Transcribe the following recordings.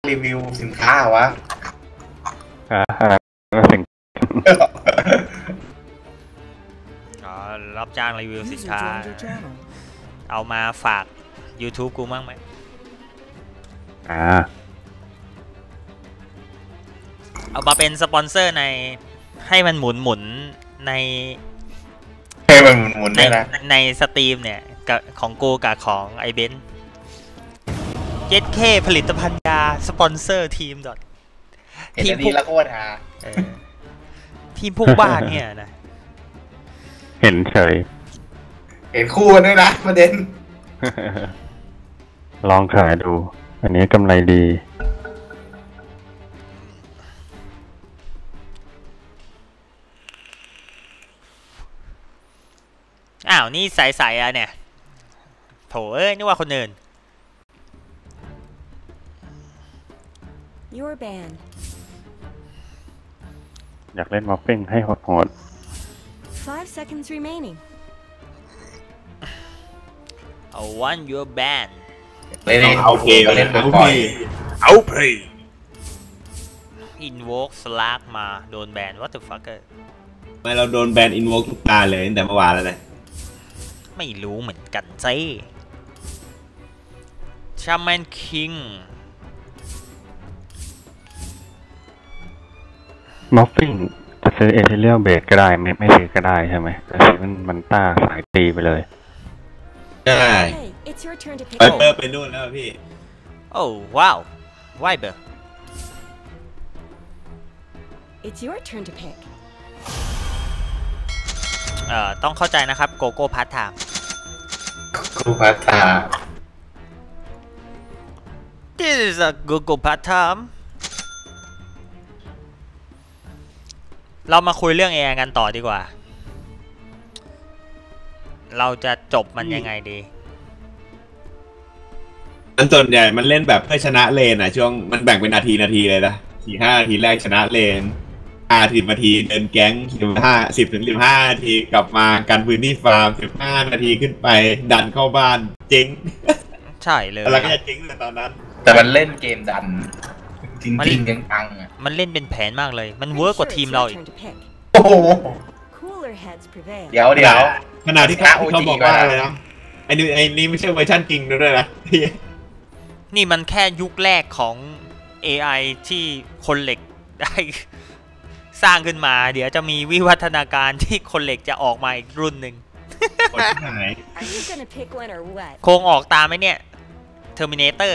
รีวิวสินค้าวะสิ่งรับจ้างรีวิวสินค้าเอามาฝาก YouTube กูมั้งไหมเอามาเป็นสปอนเซอร์ในให้มันหมุนในให้มันหมุนได้นะในสตรีมเนี่ยของกูกับของไอเบนเจ็ดเคผลิตภัณฑ์ยาสปอนเซอร์ทีมทีมพวกละโคตรฮาทีมพวกบ้าเนี่ยนะเห็นเฉยเห็นคู่กันด้วยนะประเด็นลองขายดูอันนี้กำไรดีอ้าวนี่ใสๆอ่ะเนี่ยโถนึกว่าคนอื่นอยากเล่นมอฟฟิ้งให้โหด 5 seconds remaining I want your band เล่นเอาเพย์เล่นบ่อยเอาเพย์ Invoke Slack มาโดนแบน What the fuck ไม่เราโดนแบน Invoke ทุกตาเลยตั้งแต่เมื่อวานแล้วเลยไม่รู้เหมือนกันสิShaman King มอฟฟิ้งจะซื้อเอเทเรียลเบสก็ได้ไม่ซื้อก็ได้ใช่ไหมแต่ซื้อมันต้าสายตีไปเลยใช่ไปเปิดไปนู่นแล้วพี่โอ้ว้าวไวเบอร์ It's your turn to pick ต้องเข้าใจนะครับโกโก้พาร์ทไทม์โกโก้พาร์ทไทม์ This is a Gogo part time เรามาคุยเรื่อง AI กันต่อดีกว่าเราจะจบมันยังไงดีมันส่วนใหญ่มันเล่นแบบเพื่อชนะเลนอ่ะช่วงมันแบ่งเป็นนาทีเลยนะ4-5 นาทีแรกชนะเลน10 นาทีเดินแก๊ง10-15 นาทีกลับมากันพื้นที่ฟาร์ม15 นาทีขึ้นไปดันเข้าบ้านเจ๊งใช่เลยแล้วก็จะเจ๊งในตอนนั้นแต่มันเล่นเกมดันจริงๆจังๆอ่ะมันเล่นเป็นแผนมากเลยมันเวิร์กกว่าทีมเราอีกโอ้โหเดี๋ยวขณะที่เขาบอกว่าอะไรนะไอ้นี่ไม่ใช่เวอร์ชันจริงด้วยนะนี่มันแค่ยุคแรกของ AI ที่คนเหล็กได้สร้างขึ้นมาเดี๋ยวจะมีวิวัฒนาการที่คนเหล็กจะออกมาอีกรุ่นหนึ่งโคงออกตามไหมเนี่ย Terminator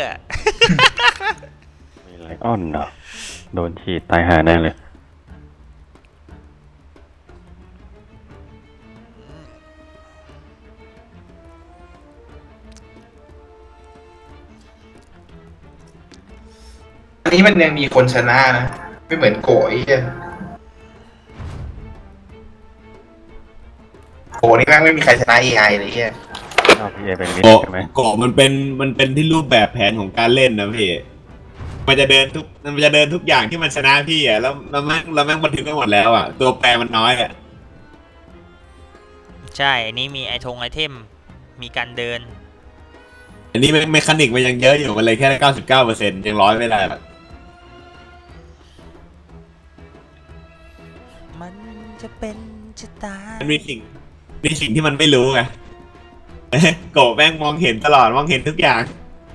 มีไลออนเนาะโดนฉีดตายหาแน่เลยอันนี้มันยังมีคนชนะนะไม่เหมือนโกยโกนี่แม่งไม่มีใครชนะ AI เลยเฮียโกมันเป็นที่รูปแบบแผนของการเล่นนะพี่มันจะเดินทุกอย่างที่มันชนะพี่อ่ะแล้วแม่งบันทึกไปหมดแล้วอ่ะตัวแปรมันน้อยอ่ะใช่อันนี้มีไอเทมมีการเดินอันนี้เมคานิกมันยังเยอะอยู่มันเลยแค่ 99% ยัง100ไม่ได้หรอกมันจะเป็นจะตายมันมีสิ่งที่มันไม่รู้ไงโกแม่งมองเห็นตลอดมองเห็นทุกอย่าง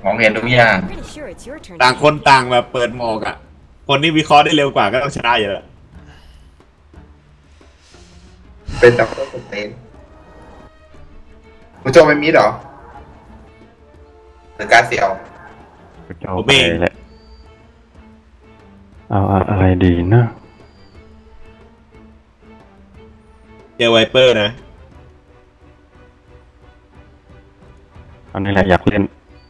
ต่างคนต่างแบบเปิดหมอกอ่ะคนที่วิเคราะห์ได้เร็วกว่าก็ต้องชนะอยู่แล้วเป็นด็อกเตอร์สเตนคุณโจไม่มีหรอหรือการเสี่ยวผมเองเอาอะไรดีนะเจอไวเปอร์นะอันนี้แหละอยากเล่น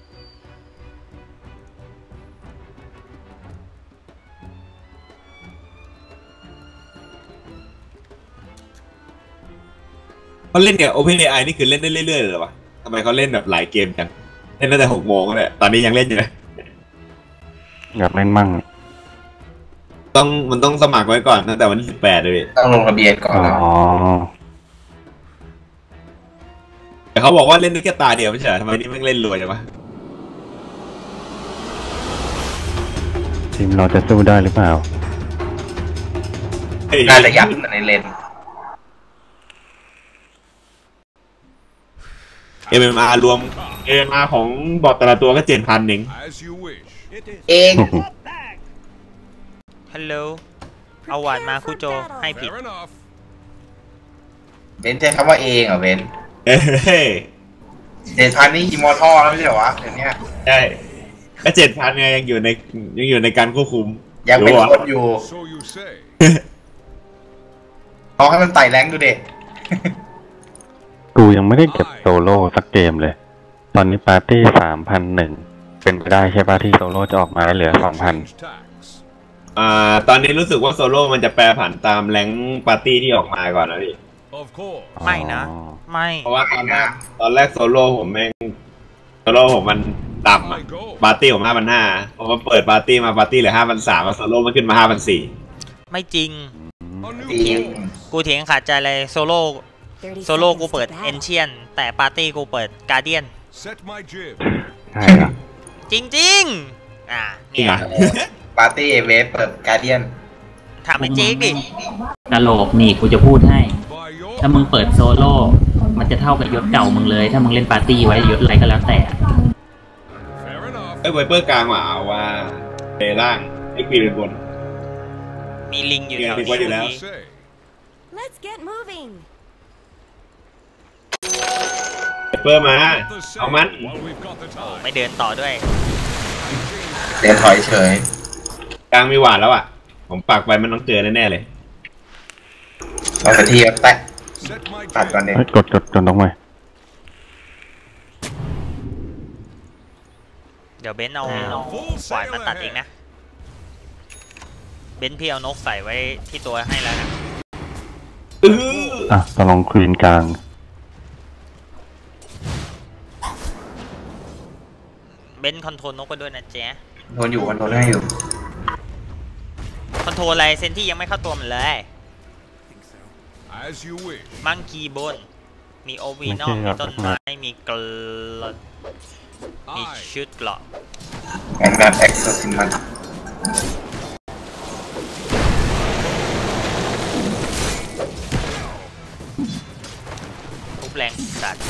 เขาเล่นกับ OpenAI นี่คือเล่นได้เรื่อยๆเลยเหรอวะทำไมเขาเล่นแบบหลายเกมจังเล่นตั้งแต่6 โมงเลยตอนนี้ยังเล่นอยู่เลยอยากเล่นมั่งมันต้องสมัครไว้ก่อนตั้งแต่วันที่18เลยต้องลงทะเบียนก่อนแต่เขาบอกว่าเล่นได้แค่ตาเดียวไม่ใช่ทำไมนี่แม่งเล่นรวยจังวะทีมเราจะสู้ได้หรือเปล่าน่าจะยัดขึ้นมาในเลน MMR รวม MMR ของบอทแต่ละตัวก็ 7,000 เองเองฮัลโหลเอาหวานมาคุโจให้ผิดเบนใช้คำว่าเองเหรอเบนเฮ้ย 7,000นี่อิมมอร์ทัลแล้วไม่ใช่เหรอวะเดี๋ยวนี้ใช่ก็ 7,000 ไงยังอยู่ในการควบคุมยังเป็นรู้คนอยู่ลองให้มันไต่แรงดูเด็กกูยังไม่ได้เก็บโซโล่สักเกมเลย ตอนนี้ปาร์ตี้ 3,001 เป็นไปได้ใช่ปะที่โซโล่จะออกมาแล้วเหลือ 2,000 ตอนนี้รู้สึกว่าโซโล่มันจะแปรผันตามแรงปาร์ตี้ที่ออกมาก่อนนะพี่ไม่นะ ไม่เพราะว่าตอนแรกโซโล่ผมมันต่ำอะปาร์ตี้ผม5,500พอมาเปิดปาร์ตี้มาปาร์ตี้เหลือ5,300โซโล่มันขึ้นมา5,400 ไม่จริงจริงกูเถียงขาดใจเลยโซโล่ 30 โซโล่กู seconds เปิด to เอน battle. เชียนแต่ปาร์ตี้กูเปิดการเดียนใช่ครับจริงๆจริงเนี่ยเหรอปาร์ตี้เวฟเปิดการเดียนถามไอ้เจ๊กดิกะโหลกนี่กูจะพูดให้ ถ้ามึงเปิดโซโล่มันจะเท่ากับยศเก่ามึงเลย ถ้ามึงเล่นปาร์ตี้ไว้ยศอะไรก็แล้วแต่ไวเปอร์กลางว่ะเอาว่าเตะล่างไอ้ปีเป็นบนมีลิงอยู่แถวเรียกว่าอยู่แล้วนี้ Let's get moving. ไวเปอร์มาเอามันไม่เดินต่อด้วยเดินถอยเฉยกลางมีหวานแล้วอ่ะผมปักไปมันต้องเจอแน่ๆเลยเอาไปที่แตะตัดก่อนเด็กเฮ้ยกดตรงไหมเดี๋ยวเบนซ์เอาหวานมาตัดเองนะ เบนซ์พี่เอานกใส่ไว้ที่ตัวให้แล้วนะต้องลองควีนกลางเบนซ์คอนโทรลนกไปด้วยนะเจ๊โดนอยู่โดนให้อยู่คอนโทรลอะไรเซนที่ยังไม่เข้าตัวมันเลย มังคีบน มีโอวีนอลมีต้นไม้ มีกลดมีชุดเกราะแอนแบบเอ็กซ์ซิมันทุบแรงสัตว์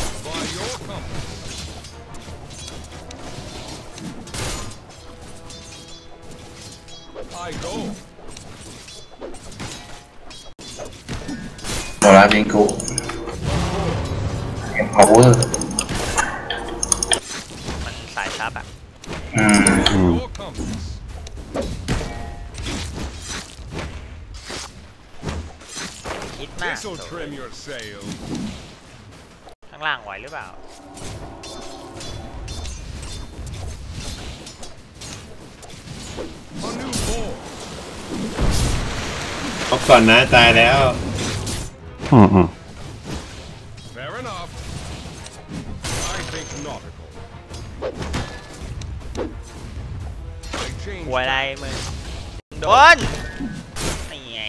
โนราจิงกูเอ็มพาวเวอร์มันสายซับอ่ะ คิดมากข้างล่างไหวหรือเปล่าออกก่อนนะตายแล้วหัวอะไรมึงโดนนี่ไง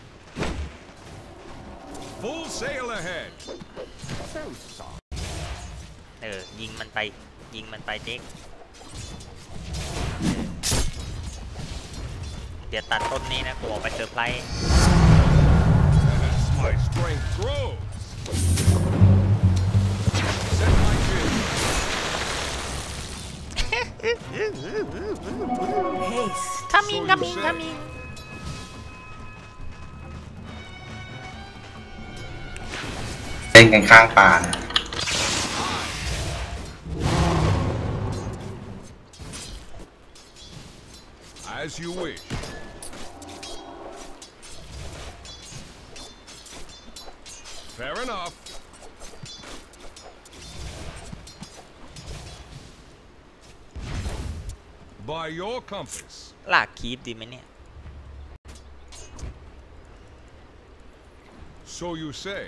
ยิงมันไปเจ๊กเดี๋ยวตัดต้นนี้นะกูออกไปเซอร์ไพรส์ Haste. ทำมิงเล่นกันข้างป่า As you wish. Fair enough. By your compass. ลากคีบดีไหมเนี่ย So you say.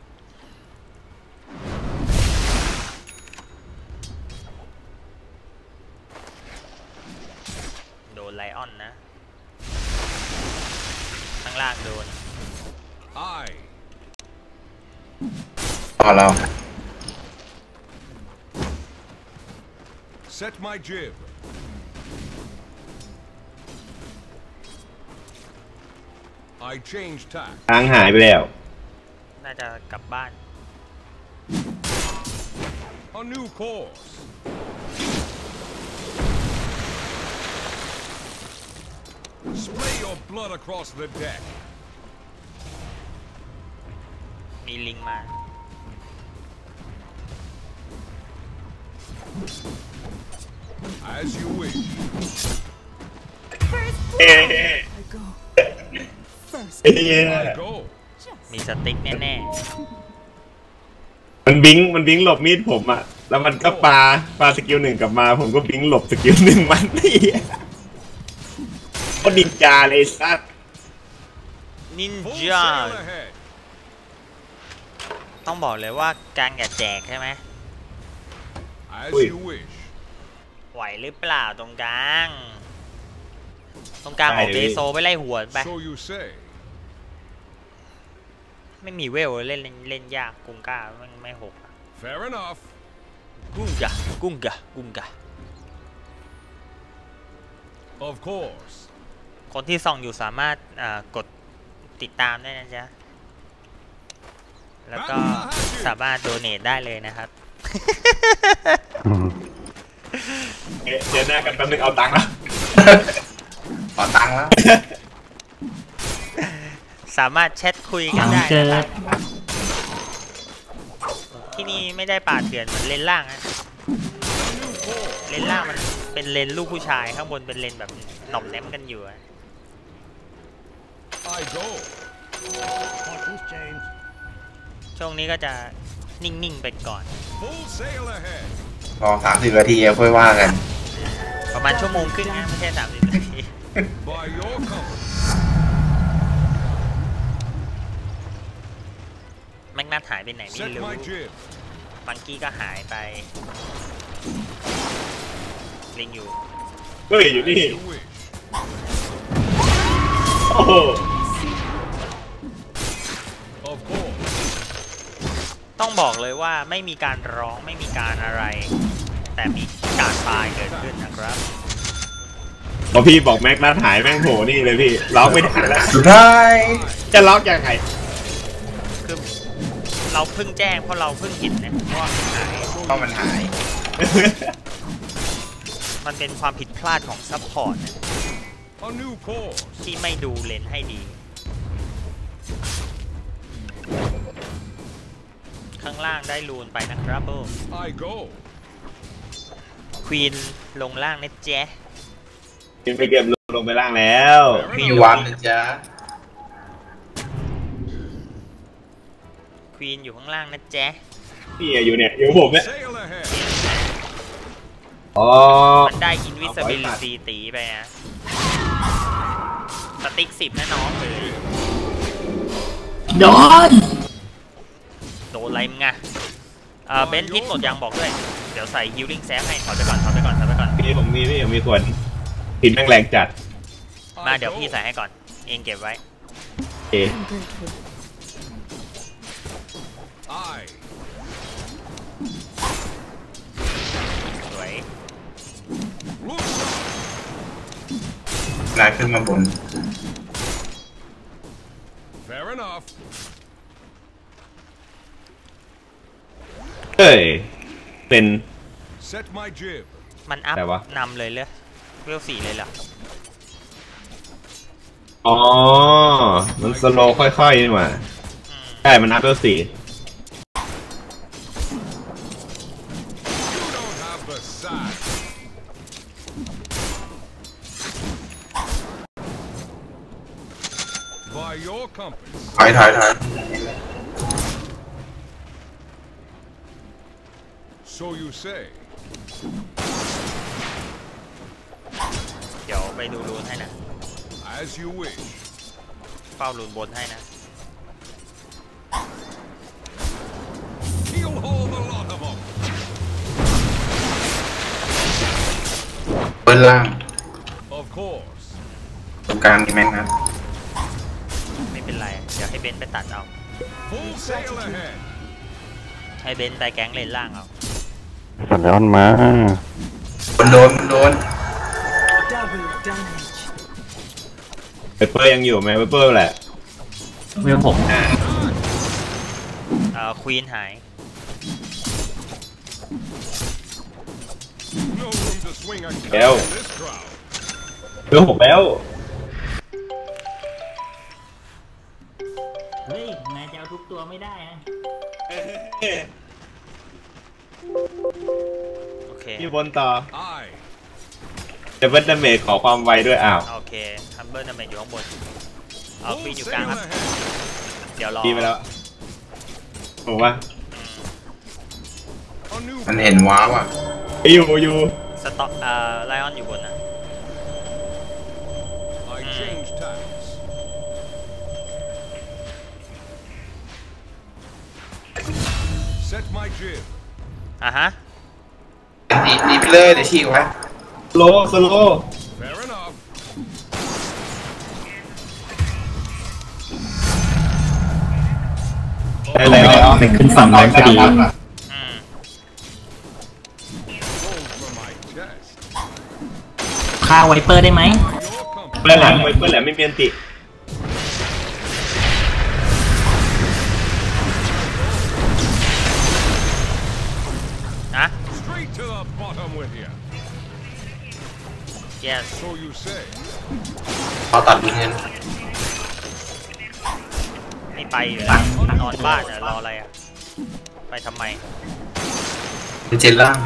โดนไลออนนะ ข้างล่างโดน I. พอเรา Set my jib. I change tack. ทางหายไปแล้วน่าจะกลับบ้าน A new course. Splay your blood across the deck. มีลิงมา As you wish. เอ๊ะ I go. First. เอ๊ะ I go. มีสติ๊กแน่มันบิงหลบมีดผมอะแล้วมันก็ปาสกิลหนึ่งกลับมา ผมก็บิงหลบสกิลหนึ่งมันนี่ก็ดินจาเลยสัสๆนิน Full จา sail ahead. ต้องบอกเลยว่าการแกะแจกใช่ไหม As you wish. ไหวหรือเปล่าตรงกลาง ตรงกลางออกเดโซไปไล่หัวไป So you say. ไม่มีเวลเล่นยากกุงก้าไม่หก Fair enough. กุงกะ Of course. คนที่ส่องอยู่สามารถกดติดตามได้นะจ๊ะ แล้วก็สามารถโดเนทได้เลยนะครับอืมเดี๋ยวหน้ากันแป๊บนึงเอาตังค์แล้วขอตังค์แล้วสามารถแชทคุยขกัอน งได้เกินะครับดที่นี่ไม่ได้ป่าเถื่อนเหมือนเลนล่างนะเลนล่างมันเป็นเลนลูกผู้ชายข้างบนเป็นเลนแบบหน่อมแนมกันอยู่อะ I go. ช่วงนี้ก็จะนิ่งๆไปก่อน Full sail ahead. รอ30 นาทีค่อยว่ากันประมาณชั่วโมงครึ่งนะไม่ใช่30 นาที By your compass. แม็กนัทหายไปไหนไม่ Set รู้ my jib. บังกี้ก็หายไปลิงอยู่เฮ้ยอยู่ As นี่ you wish. โอ้โห Of course. ต้องบอกเลยว่าไม่มีการร้องไม่มีการอะไร แต่มีการตายเกิดขึ้นนะครับพอพี่บอกแม็กนัทหายแม่งโผล่นี่เลยพี่ล็อกไม่ได้แล้วสุดท้ายจะล็อกยังไงคือเราเพิ่งแจ้งเพราะเราเพิ่งเห็นนะว่ามันหายเพราะมันหายมันเป็นความผิดพลาดของซัพพอร์ตนะ A new course. ที่ไม่ดูเลนให้ดี ข้างล่างได้รูนไปนะครับผม I go. ควีนลงล่างนะแจ๊ะกินไปเก็บลงไปล่างแล้วมีวันนะจ๊ะควีนอยู่ข้างล่างนะแจ๊ะพี่อยู่เนี่ยอยู่ผมเนี่ย Sail ahead. อ๋อมันได้ invisibility ตีไปนะสติ๊ก10นะน้องเลยโดนโดนอะไรมึงอะเบนทิศหมดยังบอกด้วย เดี๋ยวใส่ healing sap ให้ถอดไปก่อนพี่ผมมีขวดผิดแม่งแรงจัดมา I เดี๋ยว go. พี่ใส่ให้ก่อน เองเก็บไว้เอ๊ะ I'm grateful. I. สวย Look. ลายขึ้นมาบน Fair enough. เอ้ยเป็น Set my jib. มันอัพแต่ว่านำเลยเลยเวล4เลยเหรออ๋อมันสโลว์ค่อยๆนี่หว่าอืมใช่มันอัพเวล4 You don't have the sack. By your compass. ถอย So you say. เดี๋ยวไปดูรูนให้นะ As you wish. เฝ้ารูนบนให้นะ He'll hold the lot of them. เบิ้ลล่าง Of course. ตรงกลางมีแม็กนะไม่เป็นไร เดี๋ยวให้เบนไปตัดเอา Full sail ahead. ให้เบนไปแก๊งเลนล่างเอาสัญญาณมามันโดน Double damage. เปเปอร์ยังอยู่ไหมเปเปอร์แหละเวล6 ควีนหาย No room to swing a cat Hell. in this crowd. เรื่องผมแล้วเฮ้ยนายจะเอาทุกตัวไม่ได้นะโอเคที่บนต่อ I จะเบิ้ลดาเมจขอความไวด้วยอ้าวโอเคทัมเบอร์ดาเมจอยู่ข้างบนเอาควีน full อยู่กลาง sail ครับ ahead. เดี๋ยวรอดีไปแล้วผมว่า A new มันเห็นว้าวอ่ะอยู่สต็อกไลออนอยู่บนนะ I change tacks. Set my jib. อ่ะฮะดีไปเลยเดี๋ยวฉีกไว้สโลว์ Fair enough. ได้แล้วไปขึ้นฝั่งนั้นพอดีอืม Roll for my chest. ฆ่าไวเปอร์ได้ไหม Your company. เปิ้ลแหลมไม่มีอันตินะ Straight to the bottom with you. yes So you say. พอตัดเงินไม่ไปอยู่แล้วนอนบ้านอ่ะรออะไรอ่ะ ไปทำไมเป็นเจนล่าง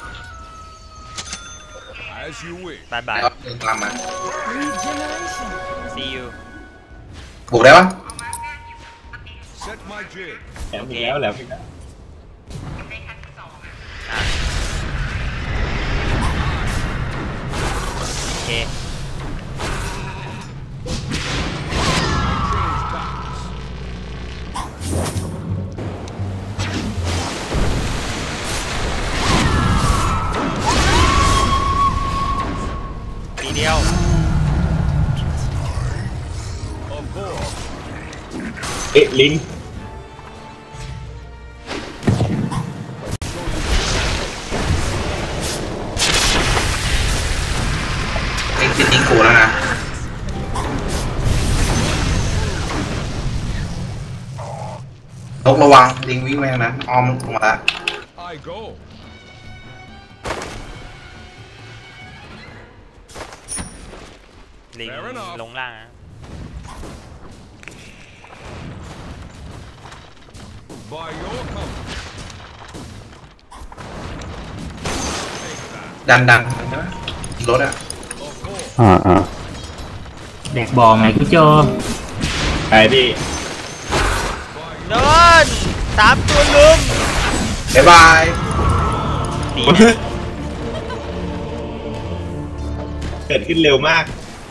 As you wish. บายบายแล้วเดินตามมา Regeneration. see you ปลูกได้ปะ Set my jib. แหลมอีกแล้วอ่ะโอเค Change tacks. ทีเดียว Of course. ลิงเอ็กซ์ทิ้งกูแล้วนะนกระวังลิงวิ่งไปทางนั้นออมลงมาละ I go. ลิง Fair enough. ลงล่างนะ By your company. Take that. ดันใช่ไหมรถอ่ะ Of course. แดกบอลไงคุณโจไปพี่โดนสามตัวลุมบ๊ายบายดีนะเกิดขึ้นเร็วมาก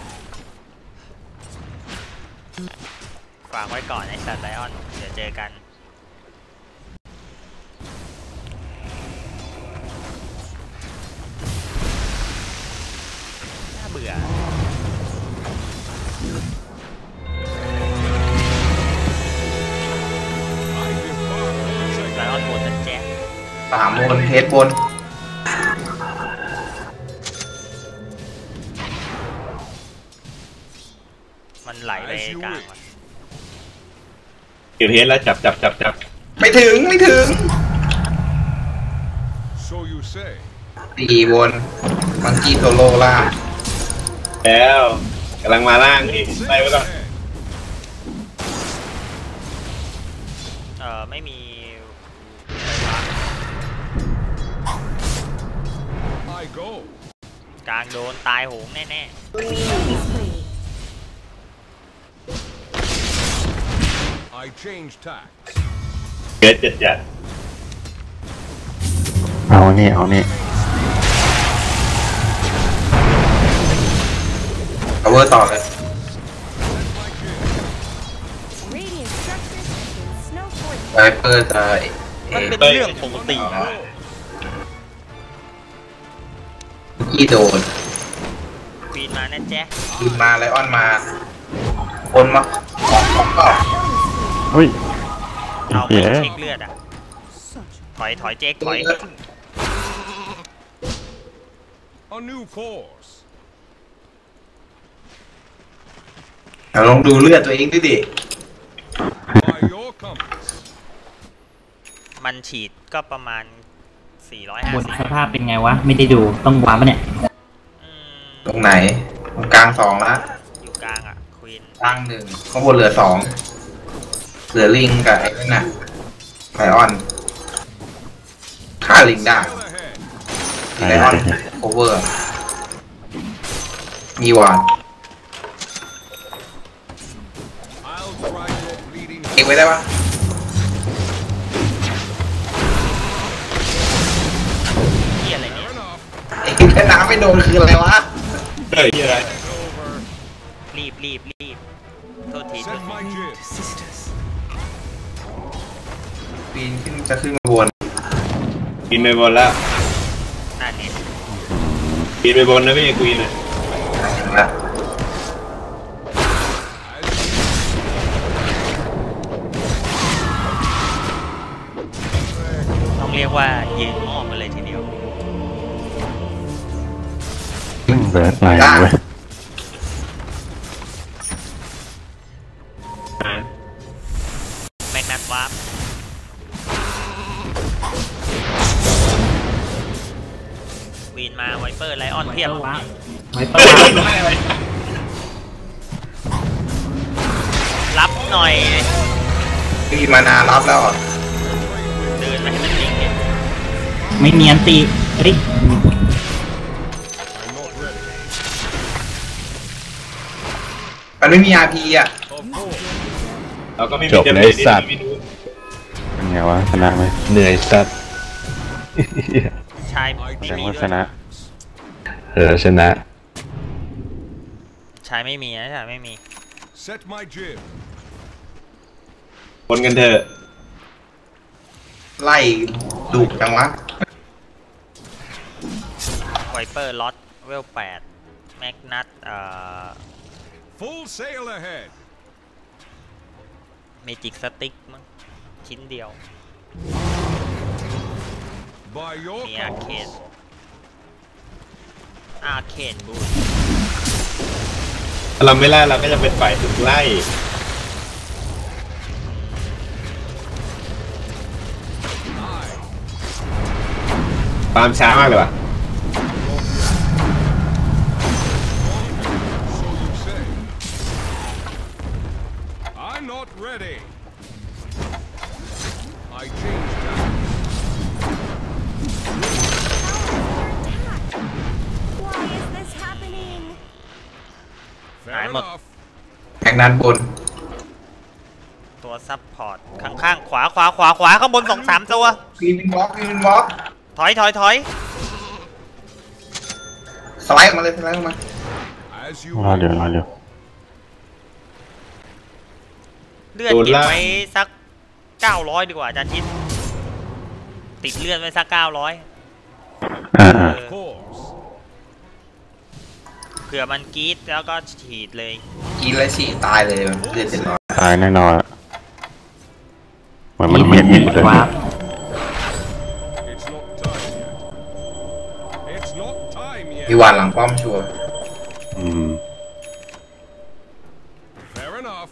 ฝากไว้ก่อนไอ้สัตว์ไลออน เดี๋ยวเจอกัน น่าเบื่อ I depart once ไล again. ออนบนนะแจ๊ค 3 บนเทสบนมันไหลไปกลางว่ะเก็บเฮดแล้วจับไม่ถึง So you say. 4 บนมังกี้โซโล่ล่างแล้วกำลังมาล่างพี่ Sail ไล่ไว้ก่อน ahead. ไม่มี I go. กลางโดนตายโหงแน่ I change tacks. เกิดจัดเอานี่เอาเวอร์ต่อเลย My jib. Radiant structures and snow fort. ไวเปอร์จะๆ มันเป็นเรื่องปกติกี้โดนควีนมานะแจ๊คคืนมาไลออนมา คนมาของเปล่าเฮ้ยเอาไปเหี้ยเช็คเลือดอ่ะ ถอยเจ๊กถอย A new force. ลองดูเลือดตัวเองด้วยดิมันฉีดก็ประมาณบนสภาพเป็นไงวะไม่ได้ดูต้องวางปะเนี่ยตรงไหนตรงกลาง2ละอยู่กลางอ่ะควีนกลาง1ข้างบนเหลือ2เหลือลิงกับไอ้นั่นน่ะไลออนฆ่าลิงได้ไลออนโอเวอร์มีวาน I'll try your bleeding เก็บไว้ได้ปะที่อะไรเนี่ย enough. ไอ้แค่น้ำไม่โดนคืออะไรวะเฮ้ยอะไร Over. รีบโทษที Set my jib. ปีนขึ้นจะขึ้นมาบนกินไปบนแล้วนั่นเนี่ยกินไปบนนะพี่ควีนอ่ะถึงแล้วต้องเรียกว่ายืนอ้อมมาเลยทีเดียวเบิร์ดไลน์เว้ยแมกนัสวาร์ปวีนมาไวเปอร์ไลออนเพียบไว้ประมาณรับหน่อยปีมานารับแล้วเหรอเดินมาให้มันลิงเนี่ยไม่เนียนตีเฮ้ยมันไม่มี RP อ่ะเราก็ไม่มีจบเลยไอ้สัตว์เป็นไงวะชนะไหมเหนื่อยสัตว์ชายแสไม่ดงมีว่าด้ชวยนะชนะชายไม่มีนะชายไม่มี Set my jib. บนกันเถอะไล่ดุจังวะไวเปอร์ล็อตเวล8แมกนัส Full sail ahead. เมจิกสติ๊กมั้งชิ้นเดียว By your มีอาร์ call. เคนบูทถ้าเราไม่ไล่เราก็จะเป็นฝ่ายถูกไล่ตามช้ามากเลยว่ะ So you say. I'm not ready. I changed tack. Why is this happening? Fair I'm a- enough. แม็กนันบนตัวซับพอร์ตข้างๆขวาข้างบน2-3 ตัววีวินบล็อกวีวินบล็อกถอยสไลด์ออกมาเลยสไลด์ออกมา As you รอเดี๋ยว will. เลือดเก็บไว้สัก900ดีกว่าอาจารย์ชิดติดเลือดไว้สัก900 อ่า Of course. เผื่อมันกรีดแล้วก็ฉีดเลยกินแล้วฉี่ตายเลยเลือด700 ตายแน่นอนอะเหมือนมันเหม็นอยู่เลยว้าบ It's not time yet. It's not time มี yet. วานหลังป้อมชัวร์อืม Fair enough.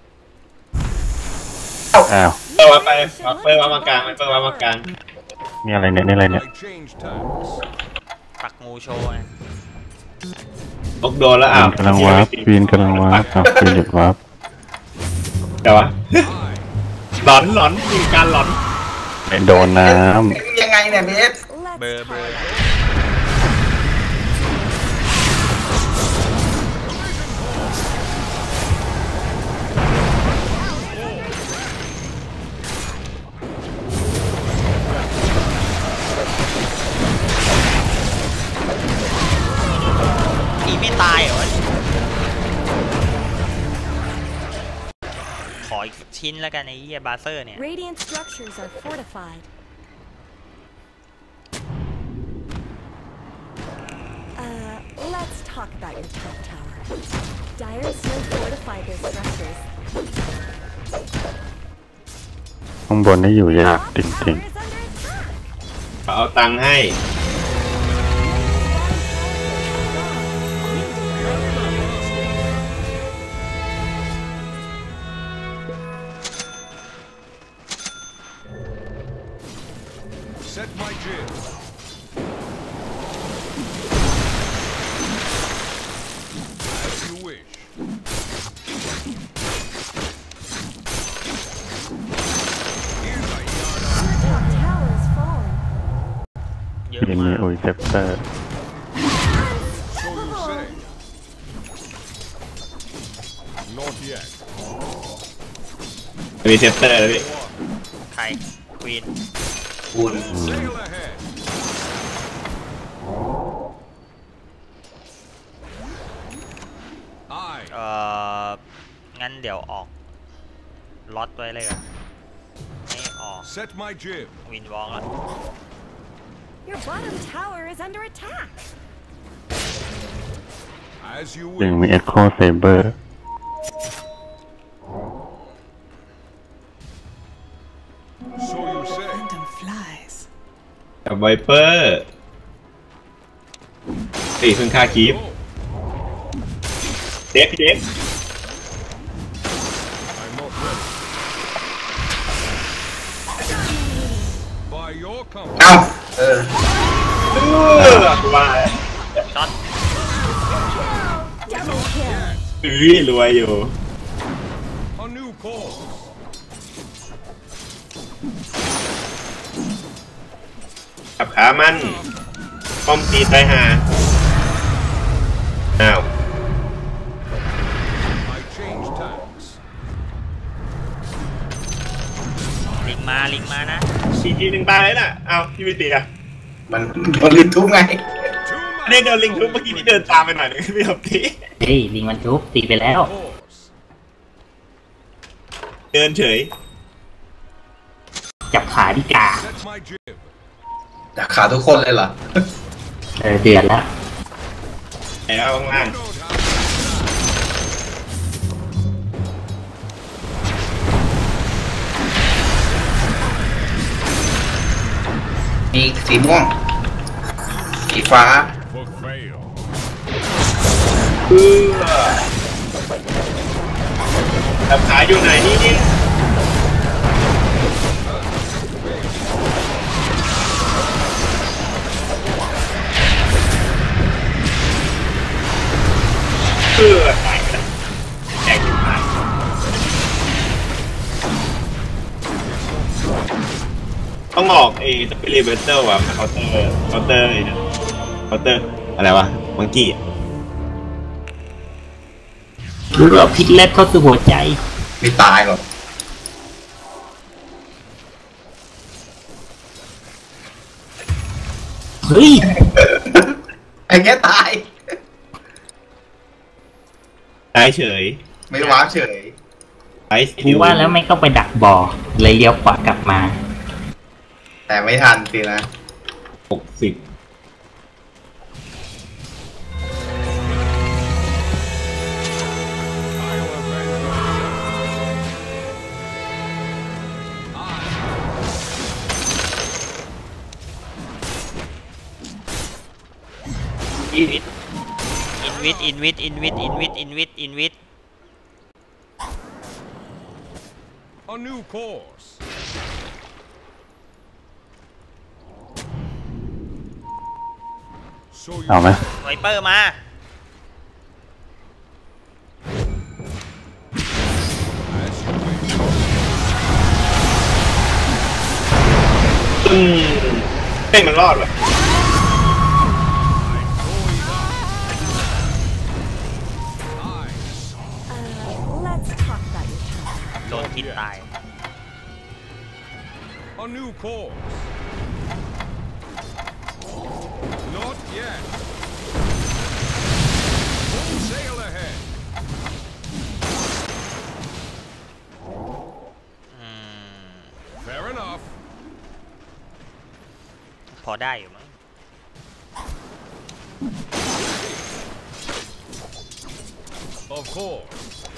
อ้าวเปิดมาไปเปิดมามากลางเปิดมามากลางนี่อะไรเนี่ยนี่อะไรเนี่ย I changed tacks. ปักงูโชว์ไงตกโดนแล้วอ้าวกำลังวาร์ปปีนกำลังวาร์ปอ้าวปีนหยุดวาร์ปแต่วะหลอนมีการหลอนไม่โดนน้ยังไงเนี่ยเบส Let's เบอร์ try that. อีไม่ตายเหรอขออีกชิ้นแล้วกันไอ้เหี้ยบาเซอร์เนี่ย Radiant structures are fortified. Let's talk about your top tower. Dire Snow fortified their structures. ำข้างบนนี่อยู่ยากจ Top ริง tower is under attack. เขาเอาตังค์ให้ๆเซปเตอร์ So you say. Not yet. มีเซปเตอร์แล้วพี่ใครควีนคุณ Sail ahead. I งั้นเดี๋ยวออกล็อตไว้เลยกันไม่ออก set my jib. วินวอล์กแล้ว Your bottom tower is under attack. As you ยัง will. มีเอ็กโคเซเบอร์ So you say. Phantom flies. กับไวเปอร์ตีเพิ่งค่าคีฟ Go. เด็กพี่เด็ก I'm not ready. By your company. เอ้าว่าช็อต Double kill. รวยอยู่ A new course. ขับขามันป้อมตีตายหาอ้าว I change tacks. ลิงมานะทีหนึ่งตายแล้วน่ะอ้าวพี่ไม่ตีอ่ะมันลินทุบไง Two เนี่ยเดินลิงทุบเมื่อกี้ที่เดินตามไปหน่อยนึงไม่ยอมตีเฮ้ยลิงมันทุบตีไปแล้ว course. เดินเฉยจับขาดิกา Set my jib. ดักขาทุกคนเลยเหรอเดือดแล้วแล้วข้างล่าง Don't have. มีสีม่วง สีฟ้า For fail. ขับขาอยู่ไหนนี่ตายกันแตกอยู่ไหนต้องออกสปิริตเบเตอร์ว่ะเคาน์เตอร์อะไรวะมังกี้รู้ว่าพิษเล็ดเข้าสู่หัวใจไม่ตายหรอกเฮ้ยไอ้แค่ตายตายเฉยไม่ว้าวเฉยไอ้กูว่าแล้วไม่เข้าไปดักบ่อเลยเลี้ยวขวากลับมาแต่ไม่ทันสินะ 60 I'll avenge myself. I อินวิท a new course. So you เอาไหมไวเปอร์มา as you wish. เฮ้ยมันรอดว่ะ Let's talk about your tower. โดนพิษตาย A new course. Not yet. Full sail ahead. อืม Fair enough. พอได้อยู่มั้ง Of course.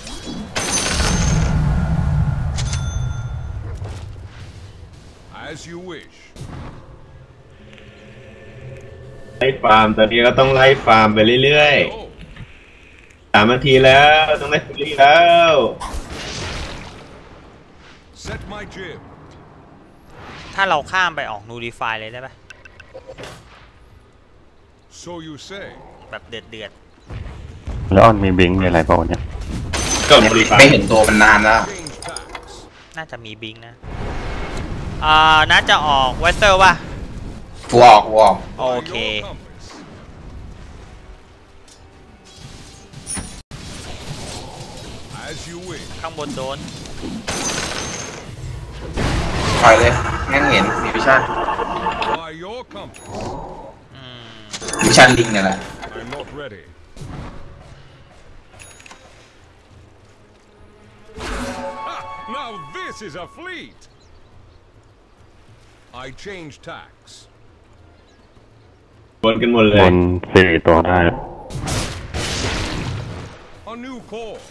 As you wish. ไล่ฟาร์มตอนนี้ก็ต้องไล่ฟาร์มไปเรื่อย Go. ๆ3 นาทีแล้วต้องได้ฟรีแล้ว Set my jib. ถ้าเราข้ามไปออกนูดิฟายเลยได้ปะ So you say. แบบเดือดแล้วออนมีบิงมีอะไรเปล่าเนี่ยก็บริฟาไม่เห็นตัวมันนานแล้ว Change tacks. น่าจะมีบิงนะน่าจะออกเวสเตอร์ป่ะกูออกโอเค As you wish. ข้างบนโดนปล่อยเลยแม่งเห็นมีวิชั่น By your compass. วิชั่นลิงเนี่ยแหละ I'm not ready. Ha! Now this is a fleet. I change tacks. บนกันหมดเลบยน4 ตัวได้ A new course.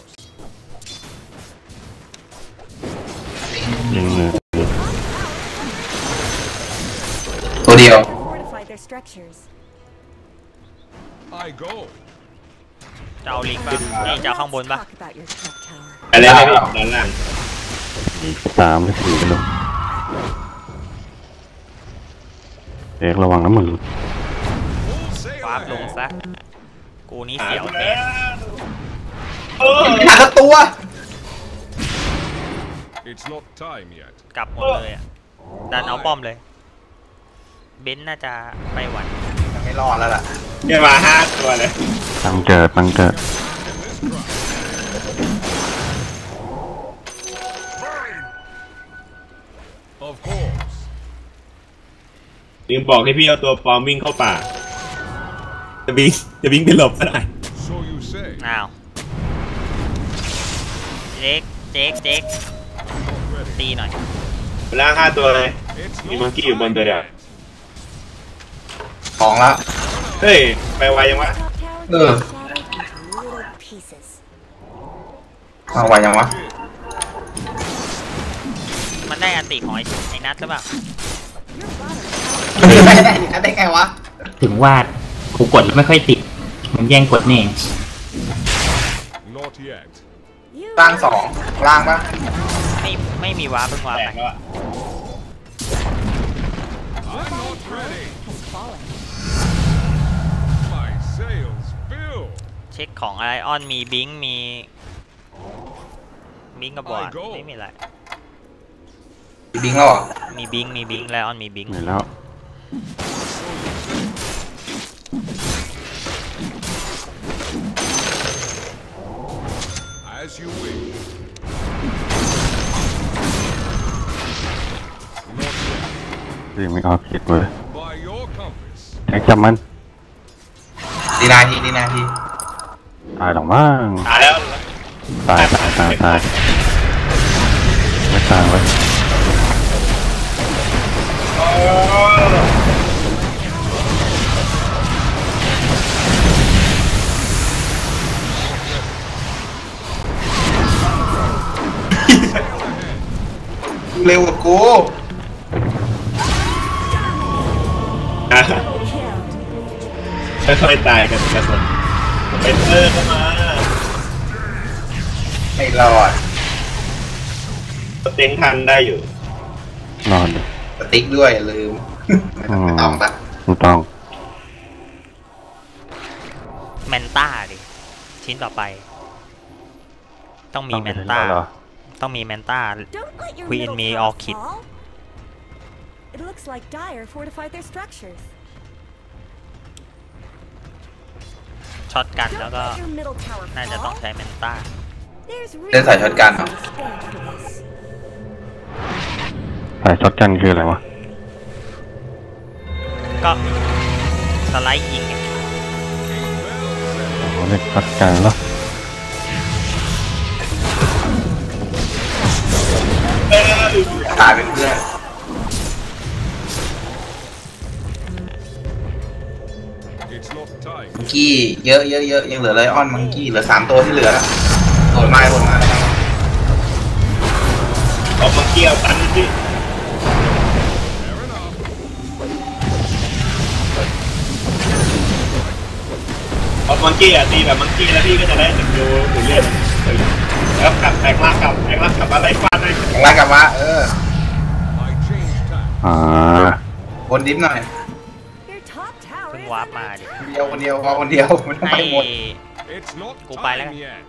ยิงเลยตัวเดียว Fortify their structures. I go. จะเอาลิงป่ะนี่จะเอาข้างบน Let's ป่ะ talk about your top tower. อะไรไม่พี่ด้านล่างอีก3 หรือ 4กันลูกเอกระวังนะมึง Full sail วาร์ปลง ahead. ซะ กูนี่เสียวแทนหาสักตัว It's not time yet. กลับหมดเลยอ่ะ ดันเอาป้อมเลย เบนซ์น่าจะไม่ไหวไม่รอดแล้วล่ะเนี่ยมา5 ตัวเลยตั้งเกิด Of course. ลืมบอกให้พี่เอาตัวปลอมวิ่งเข้าป่า จะวิ่งไปหลบก็ได้ So you say. อ้าว เจ๊ก Not ready. ตีหน่อยล่าง5 ตัวเลย It's มี not มังกี้อยู่บน time ตัวเดียว yet. ของแล้วเฮ้ย ไปไวยังวะ Top tower Ugh. gets shattered into little pieces. มาไหวยังวะมันได้อันติของไอ้นัทหรือเปล่า Your bottom tower ไม่ได้ได้ไงวะถึงว่ากูกดแล้วไม่ค่อยติด มันแย่งกดนี่ Not yet. You ล่าง2ล่างปะไม่มีวาร์ปเพิ่งวาร์ปแตไปกแล้วอะ I'm not ready. has fallen. My sails fill. เช็คของอะไรออนมีบิงมีบิงกับบอร์ดไม่มีอะไรบิงแล้วเหรอมีบิงแล้วออนมีบิงๆนี่แล้ว As you wish. Not yet. ยิงไม่ออกคิดเว้ย By your compass. แจ็คจับมันดีนาทีตายหรอกมั้งตายแล้วตายไม่ตายเว้ยเร็วกว่ากูอ่ะ Killed. ค่อยๆตายกันกระสุนเป็นเตอร์เข้ามาไม่รอดเต็งทันได้อยู่นอนดิสติ๊กด้วยอย่าลืมไม่ต้องปะไม่ต้องแมนต้าดิชิ้นต่อไป ต้องมีแมนต้าเหรอต้องมีแมนต้า Don't let your Queen middle me tower all kid. fall. It looks like Dire fortified their structures. ช็อตกัน Don't แล้วก็ let your middle tower น่าจะต้อง fall. ใช้แมนต้า There's เล่นสายช็อตกันเหรอ reasons to stand for this. สายช็อตกันคืออะไรวะก็สไลด์ยิงไงอ๋อเรียกช็อตกันแล้วตายเป็นเพื่อน It's not time. มังกี้เยอะยังเหลือไลออนมังกี้เหลือ3 ตัวที่เหลือโดดมาแล้วเอามังกี้เอาตันสิ Fair enough. เอามังกี้อ่ะตีแบบมังกี้แล้วพี่ก็จะได้ถึงดูถึงเลือดแล้วกลับแตกลากกลับอะไรฟาดเลยแรงกลับมา I change tack. อ่าบนดิฟหน่อย Your top tower เพิ่ง is วาร์ป under มาดิ attack. คนเดียวไม่ต้องให้ไปหมด It's not Go by time lang. yet.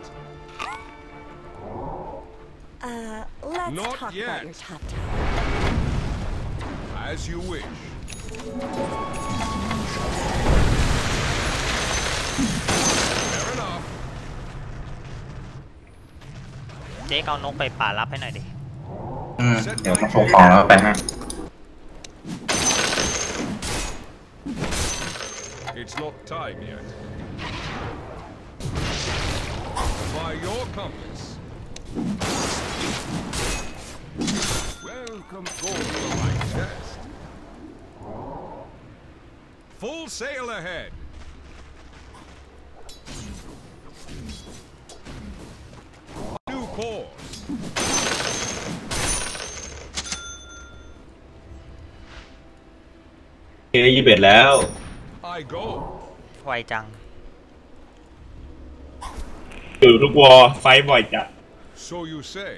Let's Not talk yet. about your top tower. As you wish. เจ๊เอานกไปป่ารับให้หน่อยดิเดี๋ยวมาส่งของแล้วไปให้ It's not time yet. By your compass. Welcome to my test. Full sail ahead. New course. 21แล้ว I go. ไวจังอยู่ทุกวอไฟบ่อยจัด So you say.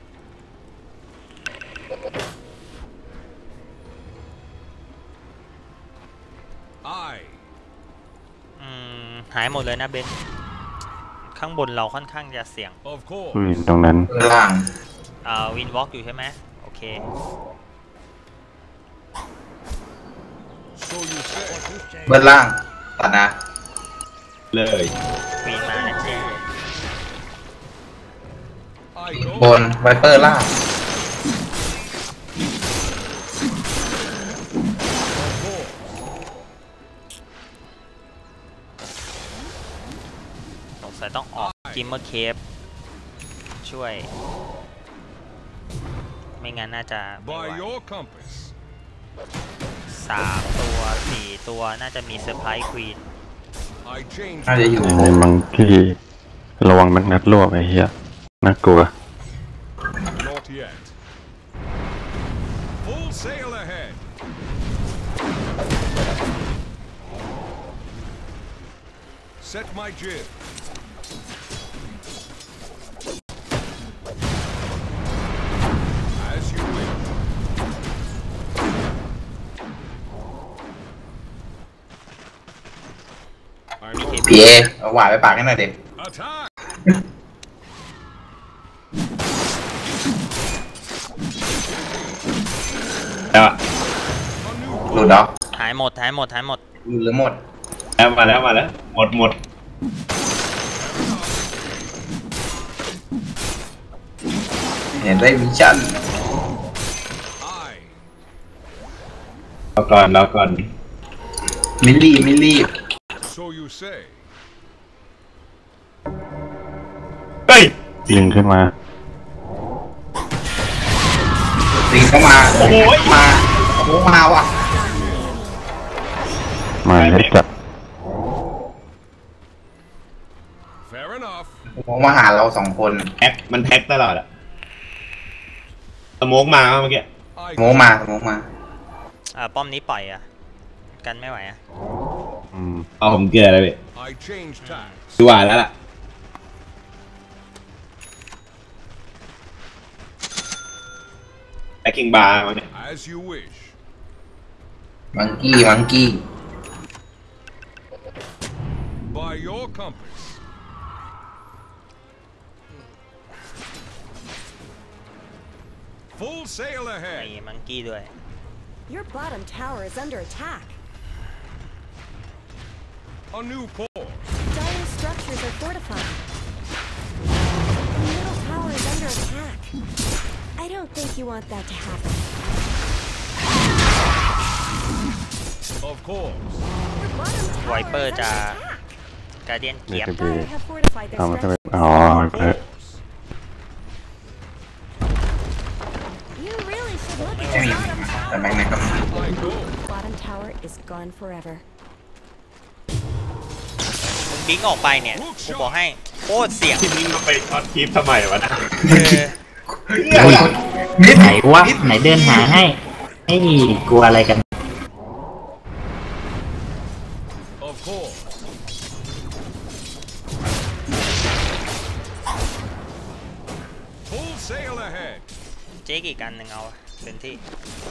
I. หายหมดเลยนะเบน ข้างบนเราค่อนข้างจะเสี่ยง Of course. ตรงนั้นล่างวินวอล์กอยู่ใช่ไหมโอเค So you say. เบื้องล่างตัดนะเลยควีนมานะเจ๊ I บ go. นไวเปอร์ล่างสงสัยต้องออกกิมเมอร์เคฟช่วย ไม่งั้นน่าจะไม่ไหว By your compass. 3 ตัว 4 ตัวน่าจะมีเซอร์ไพรส์ควีน I change. น่าจะอยู่ในบางที่ระวังแมกนัดรวบไอ้เหี้ยน่ากลัว Not yet. Full sail ahead. Set my jib. As you wish. I'm พีเอเอาหวายไปปากให้หน่อยเด็ก attack. แล้วอะ A new หลุดเหรอหายหมดหลุดหรือหมดแล้วมาแล้วหมดเห็นได้วิชั่น I. รอก่อนมิลลี่ So you say. เฮ้ยยิงขึ้นมาลิงเข้ามาโอ้โหมาโอ้โหมาว่ะมาให้จัด Fair enough. โอ้โหมาหาเรา2 คนมันแพ็คตลอดอะสโมกมาเมื่อกี้ I โมมาป้อมนี้ปล่อยกันไม่ไหวเอาผมเกลือแล้วพี่ I change tack. ดูหวานแล้วล่ะแพ็คกิ้งบาร์มาเนี่ย As you wish. มังกี้ By your compass. Full sail ไอ้ ahead. มังกี้ด้วย Your bottom tower is under attack. A new course. Dire structures are fortified. The middle tower is under attack. I don't think you want that to happen. Of course. Your bottom tower Viper is under จะ attack. การเดียนเกียบนี่คือ Dire have fortified their เอามาทำไม structures. อ๋อ Course. You really should look ไม่ at มี your bottom แต่ tower. แม็กนัท I go. Bottom tower is gone forever. บิงออกไปเนี่ยกูบอกให้โคตรเสี่ยงทีนี้มาไปช็อตคลิปทำไมวะนะไหนวะไหนเดินหาให้ไอ้กลัวอะไรกัน Of course. Full sail ahead. เจ๊กอีกอันหนึ่งเอาเต็มที่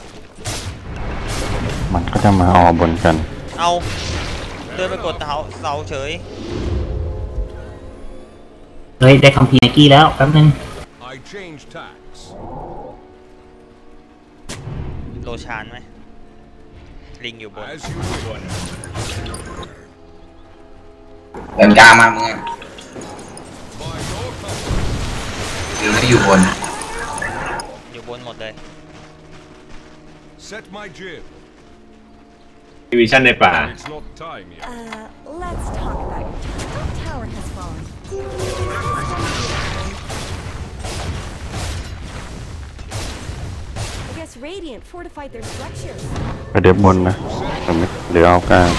มันก็จะมาออบนกันเอาเดินไปกดเสาเฉยเฮ้ยได้คัมภีร์ไนกี้แล้วแป๊บนึง I change tacks. โลชานไหมลิงอยู่บน As you wish. เดินกลางมามึงอะ By your command. ลิงไม่ได้อยู่บนอยู่บนหมดเลย Set my jib. ดิวิชั่นในป่า It's not time yet. Let's talk about your tower. What tower has fallen? I guess Radiant fortified their structures. ไปเดี๋ยวบนนะเดี๋ยวเอากลาง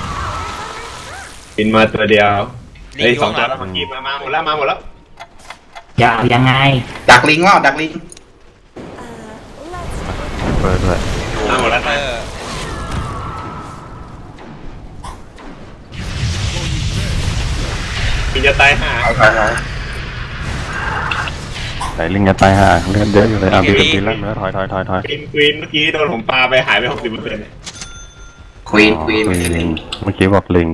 บินมาตัวเดียวลิงเฮ้ยอยู่สองข้างหตัวลังแล้วเมื่อกี้มาหมดแล้วมาหมดแล้วจะเอายังไงดักลิงว่าดักลิง Let's เปิดด้วยมาหมดแล้วเออบินจะตายห่าเอาไปไหนลิงจะตายห่าเลือดเยอะอยู่เลยบินแล้วถอยบินควีนเมื่อกี้โดนผมปาไปหายไป 60% ควีนควีนไม่ใช่ลิงเมื่อกี้บอกลิง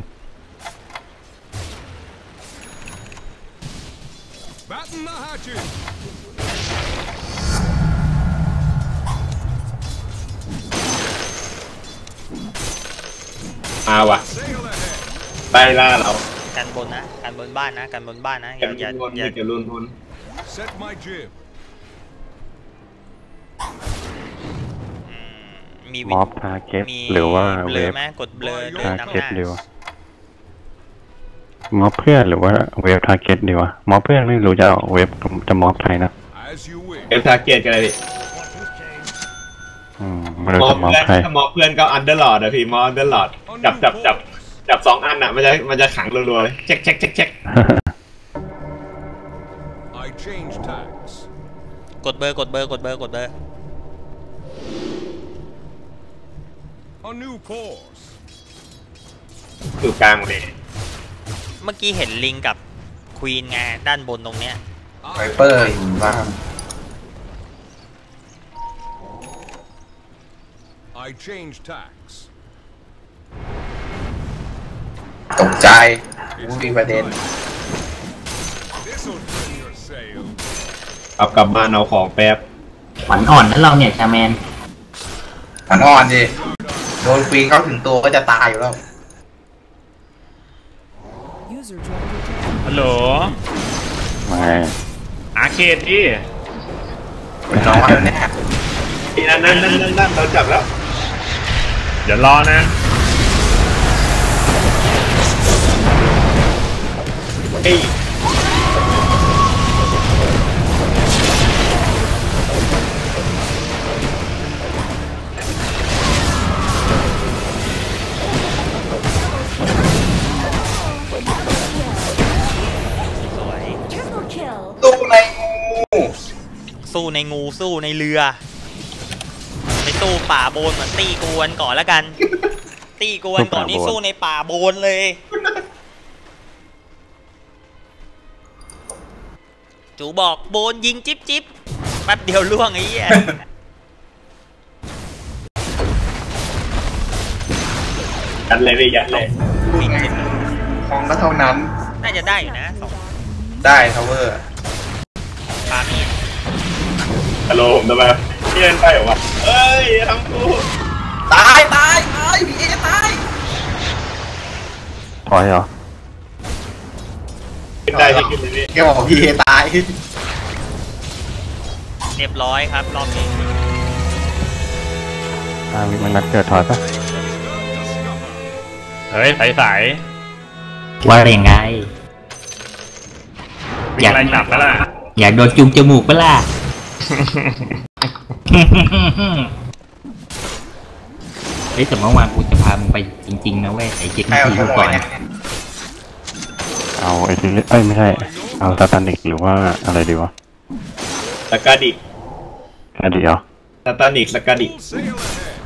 Batten the hatches. มาว่ะ Sail ahead. ไล่ล่าเรากันบนนะกันบนบ้านนะกันบนบ้านนะอเก็บย่ารุนอย่าเก็บรุนทุน Set my jib. มีมอฟทาเก็ตมีหรือว่าเบเวลอฟไหมกดเบลอเดินทานนำหเก็ตน้าดีวะมอฟเพื่อนหรือว่าเวฟทาเก็ตดีวะมอฟเพื่อนไม่รู้จะเอาเวฟจะมอฟใครนะ As you wish. เอฟทาร์เกตกันเลยดิไม่รู้มอจะมอฟเพื่อนใครถ้ามอเพื่อนก็อันเดอร์ลอดอะพี่มออันเดอร์ลอดจับ2 อันอะมันจะขังรัวๆเลยเช็ค I change tags. กดเบอร์ A new course. อยู่กลางเลยเมื่อกี้เห็นลิงกับควีนไงด้านบนตรงเนี้ยไวเปอร์อยู่บ้าง I change tags. ตกใจมีประเด็น This'll trim your sail. เอากลับบ้านเอาของแป๊บขวัญอ่อนนั่นเราเนี่ยชาแมนมันอ่อนดิโดนควีนเข้าถึงตัวก็จะตายอยู่แล้วฮัลโหลไม่อาร์เคดดิเป็นน้องอันแน่นั่นเราจับแล้วเดี๋ยวรอนะเฮ้ยสวย triple kill. ตู้ในงูสู้ในงูสู้ในเรือไปสู้ป่าโบนเหมือนตีกวนก่อนแล้วกัน ตีกวนก่อนนี่สู้ในป่าโบนเลย จูบอกโบนยิงจิ๊บแป๊บเดียวล่วงไอ้เหี้ยยัดเลยพี่ยัดเลยวิ่งขึ้นมาของก็เท่านั้นน่าจะได้อยู่นะสองได้ทาวเวอร์ปามีดฮัลโหลผมทำไมพี่เล่นไปเหรอวะเอ้ยทำกูตายพี่เอตายถอยเหรอขึ้นได้ที่ขึ้นเลยพี่แกบอกพี่เอตายเรียบร้อยครับรอบนี้วิมันนัดเกิดถอยปะเฮ้ยใสว่าอย่างไงๆวิ่งไล่จับแล้วล่ะอยากโดนจุงจมูกปะล่ะ เฮ้ยแต่เมื่อวานกูจะพามึงไปจริงๆนะเว้ยไอ้เจ็ดใครนาเอาทีขโมก่อย นเนี่ยเอาไอ้ที่ไม่ใช่เอาสตานิกหรือว่าอะไรดีวะสกาดิอดีเหรอสตานิกสกาดิ Sail ahead.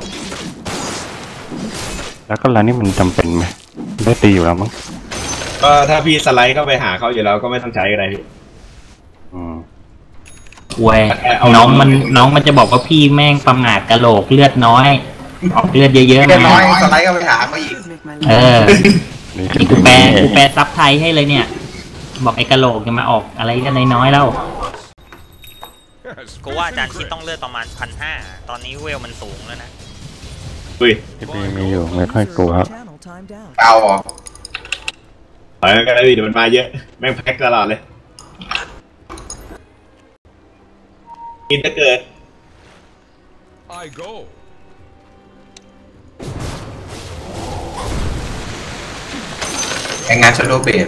แล้วก็ร้านนี้มันจำเป็นไหมได้ตีอยู่แล้วมั้งก็ถ้าพี่สไลด์เข้าไปหาเขาอยู่แล้วก็ไม่ต้องใช้อะไรพี่เว้ยน้องมันจะบอกว่าพี่แม่งประมาทกะโหลกเลือดน้อย ออกเลือดเยอะๆเรียบร้มาอยสไลด์ก็ไปหาเขาอีกนี่นี่กูแปลซับไทยให้เลยเนี่ย บอกไอ้กะโหลกจะมาออกอะไรกันน้อยๆแล้วกูว่าอาจารย์คิดต้องเลือดประมาณ1,500ตอนนี้เวลมันสูงแล้วนะรอุ้ยที่พี่มีอยู่ไม่ค่อยกลัวครับเอาเหรอถอยมันก็ได้ดิเดี๋ยวมันมาเยอะแม่งแพ็คตลอดเลยกินจะเกิด I go. แข่งงานชาโดว์เบด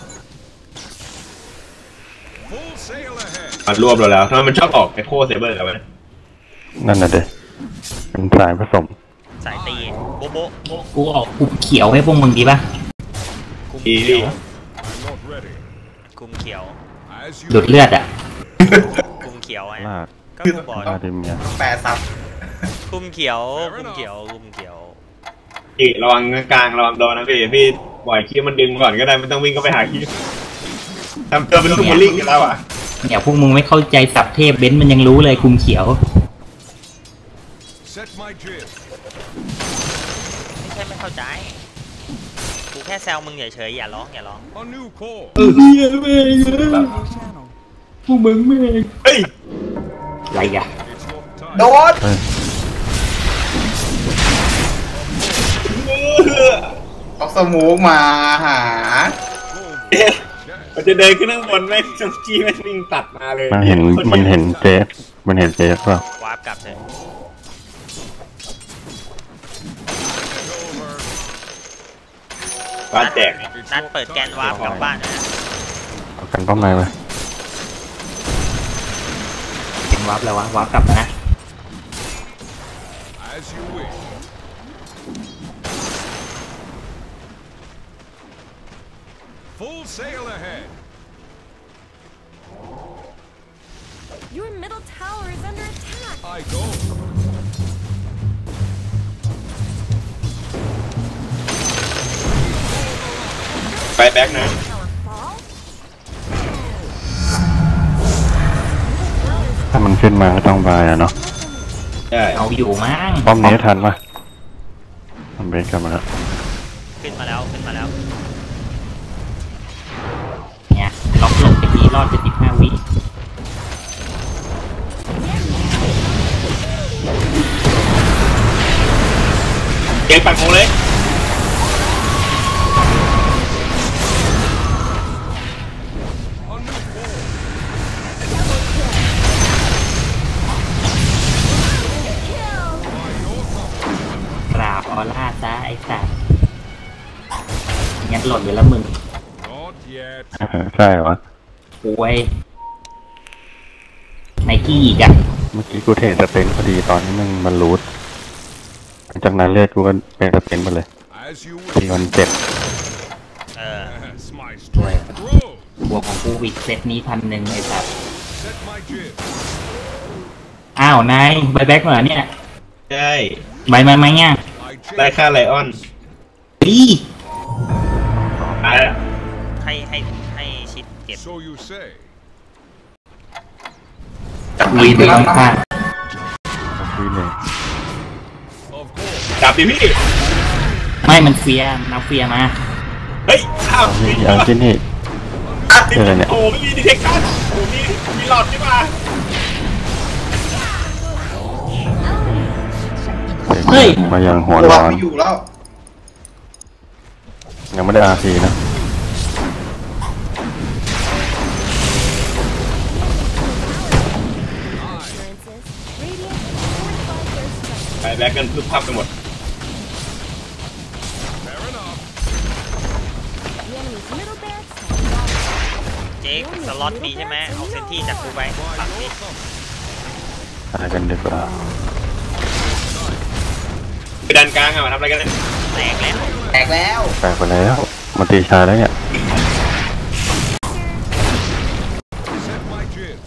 Full sail ahead. มันรวบเราแล้วทำไมมันชอบออกไอโคเซเบอร์แล้วะนั่นน่ะเด็เป็นสายผสมสายตีโบะโบะโบะกูออกกลุ่มเขียวให้พวกมึงดีป่ะคุมอีเขียว I'm not ready. คุมเขียว As you ดูดเลือดอ่ะคุมเขียวไงลาดก็กูบอกลาดิเมียแปรซับคุมเขียวคุมเขียวคุมเขียวอีระวังกลางระวังโดนนะพี่ปล่อยคิวมันดึงก่อนก็ได้ไม่ต้องวิ่งเข้าไปหาคิวทำตัวเป็นลูกบอลลิงกันแล้วอ่ะเนี่ยพวกมึงไม่เข้าใจสับเทพเบนซ์มันยังรู้เลยคุมเขียว set my jib. ไม่ใช่ไม่เข้าใจกูแค่แซวมึงเฉยๆอย่าร้องอย่าร้อง A new core. พวกมึงไม่เฮ้ยอะไรอ่ะ It's not time. โดนเฮ้ยเอาสมูกมาหามันจะเดินขึ้นข้างบนแม่งจงจี้แม่งวิ่งตัดมาเลยมันเห็นเจสเปล่าวาร์ปกลับเลยบ้านแตกนัดเปิดแกนวาร์ปกลับบ้านนะเอากันป้อมไหนไปเป็นวาร์ปแล้ววะวาร์ปกลับมานะ As you wish. Full sail ahead. Your middle tower is under attack. I go. ไปแบ็กนะ Tower fall. ถ้ามันขึ้นมาก็ต้องบายอะเนาะใช่เอาอยู่มั้งป้อมนี้ทันปะมันเบรกกลับมาแล้วขึ้นมาแล้วขึ้นมาแล้วเนี่ยล็อกหลบไปทีรอด75 วิเกมปังโมเลย A new core. ปราบออร่าซะไอ้สัตว์งั้นหล่นไปแล้วมึง Not yet. ใช่เหรอป่วยไนกี้อีกอ่ะเมื่อกี้กูเทสเต็นพอดีตอนนี้มันรูทหลังจากนั้นเลือดกูก็เป็นสเต็นไปเลย As you ที wish. มันเจ็บเออ Yes, my strength grows. บวกของกูอีกเซตนี้1,000ไอ้สัตว์ Set my jib. อ้าวนายใบแบ็กเหรอเนี่ยใช่ใบมาไหมเนี่ย My ได้ jib. ค่าไลออนปีตายแล้วให้ชิดเก็บ So you say. วีไปต้องฆ่าทีหนึ่ง Of course. จับดิพี่ไม่มันเฟียมันเอาเฟียมาเฮ้ยอ้าวนี่อย่างที่นี่ เจออะไรเนี่ยโอ้ไม่มีดีเทคชั่นโอ้มีหลอดใช่ปะเฮ้ยมาอย่างหัวตัวร้อนไม่อยู่แล้วยังไม่ได้อาร์นะ Assurances. Radiant fortified their structure. ไปแบ็กกันพึบพับไปหมด Fair enough. The enemy's middle barracks have fallen. เจ๊กสล็อตมีใช่ไหมเอาเซนที่จากกูไปปักดิตายกันดีกว่าไปดันกลางอะมาทำอะไรกันเนี่ยแตกแล้วแตกแล้วแตกไปแล้วมาตีชาแล้วเนี่ย Set my jib.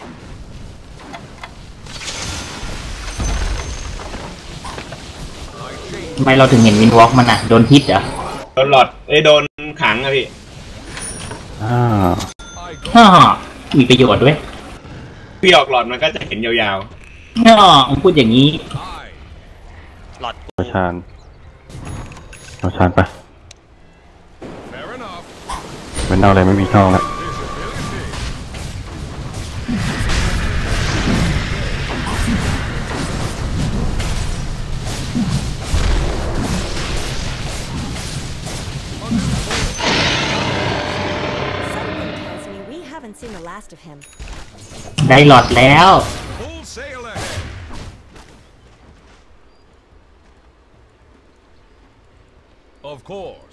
ทำไมเราถึงเห็นวินวอล์กมันอ่ะ โดนฮิตเหรอโดนหลอดโดนขังอะพี่อ้าว I go. ฮ่ามีประโยชน์ด้วยพี่ออกหลอดมันก็จะเห็นยาวฮ่ามึงพูดอย่างนี้ I. หลอดกูเอาชานไป Fair enough. เป็นเอาอะไรไม่มีช่องแล้ว Visibility. ๆ last of him. ได้หลอดแล้ว Full sail ahead. Of course.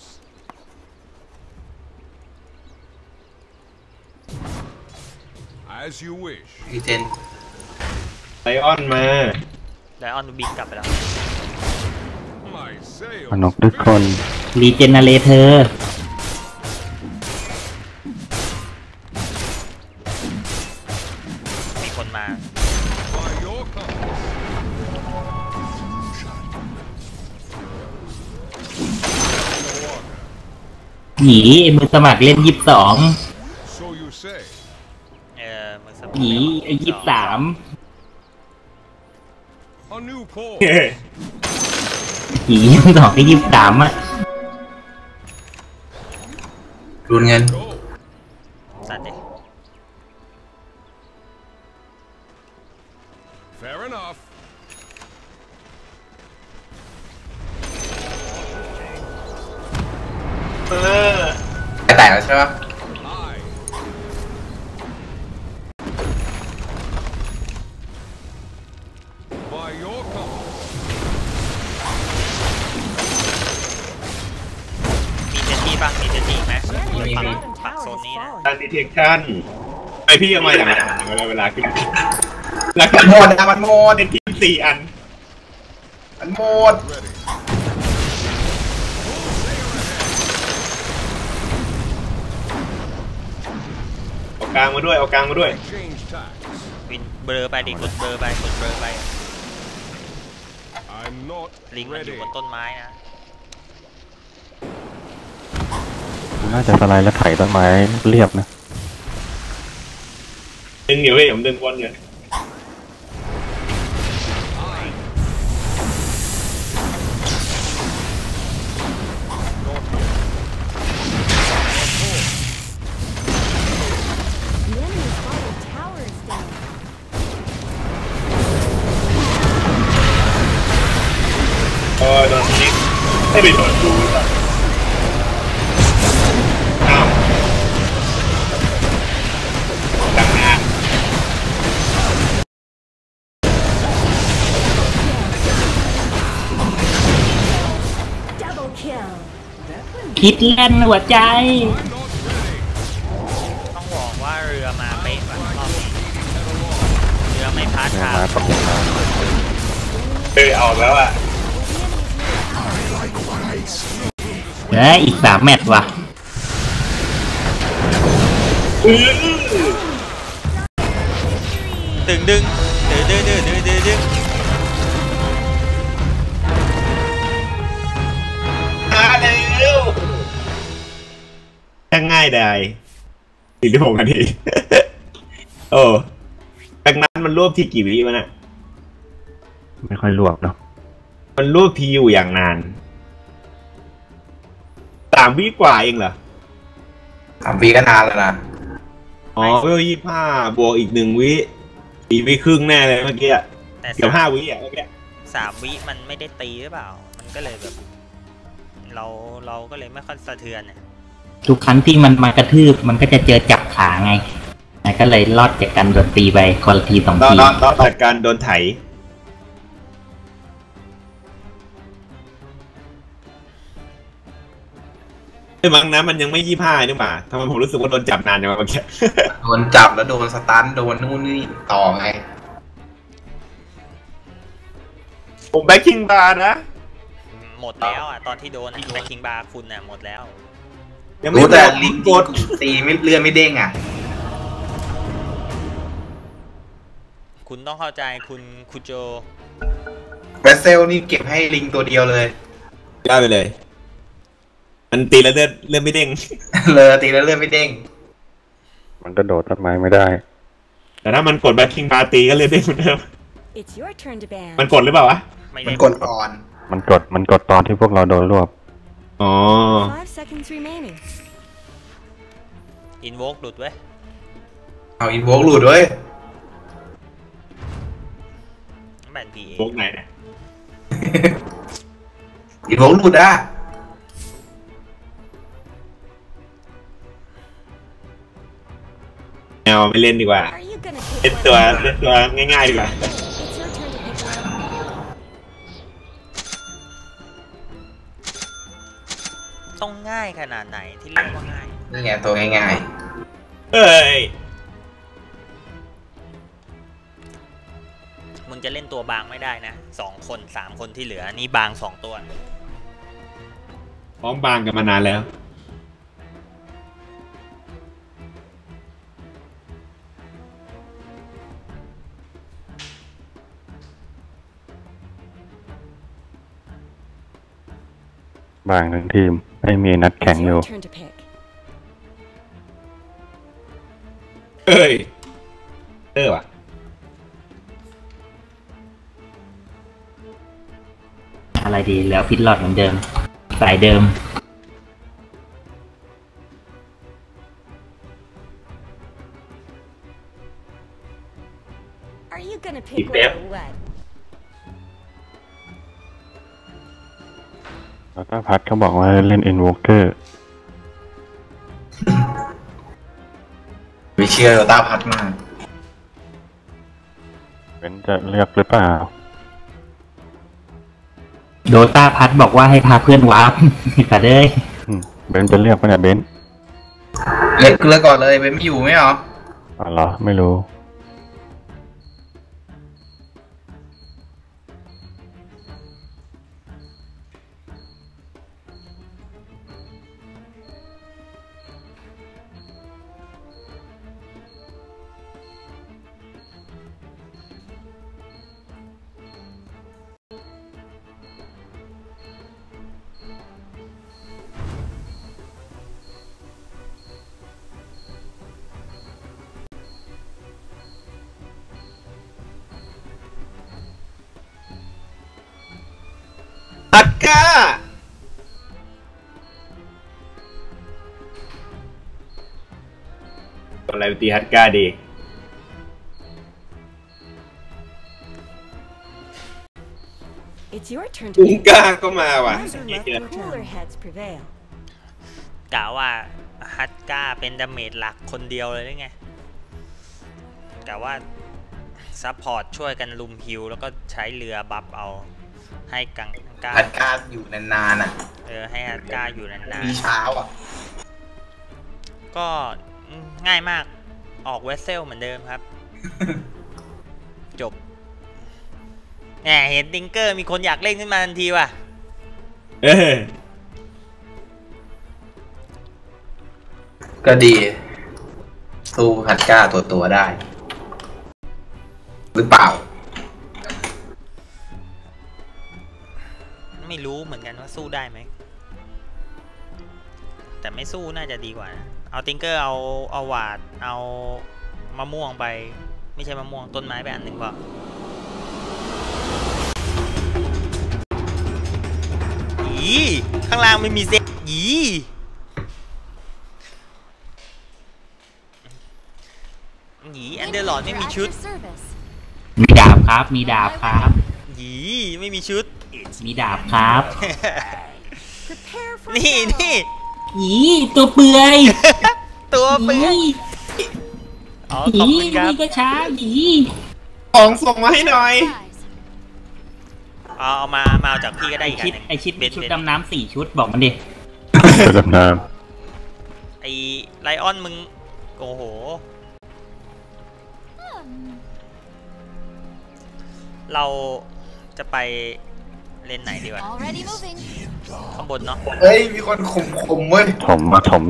As you wish. อีเจนไลออนมาไดออนบินกลับไปแล้ว My sails. มนุษย์ทุกคนรีเจนเนเรเตอร์มีคนมา By your compass. หนีมือสมัครเล่น22 So you say. มือสมัครหนีไอ้23 A new port. หนี22ไอ้23อ่ะรุนเงิน Go. สัตว์ดิ Fair enough. แตกแล้วใช่ปะ Aye. By your compass. มีเจนนี่ปะมีเจนนี่ไหม Your ฝั่ง bottom ฝั่ง tower โซน has นี้นะ fallen. การดีเทคชั่นไอพี่ยังมาอย่างไรเวลาขึ้นแล้วมันหมดอะมันหมดในทีม4 อันมันหมด Ready. เอากลางมาด้วยเอากลางมาด้วย Change tacks. วินเบลอไปดิกดเบลอไปกดเบลอไป I'm not ลิงมันอยู่ ready. บนต้นไม้นะน่าจะสไลด์และไถต้นไม้เรียบนะดึงอยู่เว้ยผมดึงบอลอยู่ The enemy's bottom tower is down. โดนนิกให้ไปโดนดูก่อนอ้าวดังงาน Double kill. คิดเล่นหัวใจต้องบอกว่าเรือมาเป๊ะว่ะรอบนี้เรือไม่พลาดเนี่ยทางมาตกลงมาออกแล้วอ่ะอีก3 แมตช์ว่ะดึงดึงดึงดึงดึงดึงดึงดึงเร็วช่างง่ายได้46 นาที โอ้จากนั้นมันรวบที่กี่วิวะน่ะไม่ค่อยรวบเนาะมันรวบทีอยู่อย่างนาน3 วิกว่าเองเหรอ 3 ปีก็นานแล้วนะอ๋อเวล25 บวกอีก1 วิ4 วิครึ่งแน่เลยเมื่อกี้แต่เกือบ5 วิอ่ะเมื่อกี้ 3 วิมันไม่ได้ตีหรือเปล่า มันก็เลยแบบ เราก็เลยไม่ค่อยสะเทือนเนี่ยทุกครั้งที่มันมากระทืบมันก็จะเจอจับขาไงก็เลยรอดจากการโดนตีไปคนละที2 ทีรอดจากการโดนไถไอ้บางนะมันยังไม่25นี่หว่าทำไมผมรู้สึกว่าโดนจับนานจังวะเมื่อกี้โดนจับแล้วโดนสตันโดนนู่นนี่ต่อไงผมแบ็คกิ้งบาร์นะหมดแล้วอ่ะตอนที่โดนแบ็คคิงบาร์คุณน่ะหมดแล้วยังไม่รู้แต่บอกลิงกดตีไม่เลื่อนไม่เด้งอ่ะคุณต้องเข้าใจคุณคูโจแบสเซลนี่เก็บให้ลิงตัวเดียวเลยได้ไปเลย มันตีแล้วเลื่อนไม่เด้งเลยตีแล้วเลื่อนไม่เด้งมันก็โดดต้นไม้ไม่ได้แต่ถ้ามันกดแบ็คกิ้งบาร์ตีก็เลื่อนเด้งเหมือนเดิม It's your turn to ban. มันกดหรือเปล่าวะไม่มันได้กดก่อนมันกดตอนที่พวกเราโดนรวบอ๋อ 5 seconds remaining. อินโวกหลุดเว้ยเอาอินโวกหลุดด้วยแบนพีเอพวกไหนเนี่ยอินโวกหลุดอ่ะแนวไม่เล่นดีกว่า Are you gonna เล่น pick ตัว one? เล่นตัวง่ายๆดีกว่า It's your turn to pick one. ต้องง่ายขนาดไหนที่เรียกว่าง่ายนี่ไงตัวง่ายเฮ้ยมึงจะเล่นตัวบางไม่ได้นะ2 คน 3 คนที่เหลือนี่บาง2 ตัวพร้อมบางกันมานานแล้วบางทั้งทีมไม่มีนัดแข่ง It's อยู่ your turn to pick. เฮ้ยว่ะอะไรดีแล้วฟิตหลอดเหมือนเดิมสายเดิม Are you gonna pick Keep one it. or what? แล้วก็พัดเขาบอกว่าเล่น Invoker ๆวิเชียร์โรต้าพัดมากเป็นจะเลือกหรือเปล่าโดตาพัดบอกว่าให้พาเพื่อนวาร์ป แต่เด้ยเบนจะเลือกปะเนี่ยเบนเลือกก่อนเลยเป็นไม่อยู่ไหมหรออ๋อเหรอไม่รู้ฮัตก้าอะไรไปตีฮัตก้าดี It's your turn to อุ้ง pick. ก้าก็มาว่ะ Cooler heads prevail. กล่าวว่าฮัตก้าเป็นดาเมจหลักคนเดียวเลยหรือไงแต่ว่าซัพพอร์ตช่วยกันลุมฮิวแล้วก็ใช้เรือบัฟเอาให้กังก้าพัดกล้าอยู่นานๆอ่ะให้ฮัตก้าอยู่นานมีเช้าอ่ะๆก็ง่ายมากออกเวสเซลเหมือนเดิมครับ จบแหมเห็นติงเกอร์มีคนอยากเล่นขึ้นมาทันทีว่ะก็ดี สู้พัดกล้าตัวได้ หรือเปล่าไม่รู้เหมือนกันว่าสู้ได้ไหมแต่ไม่สู้น่าจะดีกว่านะเอาติงเกอร์เอาหวาดเอามะม่วงไปไม่ใช่มะม่วงต้นไม้ไปอันหนึ่งเปล่าอีข้างล่างไม่มีเซตอีอันเดอร์หลอดไม่มีชุดมีดาบครับมีดาบครับอีไม่มีชุดมีดาบครับ Prepare for นี่ battle. อีตัวเปื่อยตัวเปื่อยอีอ๋อขอบคุณครับนี่ก็ช้าอีของส่งมาให้หน่อยเอามาเอาจากพี่ก็ได้อีกอันชิดหนึ่งไอชิดเบนชุดเบนดำน้ำ4 ชุดบอกมันดิจะดำน้ไอไลออนมึงโอ้โหเราจะไปเลนไหนดีวะ Already moving. ข้างบนเนาะเฮ้ย มีคนข่มเว้ยำถมมาถม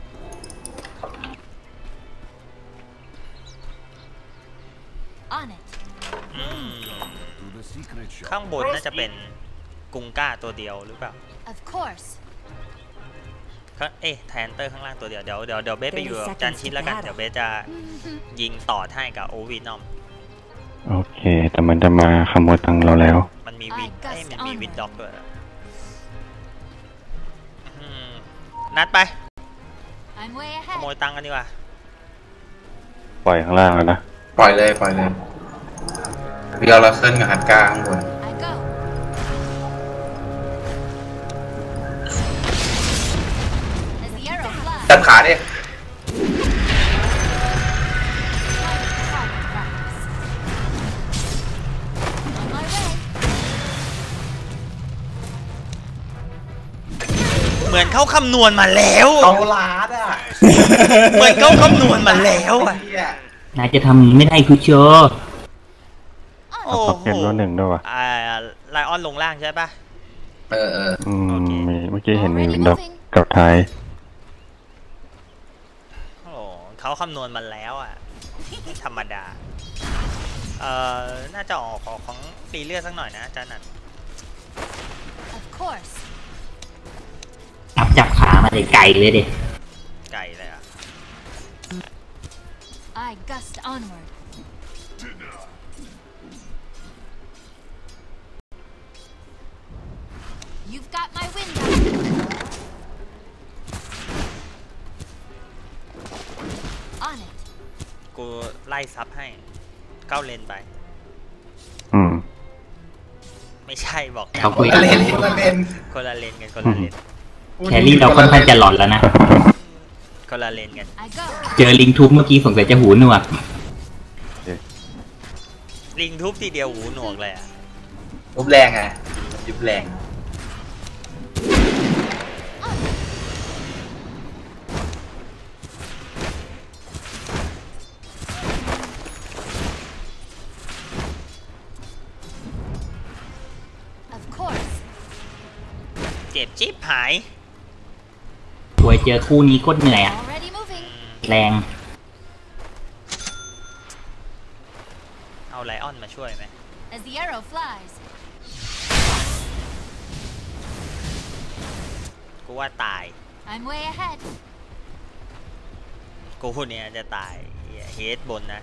On it. ข้างบนน่าจะเป็นกุงก้าตัวเดียวหรือเปล่า Of course. แทนเตอร์ข้างล่างตัวเดียวเดี๋ยวเบสไปอยู่กับจันชิดแล้วกันเดี๋ยวเบสจะยิงต่อให้กับโอวีนอมโอเค แต่มันจะมาขโมยตังค์เราแล้วมันมีวินมันมีวินด็อกด้วยนัดไป I'm way ขโม ahead. ยตังค์กันดีกว่าปล่อยข้างล่างแล้วนะปล่อยเลยพี่เอาเราเคลื่อนกับฮัตกล้าข้างบน I go. As the arrow flies. จับขาดิมือนเขาคำนวณมาแล้วเอาลาดอ่ะเหมือนเขาคำนวณมาแล้วอะนายจะทำไม่ได้คือเชอโอ้เอาโหเกม1ด้วยวะไลออนลงล่างใช่ปะเออมีเมื่อกี้เห็นมีดอกกับท้ายโอ้โหเขาคำนวณมาแล้วอ่ะไม่ธรรมดาน่าจะออกของตีเลือดสักหน่อยนะอาจารย์นัน Of course. จับขามาเลยไก่เลยเด็ไก่เลยอ่ะ I gust onward. You've got my wind up. On it. กูไล่ซับให้ก้าวเลนไป ไม่ใช่บอกเขาคุยๆกันเล่นเล่นคนละเลนกันคนละเลนแครี่เราค่อนข้างจะหลอนแล้วนะคนละเลนกัน I go. เจอลิงทุบเมื่อกี้สงสัยจะหูหนวกลิงทุบทีเดียวหูหนวกเลยอ่ะยุบแรงอ่ะยุบแรง Of course. เจ็บจิ๊บหายสวยเจอคู่นี้โคตรเหนื่อยอะ Already moving. แรงเอาไลออนมาช่วยไหม As the arrow flies. กูว่าตาย I'm way ahead. กูเนี่ยจะตายเฮดบนนะ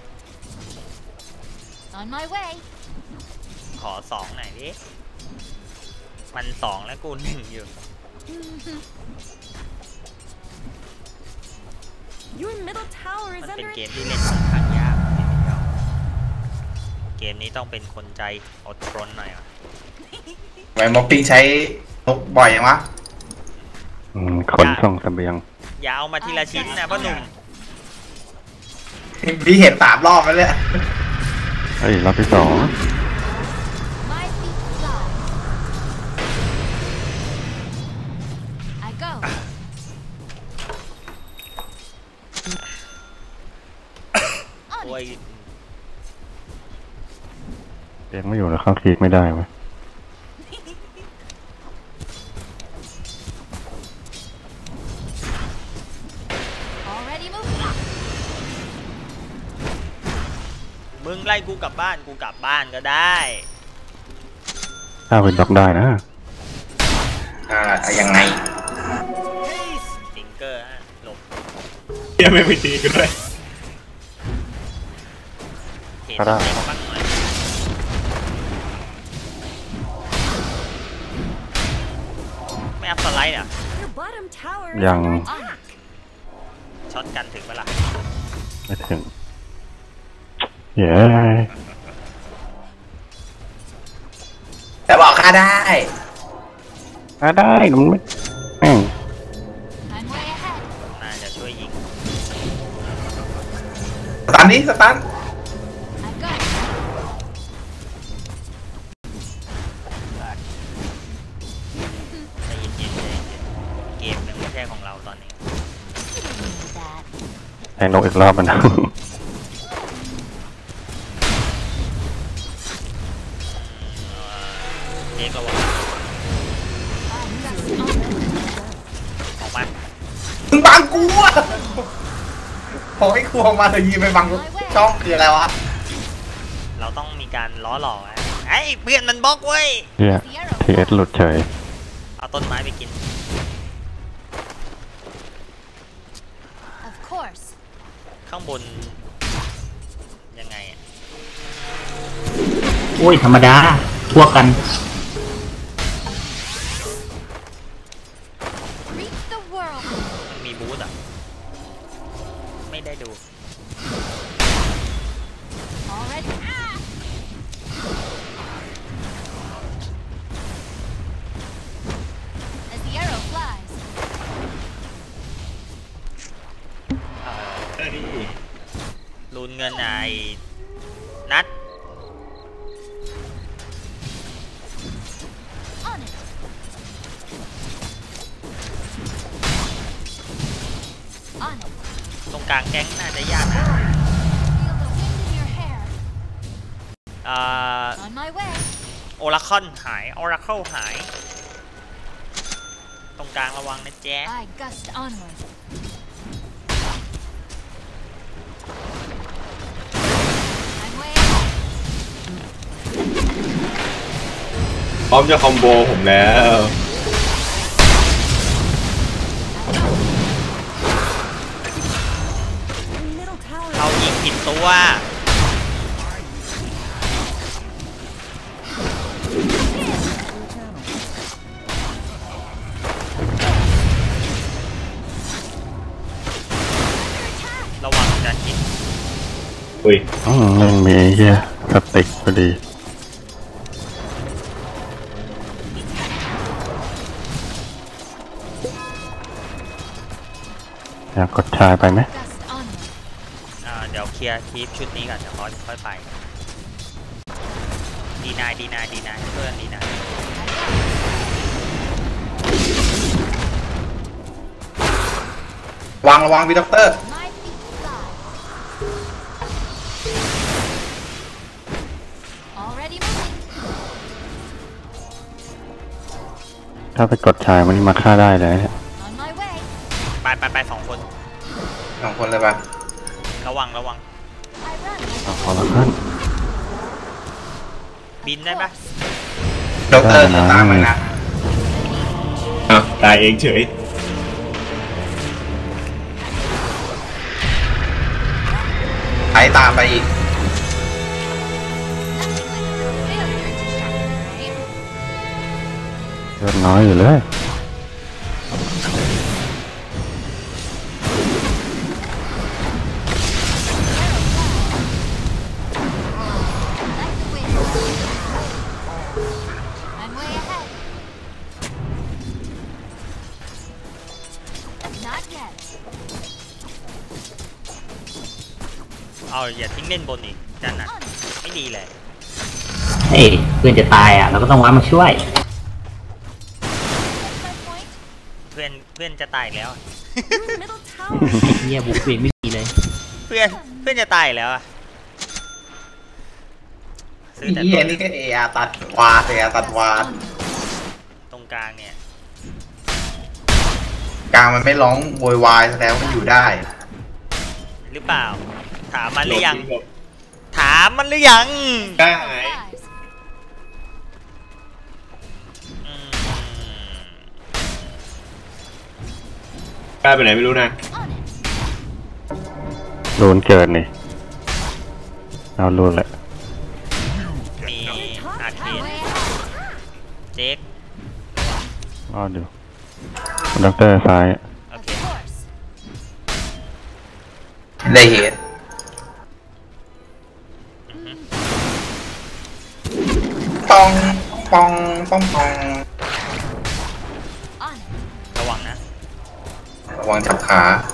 On my way. ขอ2หน่อยดิมัน2แล้วกู1อยู่ Your middle tower มัน is เป็น under เกมที่เล่นค่อนข้างยากทีเดียวเกมนี้ต้องเป็นคนใจอดทนหน่อยอ่ะไวมอปปิ้งใช้นกบ่อยยังวะขนส่งเสบียงอย่าเอามาทีละชิ้นนะพ่อหนุ่มพี่เห็น3 รอบแล้วเนี่ยเฮ้ยรอบที่2 My feet fly. I go. โอ้ยเกมไม่อยู่แล้วเข้าคลิกไม่ได้วะ Already moving. มึงไล่กูกลับบ้านกูกลับบ้านก็ได้ถ้าเป็นด็อกได้นะยังไงติงเกอร์ฮะหลบยังไม่ไปตีกันด้วยเห็นก็ได้เล็กบ้างหน่อยไม่อัพสไลด์อ่ะ Your bottom tower is ยัง under attack. ช็อตกันถึงเวลาไม่ถึงเย้แต่บอกค่าได้ได้มันไม่แม่ง I'm way ahead. น่าจะช่วยยิงสตันนี้สตัน I go. ใจเย็นๆใจเย็นๆเกมยังไม่ใช่ของเราตอนนี้ You don't need that. แทงนกอีกรอบมันเจ๊ก็ว่า I gust onward. ออกมามึงบังกูอ่ะพอให้ครูออกมาเธอยีไปบังช่องคืออะไรวะเราต้องมีการล้อหลอกนะไอ้เพื่อนมันบล็อกเว้ยเฮีย The arrow ทีเอสหลุดเฉยเอาต้นไม้ไปกิน Of course. ข้างบนยังไงอะโอ้ยธรรมดา พวกกัน Reach the world. มันมีบูธอ่ะ ไม่ได้ดู Already. Ah! As the arrow flies. รุนเงินไอ้นัด On it. กลางแก๊งน่าจะยากนะโอราคอนหายโอราเคิลหายตรงกลางระวังนะแจ๊พร้อมจะคอมโบผมแล้วเรายิงผิดตัวระวังจะคิดอุ้ยมันมีไอ้เหี้ยสติ๊กพอดีอยากกดชายไปไหมเดี๋ยวเคลียร์คลิปชุดนี้ก่อนเดี๋ยวค่อยไปดีนายเพื่อนดีนายระวังพี่ด็อกเตอร์ถ้าไปกดชายมันมาฆ่าได้เลยเนี่ยไป2 คน 2 คนเลยปะระวังขอละขั้นบินได้ปะด็อกเตอร์ตามไปนะตายเองเฉยไถตามไปอีกเลือดน้อยอยู่เลยอย่าทิ้งเล่นบนอีกจันน่ะไม่ดีเลยเฮ้ยเพื่อนจะตายอ่ะเราก็ต้องว้ามาช่วยเพื่อนจะตายแล้วเฮียบุกเองไม่ดีเลยเพื่อนจะตายแล้วอะซื้อแต่นี่ก็ตัดวาตัดวาตรงกลางเนี่ยกลางมันไม่ร้องโวยวายแสดงว่ามันอยู่ได้หรือเปล่าถามมันหรือยังได้ กล้าไปไหนไม่รู้นะโดนเกิดนี่เอาลุ้นแหละมีอาร์เคดเจ๊กรอดอยู่ด็อกเตอร์ซ้ายโอเคได้เหตุปองระวังนะระวังจับขา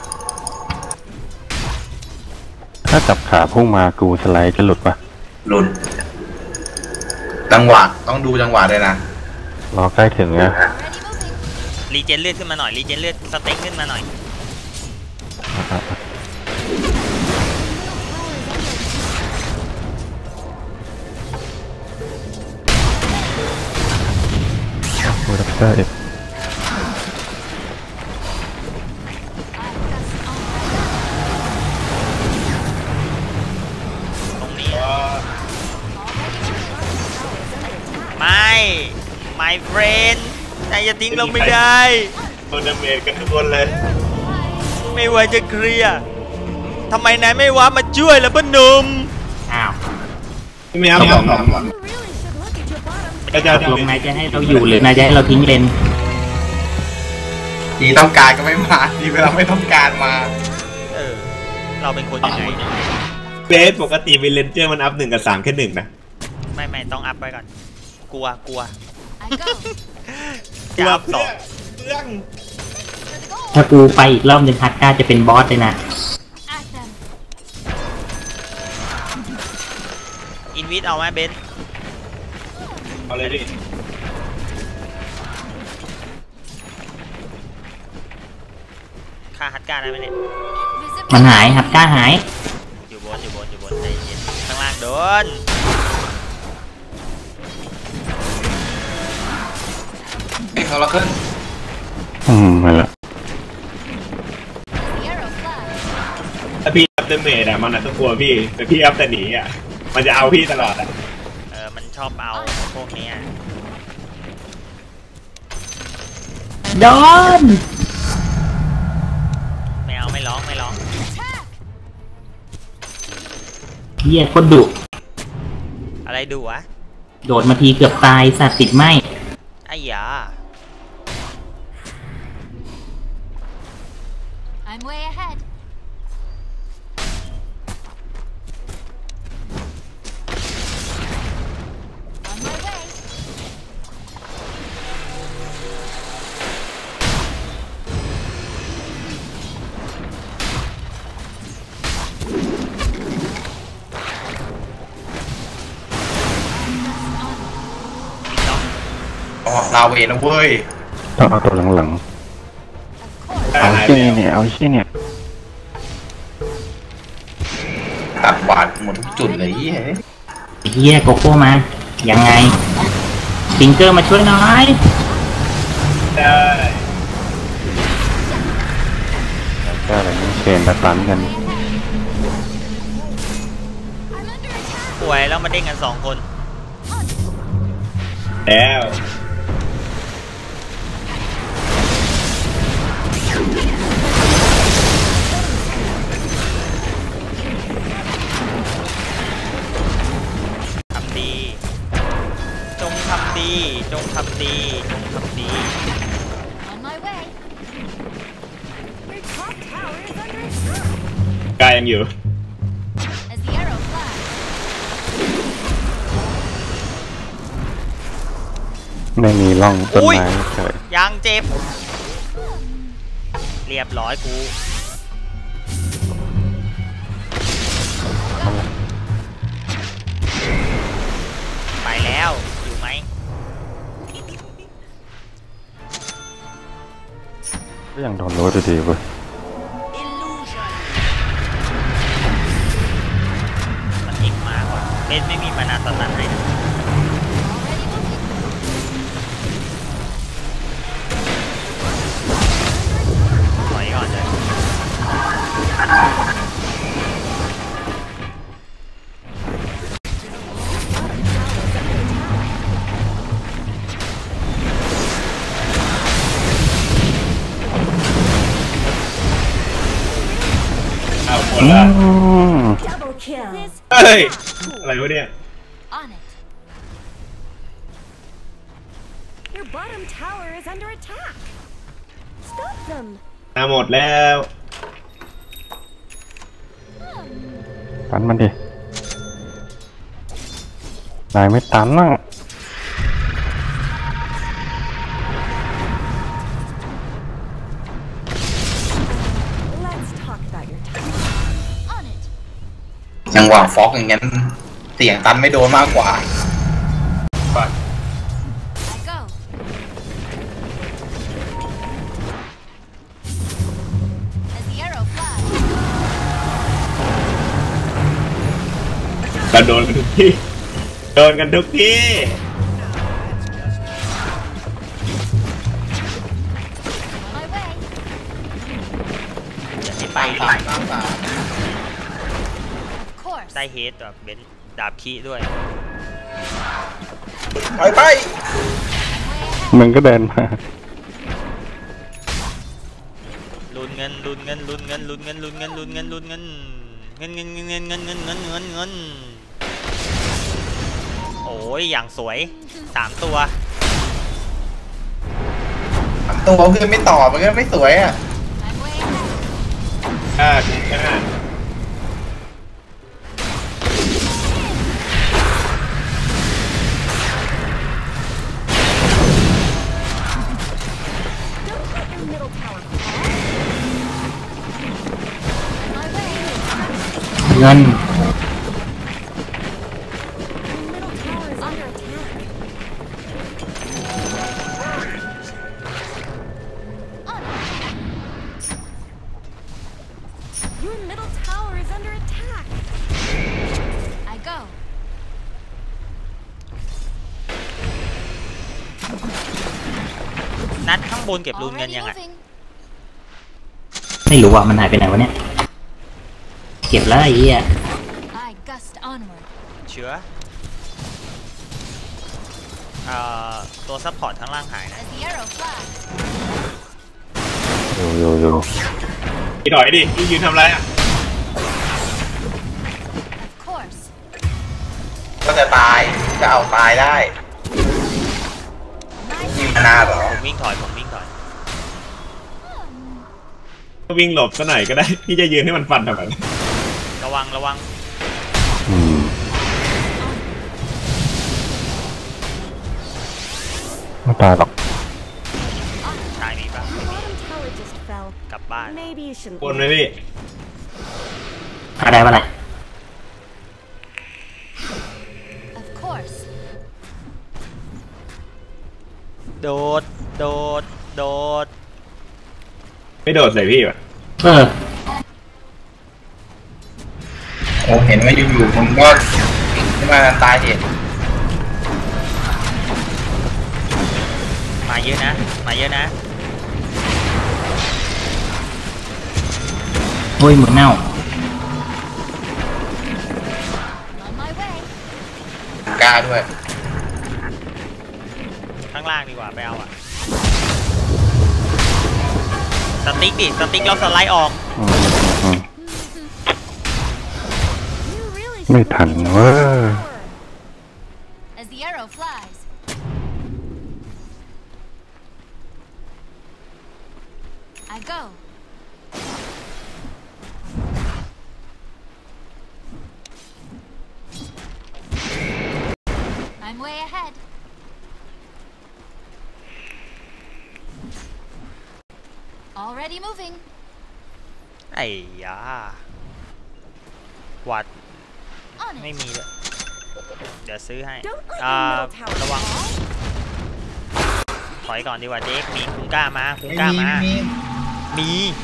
ถ้าจับขาพุ่งมากูสไลด์จะหลุดปะหลุดจังหวะต้องดูจังหวะด้วยนะรอใกล้ถึงนะรีเจนเลือดขึ้นมาหน่อยรีเจนเลือดสเต็กขึ้นมาหน่อยด็อกเตอร์ตรงนี้ไม่ my friend นายจะทิ้งเราไม่ได้โดนดาเมจกันทุกคนเลยไม่ไหวจะเคลียร์ทำไมนายไม่ว้ามาช่วยล่ะพ่อหนุ่มอ้าวไม่เอาตกลงนายจะให้เราอยู่หรือนายจะให้เราทิ้งเลนทีต้องการก็ไม่มาทีเวลาไม่ต้องการมาเราเป็นคนยังไงเบสปกติวิลเลนเจอร์มันอัพ1 กับ 3แค่1นะไม่ต้องอัพไว้ก่อนกลัวจะอัพ2 ถ้ากูไปอีกรอบนึงฮัตก้าจะเป็นบอสเลยนะอินวิทเอาไหมเบนเอาเลยดิฆ่าฮัตการได้ไหมเนี่ยมันหายฮัตก้าหายอยู่บนใจเย็นข้างล่างโดนเขาเราขึ้นมาละถ้าพี่อัพเดเมจอะมันอาจจะกลัวพี่แต่พี่อัพแต่หนีอะมันจะเอาพี่ตลอดอะมันชอบเอาพวกเนี้ยโดนไม่เอาไม่ร้องเหี้ยโคตรดุอะไรดูวะโดดมาทีเกือบตายสัตว์ติดไหมไอ้ยา I'm way ahead. อ๋อลาเวนะเว้ยต้องเอาตัวหลังๆเอาเชี่ยเนี่ยเอาเชี่ยเนี่ยตัดบาดหมดทุกจุดเลยเหี้ยเหี้ยโกโก้มา ยังไงฟิงเกอร์มาช่วยหน่อยได้ก็อะไรนี่เชนตะตันกันป่วยแล้วมาเด้งกัน2 คนแล้วทำดี จงทำดี On my way. Your top tower is under attack. กายยังอยู่ As the arrow flies. ไม่มีร่องต้นไม้เฉยยังเจ็บ เรียบร้อยกู ไปแล้ว อยู่ไหมก็ยังโดนรถดีๆเว้ยมันอีกมาก่อนเบสไม่มีมานาสตันให้นะถอยก่อนเลยเอาหมดละ Double kill. เฮ้ย อะไรวะเนี่ย On it. Your bottom tower is under attack. Stop them. หมดแล้วตันมันดินายไม่ตันน่ะ Let's talk about your tower. On it. ยังหวางฟอกอย่างงั้นเสียงตันไม่โดนมากกว่าปัด I go. As the arrow flies. กันโดนกันทุกที่โดนกันทุกที่ On my way. ไปตายตายตาย Of course. ได้เฮดแบบเบนดาบคีด้วยไปมันก็เดินมาลุ้นเงินโอ้ยอย่างสวย3 ตัวตัวคือไม่ต่อมันก็ไม่สวยอ่ะ I'm way ahead. อ่า Don't let your middle tower fall. On my way. เงิน Your middle tower is under attack. On it. Your บนเก็บรูนกันยังไงไม่รู้ว่ามันหายไปไหนวะเนี่ยเก็บแล้วไอ้เหี้ยเชื้อตัวซัพพอร์ตข้างล่างหายนะอยู่พี่ถอยดิพี่ยืนทำอะไรอ่ะก็จะตายจะเอาตายได้มีมานาเหรอผมวิ่งถอยก็วิ่งหลบซะหน่อยก็ได้พี่จะยืนให้มันฟันทำไมระวังไม่ตายหรอกชายมีปะ The bottom tower just fell. กลับบ้าน Maybe you shouldn't. บนไหมพี่อะไรวะเนี่ยโดดไม่โดดใส่พี่วะโอ้เห็นว่าอยู่ๆผมก็ขึ้นมาตายเห็นมาเยอะนะโอ้ยหมึกเน่ากล้าด้วยข้างล่างดีกว่าไปเอาอะสติ๊กเราสไลด์ออก You really ไม่ should ทัน look into เว้ย the tower. As the arrow flies. I go. I'm way ahead. Already moving. ไอ้ยาวัด On ไม่ it. มีเลยเดี๋ยวซื้อให้ Don't let the middle tower ระวัง fall. ถอยก่อนดีกว่าเด็กมีคุ้งกล้ามาไม่มีมี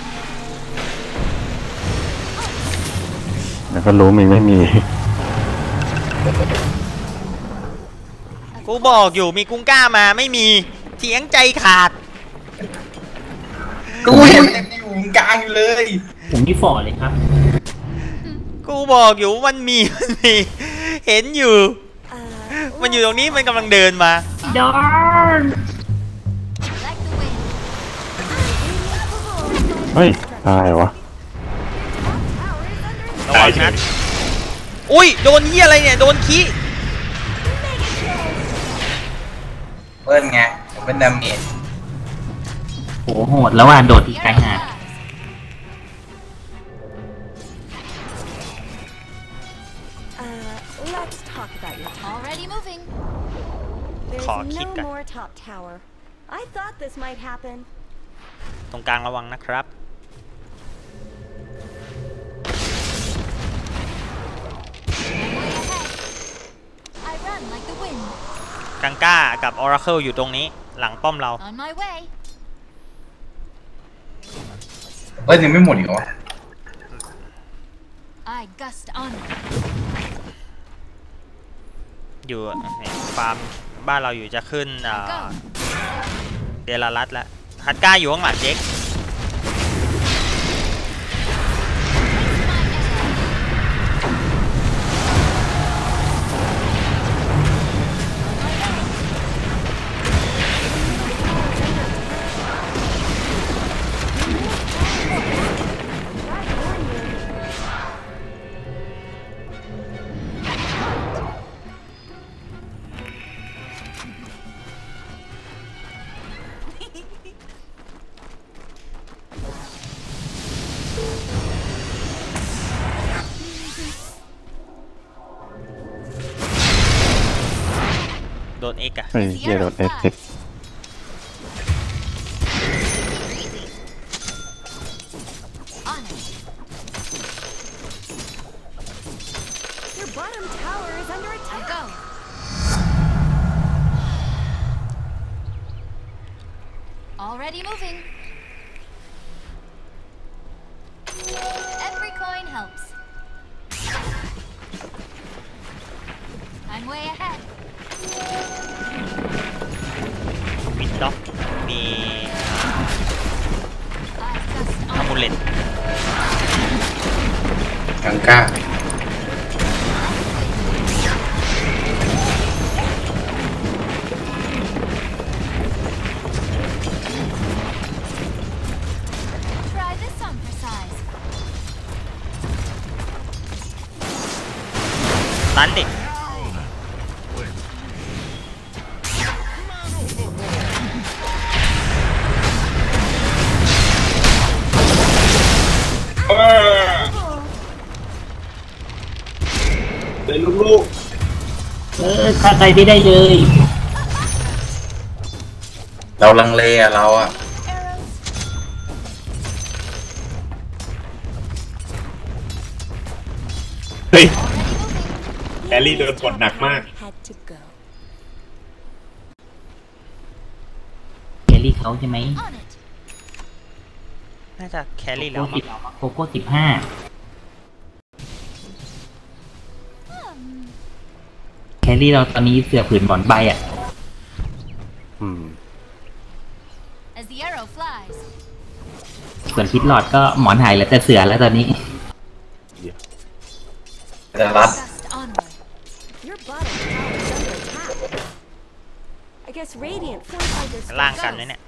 แล้วก็รู้มีไม่มีกูบอกอยู่มีกุ้งกล้ามาไม่มีเถียงใจขาดกูเห็นยังอยู่กลางอยู่เลยผมนี่ฝ่อเลยครับกูบอกอยู่มันมี เห็นอยู่ มันอยู่ตรงนี้มันกำลังเดินมาดอน Like the wind. เฮ้ย ตายวะระวังนะอุ้ยโดนเหี้ยอะไรเนี่ยโดนขี้เบิ้ลไงผมเป็นดาเมจโหโหดแล้วว่าโดดอีกไกลหา Let's talk about your tower. Already moving. There's ขอคิด no กัน more top tower. I thought this might happen. ตรงกลางระวังนะครับ Way ahead. I run like the wind. กังก้ากับ Oracle อยู่ตรงนี้หลังป้อมเรา On my way. เบิ้ลยังไม่หมดอีกเหรอ I gust on. อยู่ฟาร์มบ้านเราอยู่จะขึ้นเดลารัสแล้วฮัตก้าอยู่ข้างหลังเด็ก โดนเอ็กอะเฮ้ยเฮียโดนเอสติด On it. Your bottom tower is under I attack. go. Already moving. Every coin helps. I'm way ahead. วินด็อกมีอามูเลตกังก้า Try this on for size. ตันดิเลยลูกถ้าใครไม่ได้เลยเราลังเลอะเราอะๆเฮ้ยแคลรี่โดนกดหนักมาก Had to go. แครี่เขาใช่ไหม On it. น่าจะแครี่โกแล้วโก้มั้งโกโก้15แครี่เราตอนนี้เสือผืนหมอนใบอ่ะ As the arrow flies. ส่วนคิดหลอดก็หมอนหายแล้วแต่เสือแล้วตอนนี้จะรัด Just onward. Your bottom tower is under attack. I guess Radiant fortified their ล่างกันเลยเนี่ย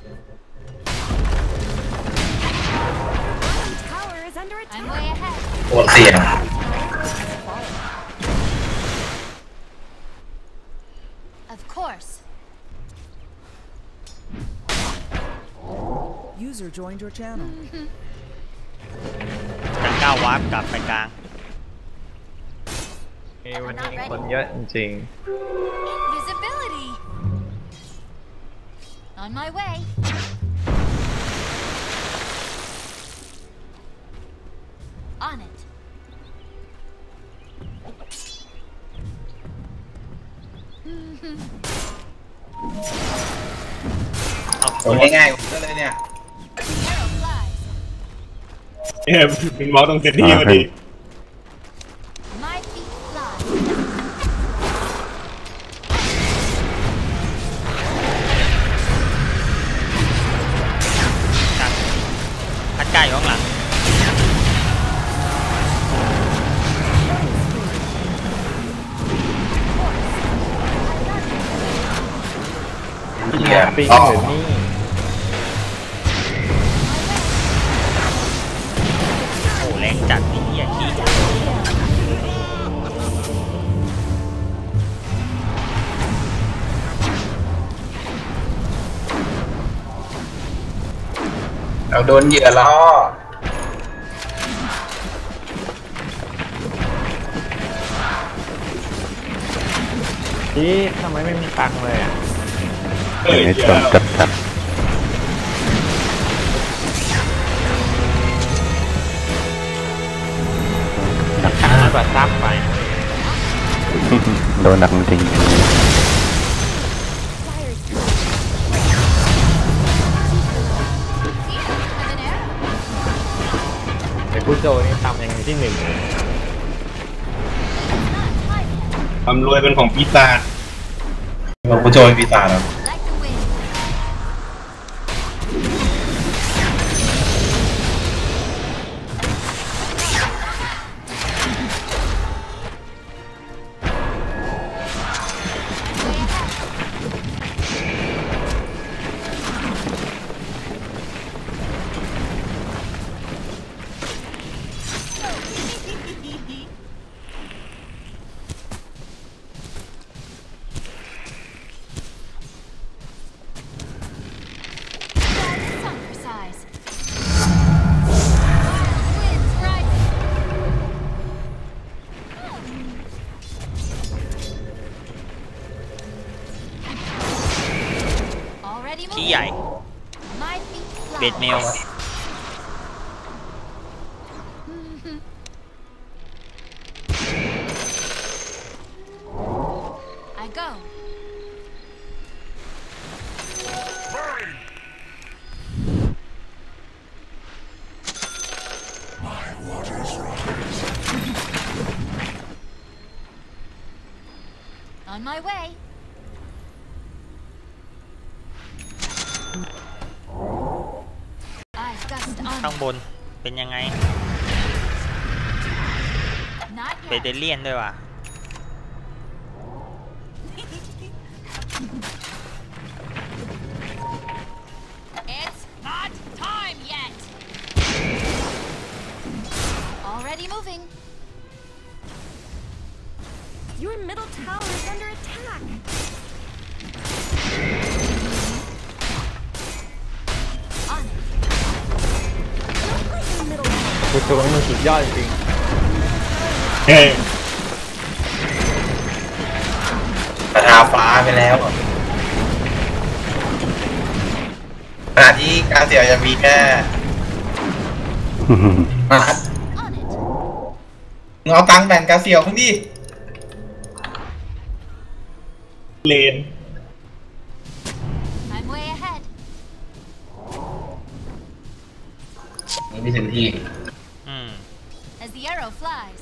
bottom tower is under I'm attack. way ahead. โคตรเสี่ยง Of course. User joined your channel. จังก้าววาร์ปกลับไปกลางวันนี้คนเยอะจริง Invisibility. On my way. On it. โอ้ยง่ายๆกว่าก็เลยเนี่ย The arrow flies. เป็นมอสตรงเซนที่พอดี My feet fly. พัดใกล้อยู่ข้างหลังเหี้ยอ๋อโอ้แรงจัดนี่เหี้ยขี้เราโดนเหยื่อล่อนี่ทำไมไม่มีตังค์เลยอ่ะเฮ้ยไม่เดี๋ยจวนจัดมากกว่าซับไปโดนหนักจริง With an arrow. แต่กูโจนี่ทำยังไงที่หนึ่งความรวยเป็นของปีศาจเราผู้โจยปีศาจแล้ว Like the wind. Way ahead. Sun for size. Winds rising. Already ขี้ moving. ใหญ่ My feet fly. เบ็ดเมล I go. On my way. I gust ข้างบนเป็นยังไง Not เบ yet. เดเลียนด้วยว่ะ It's not time yet. Already moving. Your middle tower is under attack. On it. Don't let your middle tower กูตัวมันสุดยอดจริงเฮ้ยกระทาฟ้าไปแล้วขณะที่การเสียจะมีแค่อ่ะ On it. มึงเอาตังค์แบ่งการเสียวมึงดิเลน I'm way ahead. มึงไม่ถึงที่อืม As the arrow flies.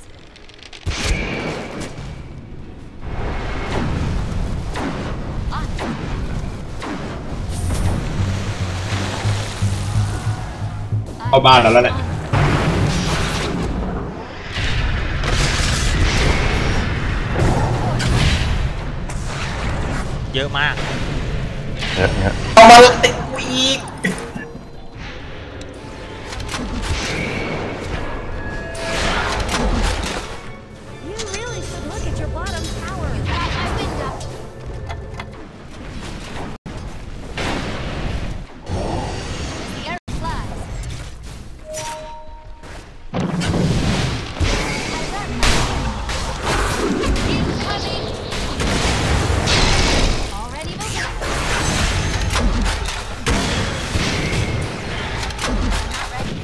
On it. เข้าบ้านแล้วแหละเยอะมากเยอะเยอะเอามาติดกูอีก You really should look at your bottom tower. Got my wind up. As the arrow flies. I run like the wind. Incoming. Already moving. Not ready.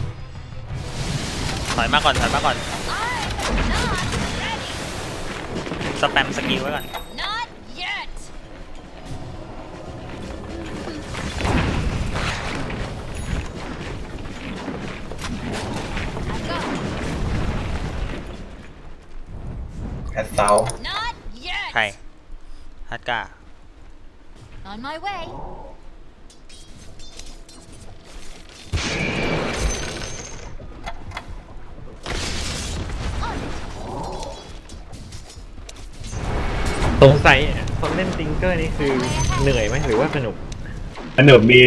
ถอยมาก่อน ถอยมาก่อน I'm not ready. สแปมสกิลไว้ก่อน Not yet. I go. แอดเซา Not yet. ใครฮัตกา On my way. On it. สงสัยคนเล่นติงเกอร์นี่คือเหนื่อยไหมหรือว่าสนุกสนุกดี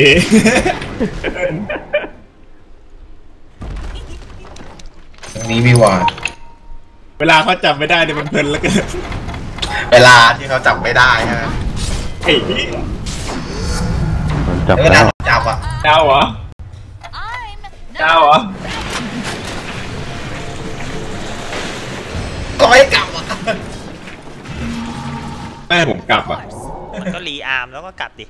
ตรงนี้มีวอร์ดเวลาเขาจับไม่ได้เนี่ยมันเพลินแล้วกันเวลาที่เขาจับไม่ได้ใช่ไหมไอ้นี่โดนจับเวแล้ลาว จับอ่ะเจ้าเหรอ I'm เจ้า not เหรอก็ไม่กลับอ่ะแม่ผมกลับอ่ะ course. มันก็รีอาร์มแล้วก็กลับดิ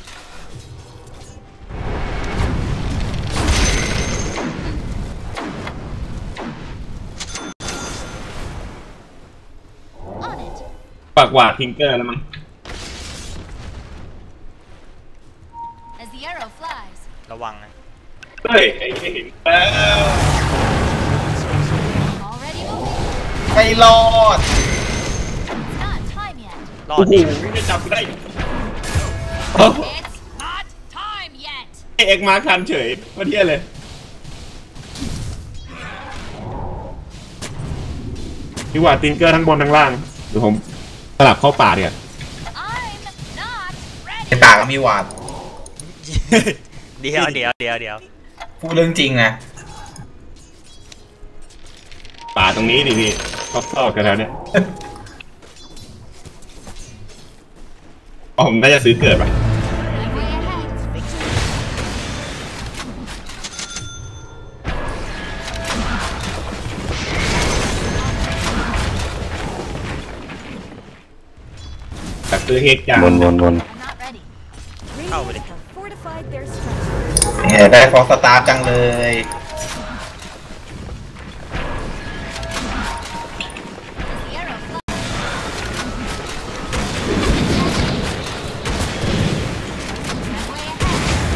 On it. ปากหวาดทิงเกอร์แล้วมั้ง As the arrow flies. ระวังนะเฮ้ยไอ้เห็นแล้ว Already moving. ไม่รอด It's not time yet. รอโอ้ดโหดิไม่จับได้ It's not time yet. ไอ้เอ็กมาคันเฉยมาเที่ยเลยดีกว่าทิงเกอร์ทั้งบนทั้งล่างเดี๋ยวผมสลับเข้าป่าเดี๋ยว I'm not ใน ready. ป่าก็มีวอร์ดเดี๋ยวพูดเรื่องจริงนะป่าตรงนี้ดิพี่ชอบกันแล้วเนี่ยอ๋อผมน่าจะซื้อเกิดป่ะ I'm way ahead. แต่ซื้อเฮกจังวน I'm not ready. Oh, Radiant really? have fortified their structures. เนี่ยได้ฟอสตาร์จังเลย As the arrow flies. I'm way ahead.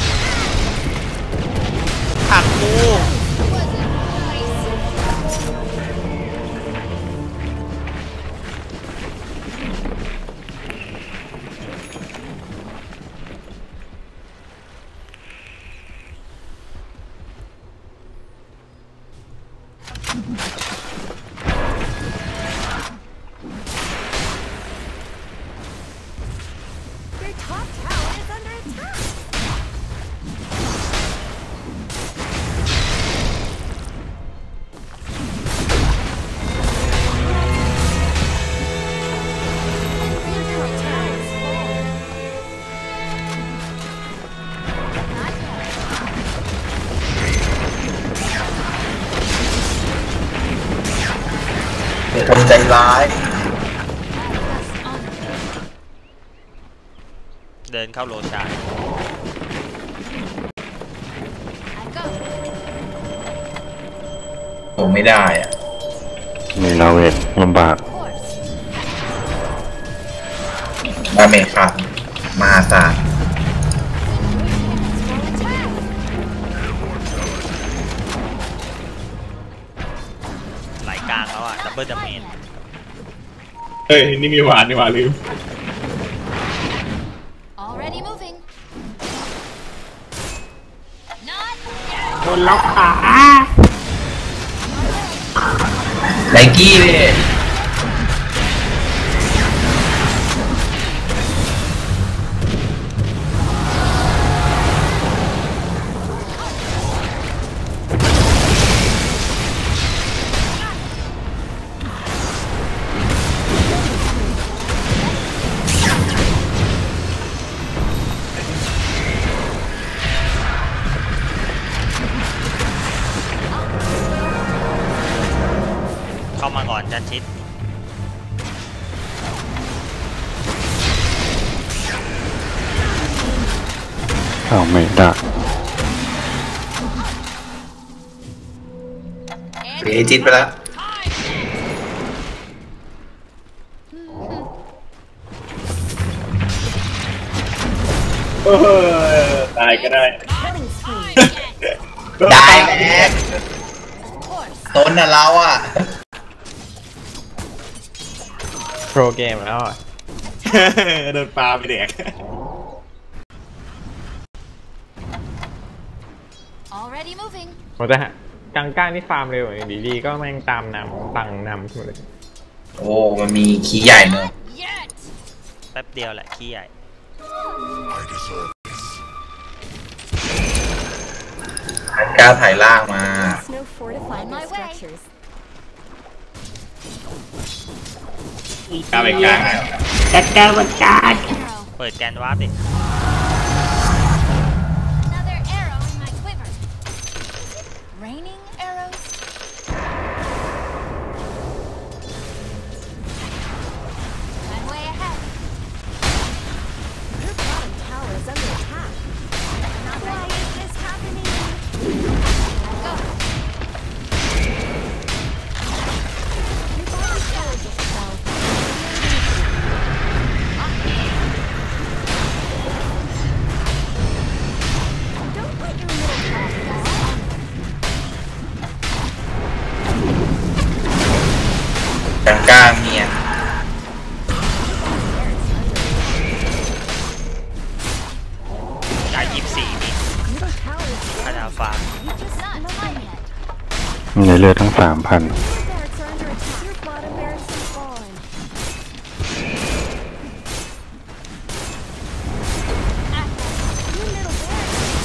ผักกู Was it nice? เใจร้ายเดินเข้าโลชาผมไม่ได้อ่ะมีลาเวทลำบากดาเมจครับมาศาลไหลกลางแล้วอ่ะดับเบิลดาเมจเฮ้ยนี่มีหวานนี่หว่าลืม Already moving. Not โดนล็อกขาไนกี้เลยเข้ามาก่อนจันชิดเอาไม่ได้เอจิตไปแล้วตายก็ได้ Killing spree. ได้แม็กต้นน่ะเราอ่ะโปรเกมแล้วอ่ะโดนปลาไปเด็ก already moving. ผมจะกังก้านี่ฟาร์มเร็วอย่างดีๆก็แม่งตามนำตังนำทุกเลยโอ้มันมีขี้ใหญ่เนอะ Yet. แป๊บเดียวแหละขี้ใหญ่ฮันก้าถ่ายล่างมา Snow fortified their structures. กล้าไปกลางจัดการวันการ Arrow. เปิดแกนวาร์ปดิ Another arrow in my quiver. Raining arrows. I'm way ahead. Your bottom tower is under attack. Not Why ready. is this happening? Go. Your bottom tower just fell. Don't let your middle tower fall. ฮันก้าเมียจ่าย24นี่ Middle tower is คา down. ดาฟ้า Not time yet. ในเลือดทั้ง 3,000 Your barracks are under attack. Your bottom barracks have fallen. Your middle barracks have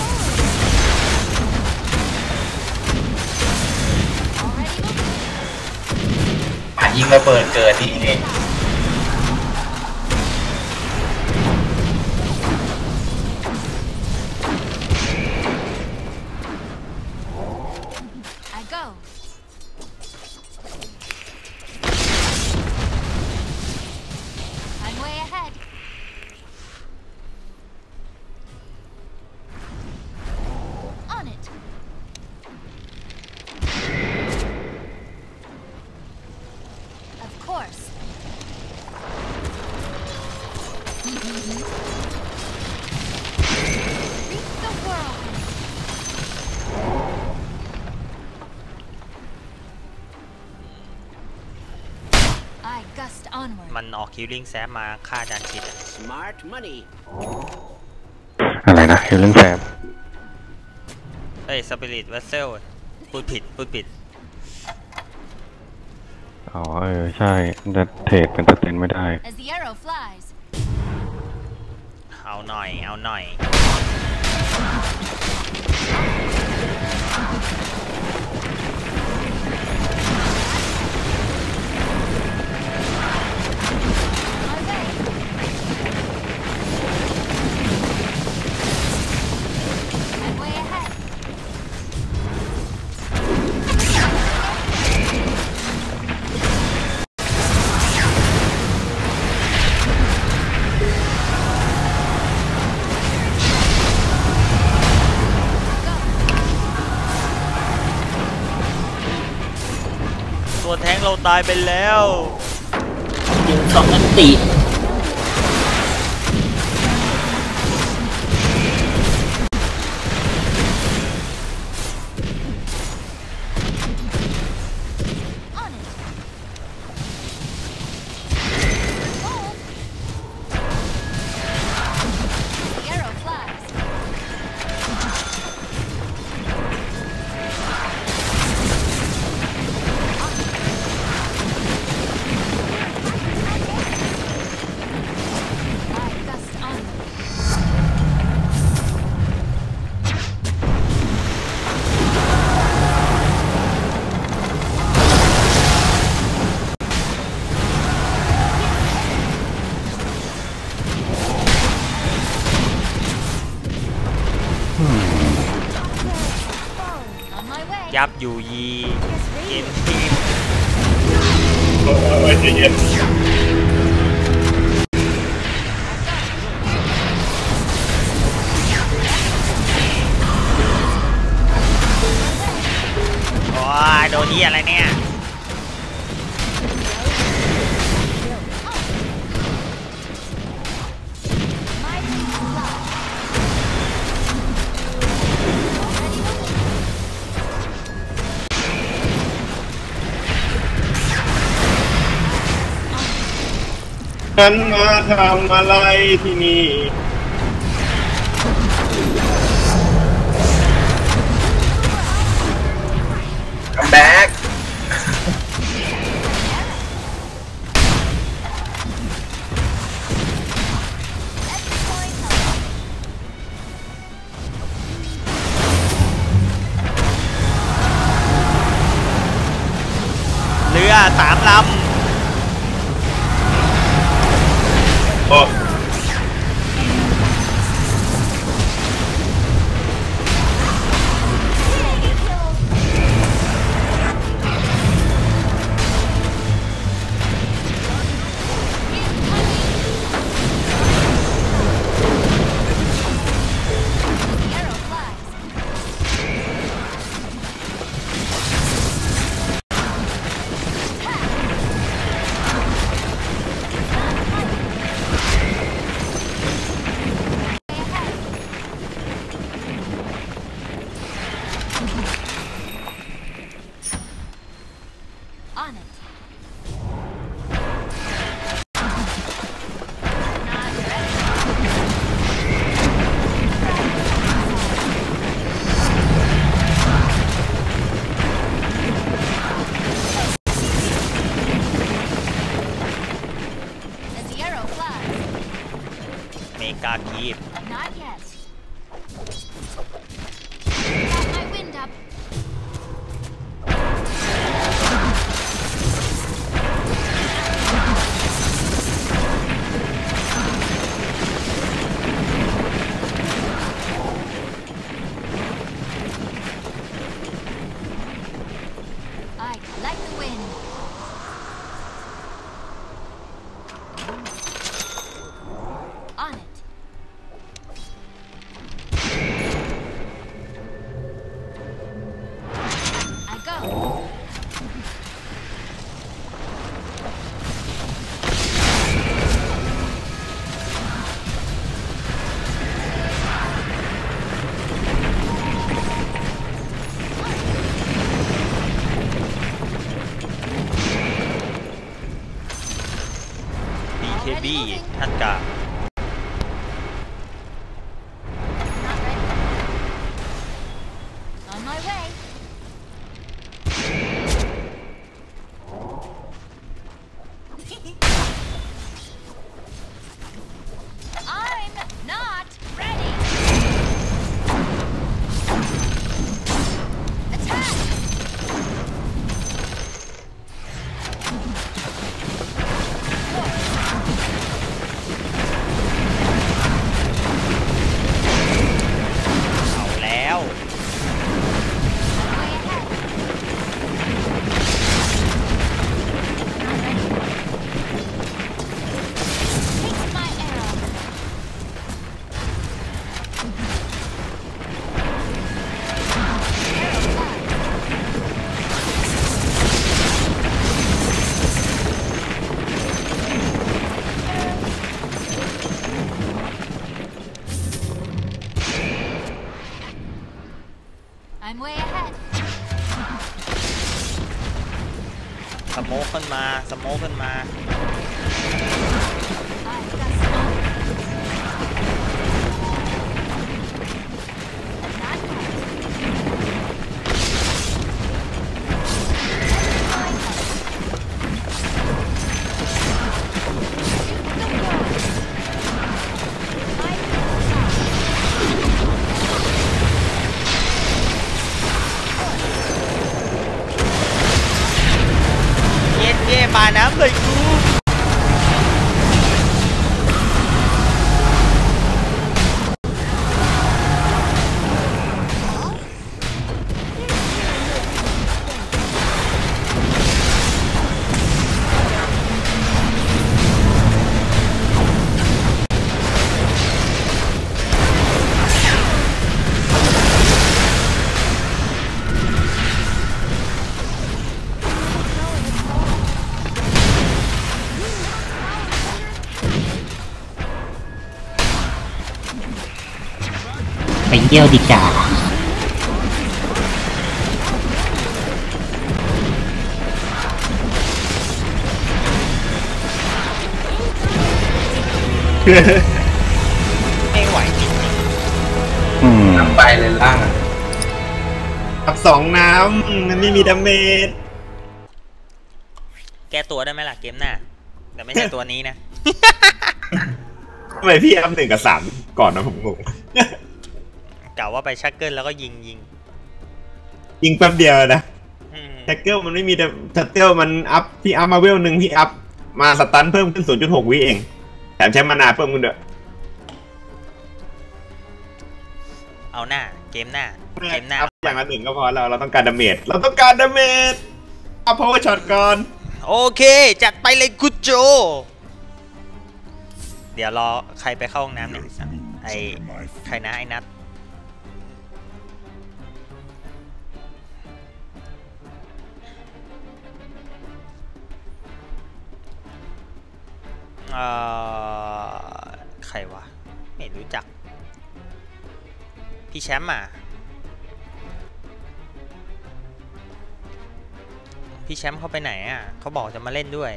fallen. Already moving. ป่ายิงระเบิดเกิดนี่เอง I go. I'm way ahead. On it. Of course. Reap the whirlwind. I gust onward. มันออกคิวลิงแซมมาฆ่าจันชิดอะ Smart money. อะไรนะเฮลเลนแซมเอ้ยสปิริตเวสเซลพูดผิดอ๋อใช่แต่เทรดเป็นเปอร์เซ็นต์ไม่ได้ As the arrow flies. เอาหน่อย My way. I'm way ahead. เราตายไปแล้วยิง2 อันติยับอยู่ยีเกมทีมโอ้ยใจเย็นโอ้ยโดนนี่อะไรเนี่ยฉันมาทำอะไรที่นี่คัมแบ็กเรือ3 ลำโอ้ On it. As the arrow flies. เมกาคีบ Not yet. Got my wind up. I like the wind. On it. I go. BKB ทัดกา Not ready. On my way. I'm not ready. Attack! I'm way ahead. สโมกขึ้นมาสโมกขึ้นมา I've got smoke. Not yet. I เย็นเย่มาน้ำเลยกูไปเยี่ยวดีกว่าไม่ไหวจริงน้ำไปเลยล่างอะกับ2 น้ำมันไม่มีดาเมจๆแก้ตัวได้ไหมล่ะเกมหน้าแต่ไม่ใช่ตัวนี้นะทำไมพี่อัพ1 กับ 3ก่อนนะผมงงกล่าวว่าไปชักเกิลแล้วก็ยิงยิงแป๊บเดียวนะอืมแท็กเกิลมันไม่มีแท็กเกิลมันอัพพี่อัพมาเวล1พี่อัพมาสตันเพิ่มขึ้น 0.6 วิเองแถมใช้มานาเพิ่มขึ้นด้วยเอาหน้าเกมหน้าเกมหน้าอัพอย่างละ1ก็พอเราต้องการดาเมจอัพพาวเวอร์ช็อตก่อนโอเคจัดไปเลยกุโจ เดี๋ยวรอใครไปเข้าห้องน้ำเนี่ยไอใครนะไอ้นัทใครวะไม่รู้จักพี่แชมป์อ่ะพี่แชมป์เขาไปไหนอ่ะเขาบอกจะมาเล่นด้วย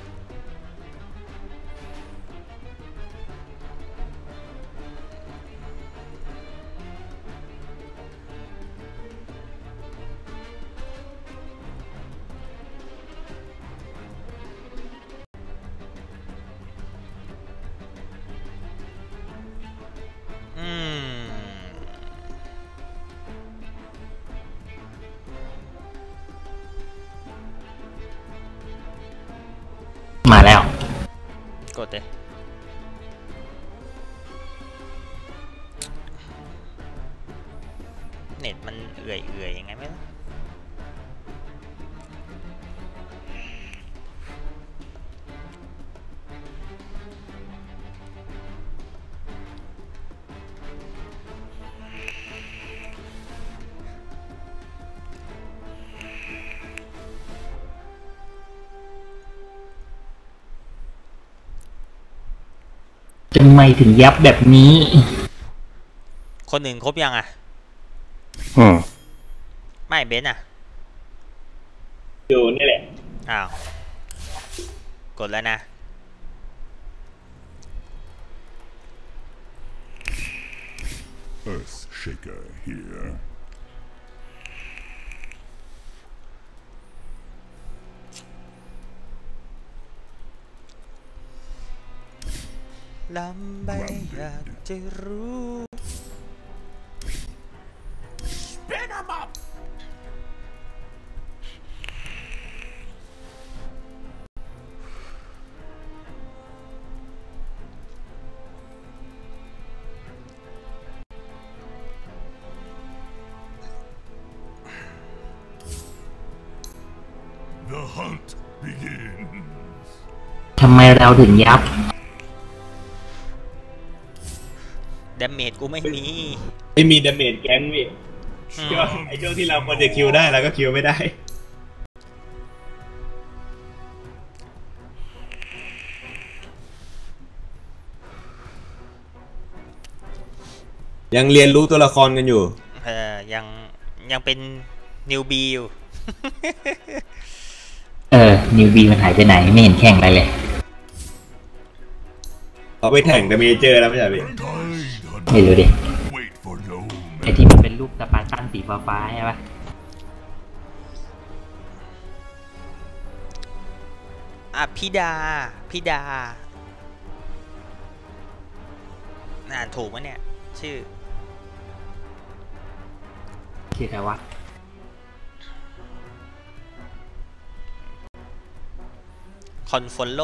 มาแล้วกดเลยเน็ตมันเอื่อยยังไงไม่รู้ทำไมถึงยับแบบนี้คนอื่นครบยังอ่ะไม่เบนอ่ะอยู่นี่แหละอ้าว กดแล้วนะ Earth Shaker here. ลำใบอยากจะรู้ Spin 'em up! The hunt begins. ทำไมเราถึงยับดาเมจกูไม่มีไม่มีดาเมจแก๊งพี่ไอ้ช่วงที่เราควรจะคิวได้เราก็คิวไม่ได้ยังเรียนรู้ตัวละครกันอยู่ยังยังเป็นนิวบีอยู่นิวบีมันหายไปไหนไม่เห็นแข่งอะไรเลยเขาไปแข่งแต่เมเจอร์แล้วไม่ใช่พี่ไม่รู้ดิไอที่มันเป็นรูปสปาร์ตันสีฟ้าๆใช่ปะพิดาอ่านถูกไหมเนี่ยชื่อใครวะคอนโฟลโล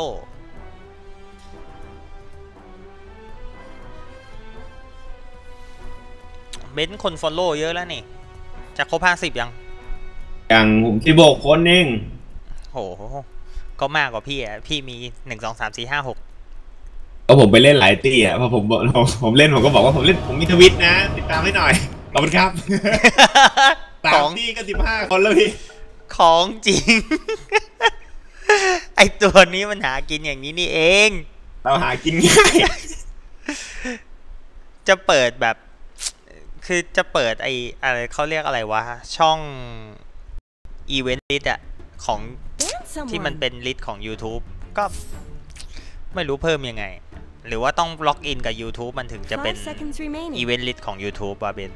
เบนซ์คนฟอลโล่เยอะแล้วนี่จะครบ50ยังผม16 คนเองโหก็มากกว่าพี่อ่ะพี่มี1 2 3 4 5 6 ก็ผมไปเล่นหลายตีอ่ะพอผมเล่นผมก็บอกว่าผมมีทวิตนะติดตามให้หน่อยขอบคุณครับ3 ตีก็15 คนแล้วพี่ของจริง ไอตัวนี้มันหากินอย่างนี้นี่เองเราหากินง่ายจะเปิดแบบคือจะเปิดไออะไรเขาเรียกอะไรวะช่องอีเวนต์ลิสต์อะของที่มันเป็นลิสต์ของ YouTube ก็ไม่รู้เพิ่มยังไงหรือว่าต้องล็อกอินกับ YouTube มันถึงจะเป็นอีเวนต์ลิสต์ของ YouTube ว่าเบน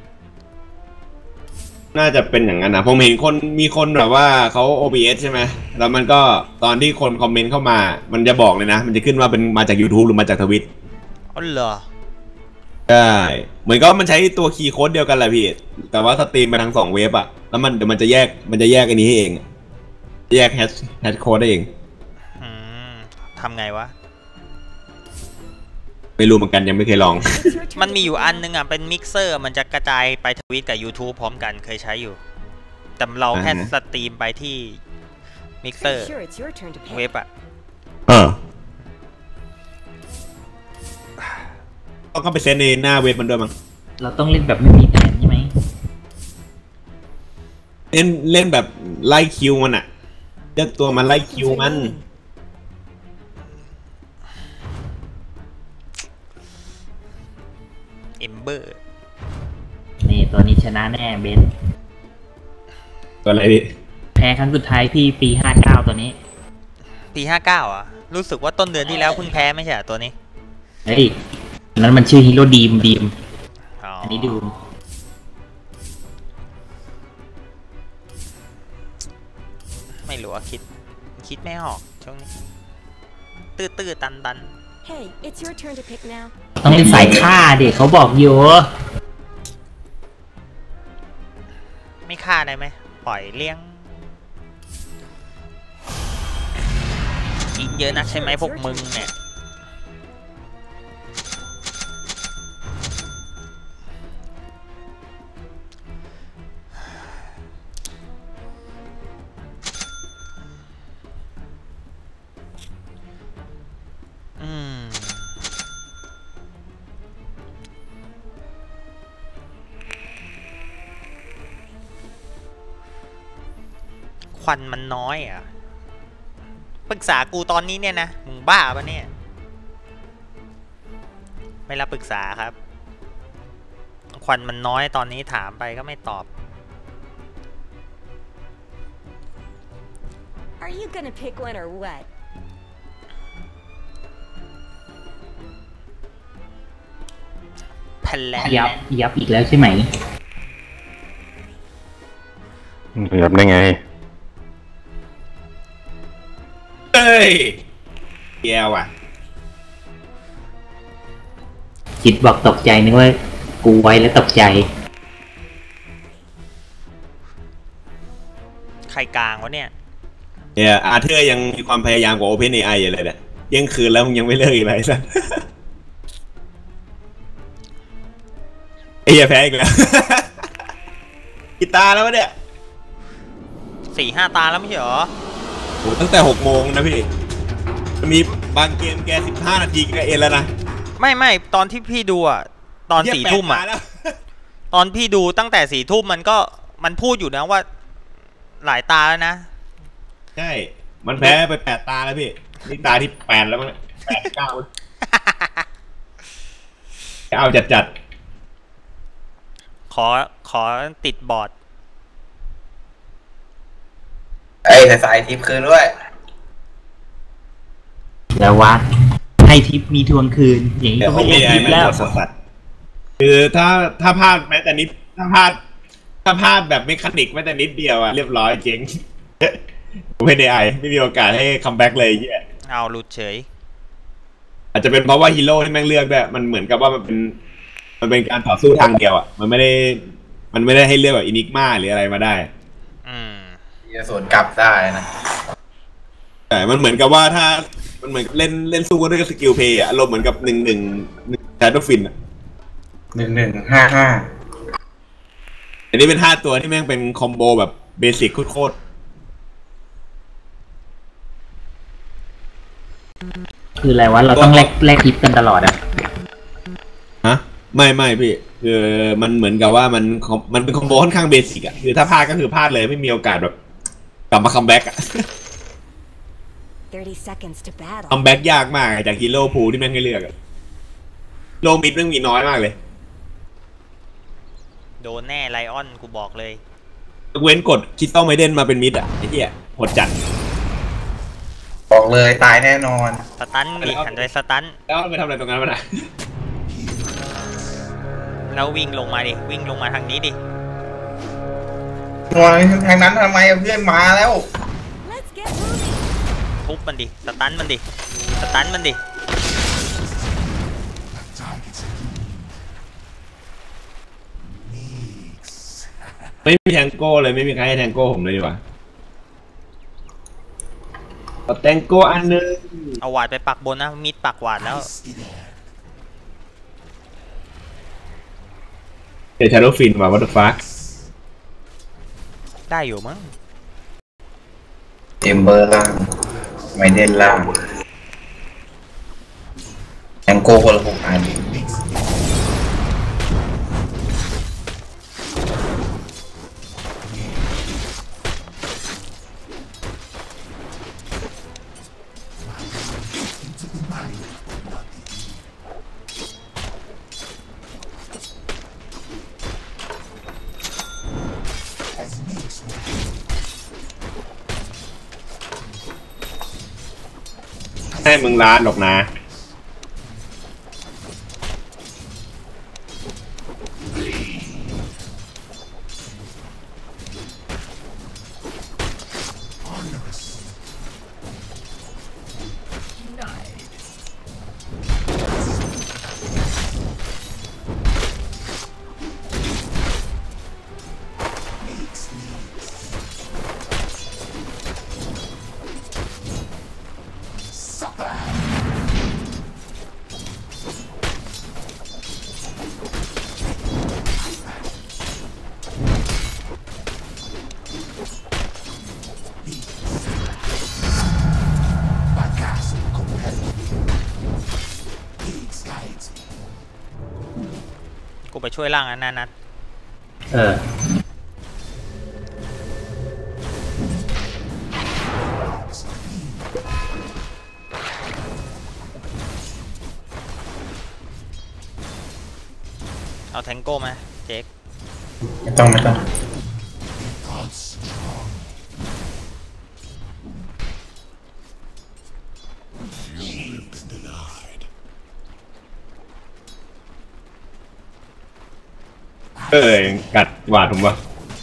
น่าจะเป็นอย่างนั้นนะผมเห็นมีคนแบบว่าเขา OBS ใช่ไหมแล้วมันก็ตอนที่คนคอมเมนต์เข้ามามันจะบอกเลยนะมันจะขึ้นว่าเป็นมาจาก YouTube หรือมาจากทวิตอ๋อเหรอใช่เหมือนก็มันใช้ตัวคีย์โค้ดเดียวกันแหละพี่แต่ว่าสตรีมไปทั้ง2 เว็บอะแล้วเดี๋ยวมันจะแยกอันนี้ให้เองแยกแฮชโค้ดได้เองทำไงวะไม่รู้เหมือนกันยังไม่เคยลองมันมีอยู่อันนึงอ่ะเป็นมิกเซอร์มันจะกระจายไปทวิตกับ YouTube พร้อมกันเคยใช้อยู่แต่เราแค่สตรีมไปที่มิกเซอร์เว็บอ่ะต้องไปเซตในหน้าเว็บมันด้วยมั้งเราต้องเล่นแบบไม่มีแผนใช่ไหมเล่นแบบไล่คิวมันอ่ะเจ้าตัวมันไล่คิวมันเอมเบอร์นี่ตัวนี้ชนะแน่เบนตัวอะไรพี่แพ้ครั้งสุดท้ายพี่ปี59ตัวนี้ปี59อ่ะรู้สึกว่าต้นเดือนที่แล้วเพิ่งแพ้ไม่ใช่ตัวนี้เฮ้ยนั้นมันชื่อฮีโร่ดีมอันนี้ดูไม่รู้ว่าคิดไม่ออกช่วงนี้ตื้อตัน Hey, it's your turn to pick now. ต้องเป็นสายฆ่าเด็กเขาบอกอยู่ไม่ฆ่าได้ไหมปล่อยเลี้ยงกินเยอะนักใช่ไหมพวกมึงเนี่ยควันมันน้อยอ่ะปรึกษากูตอนนี้เนี่ยนะมึงบ้าปะเนี่ยไม่รับปรึกษาครับควันมันน้อยตอนนี้ถามไปก็ไม่ตอบ Are you gonna pick one or what? พันแล้วยับอีกแล้วใช่ไหมยับได้ไงเฮ้ยแย่ว่ะจิตบอกตกใจนึกว่ากูไว้แล้วตกใจใครกลางวะเนี่ยอาเธอร์ยังมีความพยายามกว่า OpenAI อยู่เลยเนี่ยยังคืนแล้วมึงยังไม่เลิกอีกเลยสัสแพ้อีกแล้วกี่ตาแล้ววะเนี่ย 4-5 ตาแล้วไม่ใช่หรอโหตั้งแต่6 โมงนะพี่มีบางเกมแก15 นาทีก็เอ็นแล้วนะไม่ตอนที่พี่ดูอ่ะตอน4 ทุ่มอ่ะตอนพี่ดูตั้งแต่4 ทุ่มมันพูดอยู่นะว่าหลายตาแล้วนะใช่มันแพ้ไป8 ตาแล้วพี่นี่ตาที่8แล้วมั้ง8 9จัดขอติดบอร์ดไอ้สายทิปคืนด้วยแล้ววะให้ทิปมีทวงคืนอย่างนี้ก็ไม่ได้ทิปแล้วสัตว์คือถ้าพลาดแม้แต่นิดถ้าพลาดแบบไม่คันิกแม้แต่นิดเดียวอะเรียบร้อยเจ๊งไม่ได้ไม่มีโอกาสให้คัมแบ็กเลยเหี้ยเอาหลุดเฉยอาจจะเป็นเพราะว่าฮีโร่ที่แม่งเลือกด้วยมันเหมือนกับว่ามันเป็นการต่อสู้ทางเดียวอ่ะมันไม่ได้ให้เลือกแบบอินิกมาหรืออะไรมาได้จะสวนกลับได้นะแต่มันเหมือนกับว่าถ้ามันเหมือนเล่นสู้กันด้วยสกิลเพย์อ่ะอารมณ์เหมือนกับ1-1 แชโดว์ฟินอ่ะ 1155 อันนี้เป็น5ตัวที่แม่งเป็นคอมโบแบบเบสิกโคตรคืออะไรวะเราต้องแลกทิปกันตลอดอะฮะไม่พี่คือมันเหมือนกับว่ามันเป็นคอมโบค่อนข้างเบสิกอ่ะคือถ้าพลาดก็คือพลาดเลยไม่มีโอกาสแบบกลับมาคัมแบ็กอ่ะคัมแบ็กยากมากจากฮีโร่พูลที่แม่งให้เลือกอะโลมิดแม่งมีน้อยมากเลยโดนแน่ไลออนกูบอกเลยเว้นกดคิสตัลไมเดนมาเป็นมิดอ่ะไอ้เหี้ยโหดจัดบอกเลยตายแน่นอนสตันดิหันไปสตันแล้วไปทำอะไรตรงนั้นวะนะแล้ววิ่งลงมาดิวิ่งลงมาทางนี้ดิทางนั้นทำไมเพื่อนมาแล้วทุบมันดิสตันมันดิสตันมันดิไม่มีแทงโก้เลยไม่มีใครให้แทงโก้ผมเลยดีกว่าเอาแทงโก้อันนึงเอาหวาดไปปักบนนะมิดปักหวาดแล้วเดี๋ยวชาโดว์ฟินว่าวัตถุฟ้าได้อยู่มั้งเอมเบอร์ล่างไมเดนล่างแองโก้คนละ6 อันให้มึงร้านหรอกนะกูไปช่วยล่างนะนัดเอาแทงโก้มาเจ๊กไม่ต้องกัดหวาดผมวะ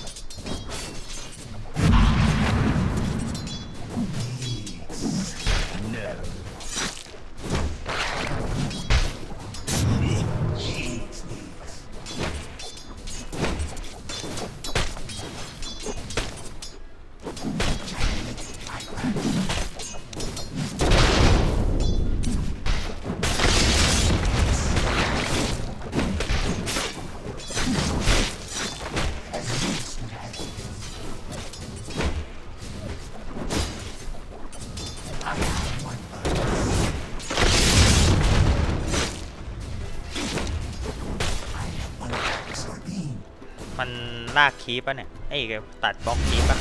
มันลากคีปป่ะเนี่ยไอ้ตัดบล็อกคีปป่ะ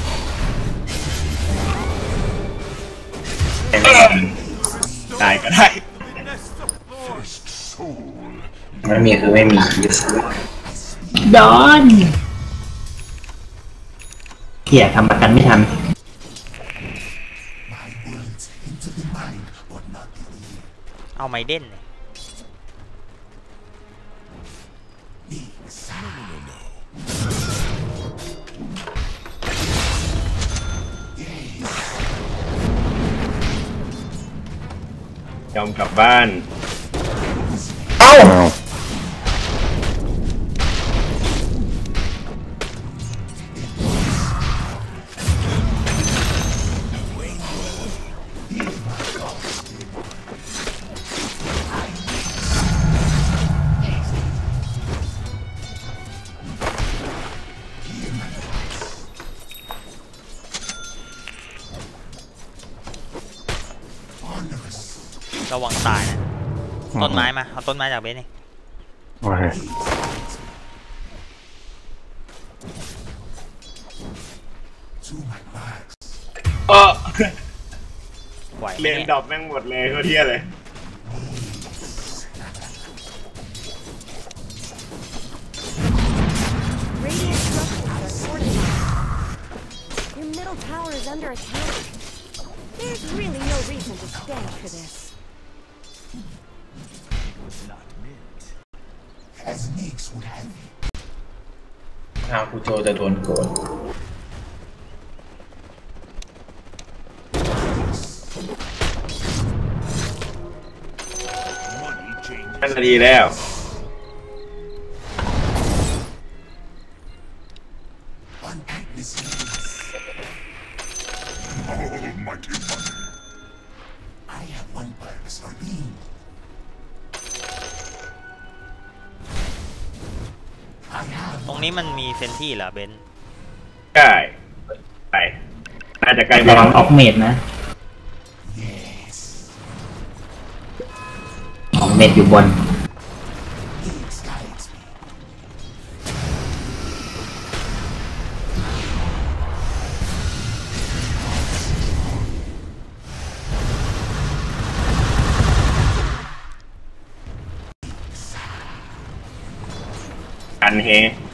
ได้ก็ได้ไม่มีคือไม่มีดอนเขี่ยทำประกันไม่ทันไมเดนเนี่ยยอมกลับบ้านเอ้าระวังตายนะต้นไม้มาเอาต้นไม้จากเบสนี่โอเคไหวไหมเลนเนี่ยดรอปแม่งหมดเลยก็เที่ยเลย Radiant structures are fortified. Your middle tower is under attack. There's really no reason to stand for this. ทางกูโจจะโดนโกน 5 นาทีแล้วตรงนี้มันมีเซนที่เหรอเบนใช่ไปน่าจะใกล้ระวังออกเมดนะออกเมดอยู่บนกันเฮ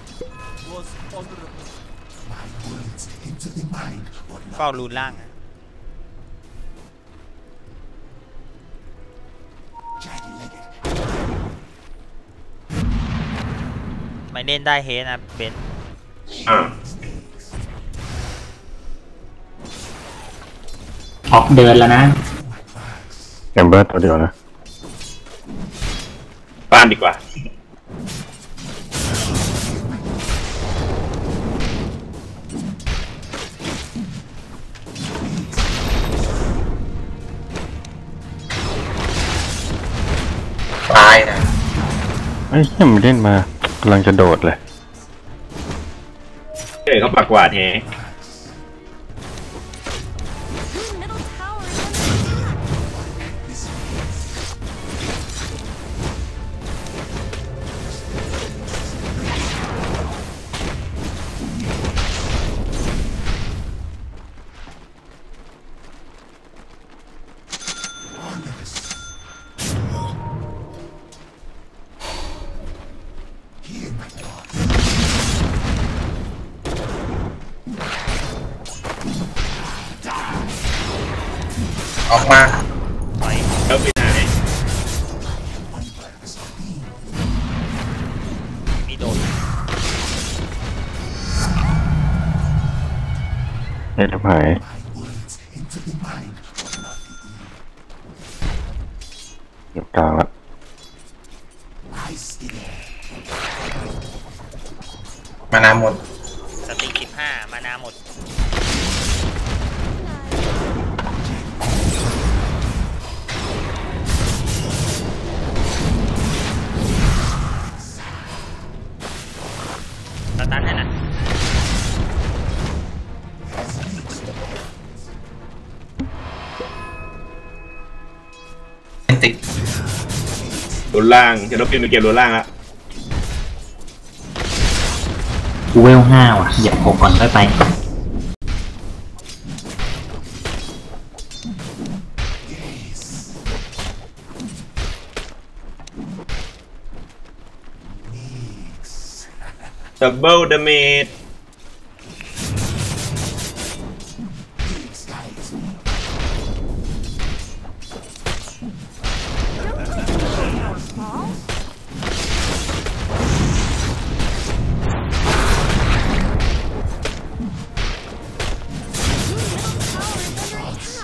เฝ้ารูนล่างอะไมเดนได้เฮนะเบนออกเดินแล้วนะแอมเบอร์ตัวเดียวนะบ้านดีกว่าตายนะไอ้เหี้ยมันเล่นมากำลังจะโดดเลยเขาปากกวาดเฮ Your middle tower is under attack. ออกมาแล้วไปไหนมีโดนเอ็ดหายอยู่กลางละมานาหมดสติก15มานาหมดสตันให้นะติดรุนล่างจะต้องเปลี่ยนไปเก็บรุนล่างละกูเวล5ว่ะเหยียบ6ก่อนค่อยไปดับเบิลดาเมจ Your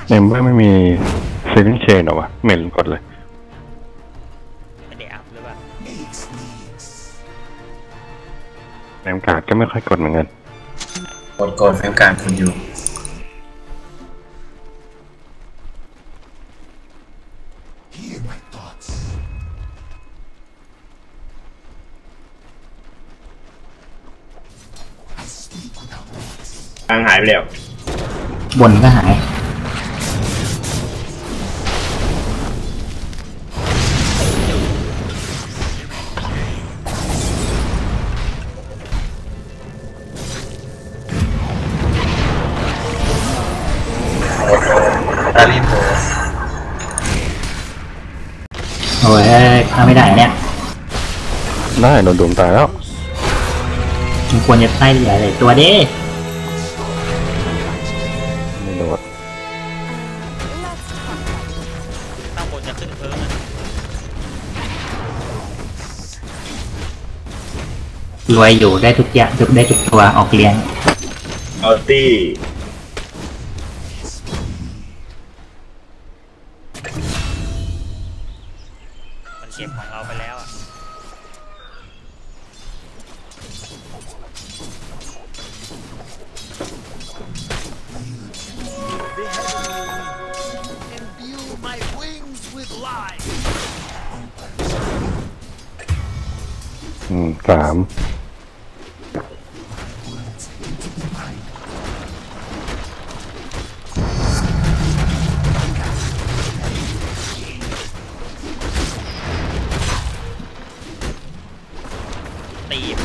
เนมเบอร์ไม่มีซีลิงเชนหรอวะเหม็นกดเลยไม่ได้อัพหรือเปล่าเนมการ์ดก็ไม่ค่อยกดเหมือนกันกดเฟรมการคุณอยู่ทางหายไปแล้วบนก็หายดารินโผโอ้ยฆ่าไม่ได้เนี่ยได้โดนดุมตายแล้วมันควรจะใต้ใหญ่เลยตัวเด้ไม่โดดข้างบนจะขึ้นเพิ่มรวยอยู่ได้ทุกอย่างได้ทุกตัวออกเรียนเอาตี้มันเก็บของเราไปแล้วอ่ะ 3 ตีบ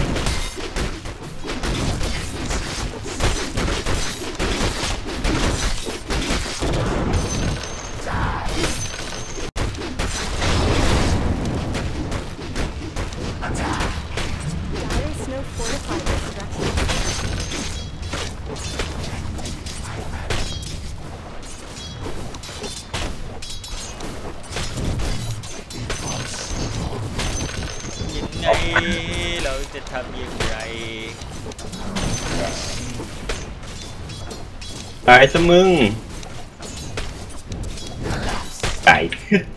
Dyer's no fortified structure. ยังไงเราจะทำอย่างไรตายซะมึงตาย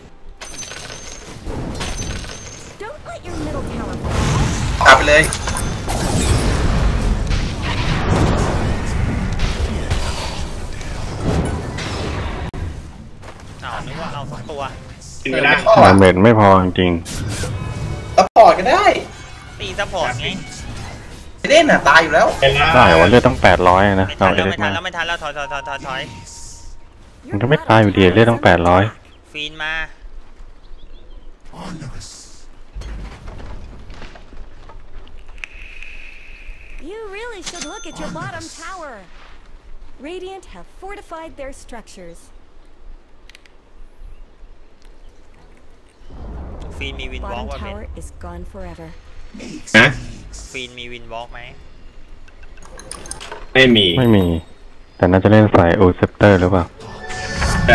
Don't let your middle tower fall. กลับไปเลยนึกว่าเอาสักตัวกินไม่ได้ดาเมจไม่พอจริงซัพพอร์ตก็ได้ตีซัพพอร์ตไงไม่เล่นน่ะตายอยู่แล้วๆได้ว่าเลือดต้อง800นะไม่เราทันเอแล้วเล็ไม่กทัมานแล้วไม่ทันแล้วถอยมันก็ไม่ตายอยู่ดีเลือดต้อง800 ฟีนมา You really should look at your bottom tower. Radiant have fortified their structures. ฟีนมีวินวอล์ก Bottom ว่าเป็น tower is gone forever. นะฟีนมีวินวอล์กไหมไม่มีไม่มี แต่น่าจะเล่นสายโอเซปเตอร์หรือเปล่าใช่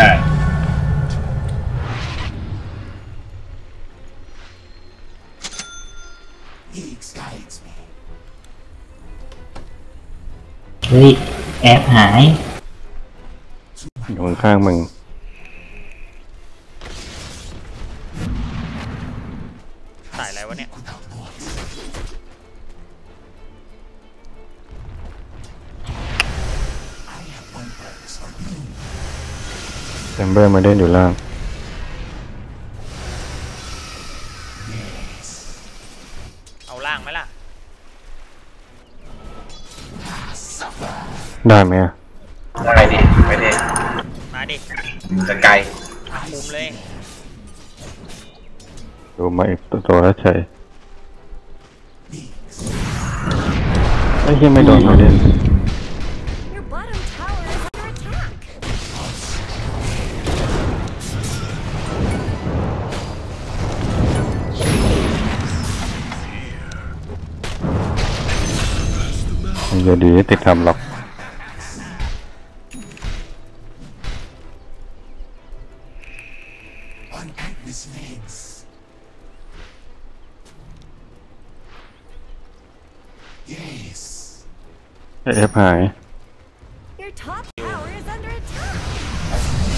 เฮ้ยแอบหายอยู่ข้างๆมึงสายอะไรวะเนี่ยแชมเบอร์มาเล่นอยู่ล่างเอาล่างไหมล่ะได้ไหมอะได้ดิไม่ได้มาดิมันจะไกลคุมเลยดูมาอีกตัวแล้วเฉยไอ้เหี้ยไม่โดนมาเล่น Your bottom tower is under attack. มันจะดีติดทำหรอก เอฟหาย Your top tower is under attack.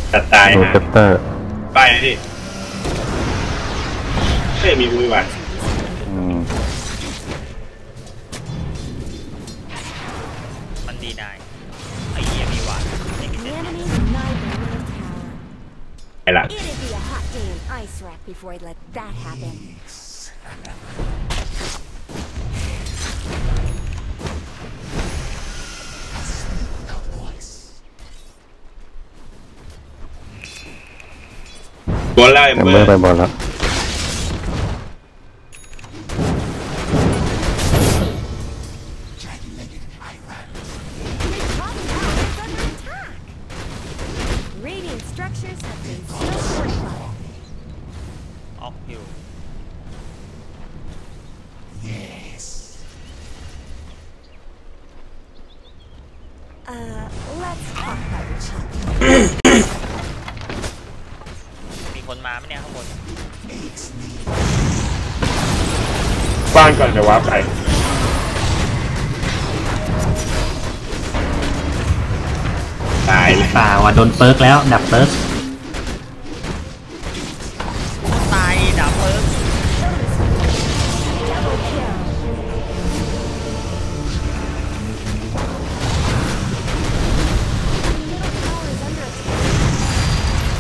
ตัดตายโรเซปเตอร์ไปนี่ไม่มีมือว่ะมันดีนายไอ้เหี้ยมีหวานไม่มี The enemy denied the middle tower. ไปละ It'd be a hot day in Ice Rack before I'd let that happen. บอลไล่แอมเบเบออร์ร์ไปบอลแล้ว Your top tower is under attack. Radiant structures have been so fortified. ออกอยู่ Let's talk about your top. มีคนมาไหมเนี่ยข้างบนบ้านก่อนจะว้าไปตายเลยป่าว่ะโดนเปิร์กแล้วดับเปิร์กตายดับเบิร์ก Double kill. Middle tower is under attack.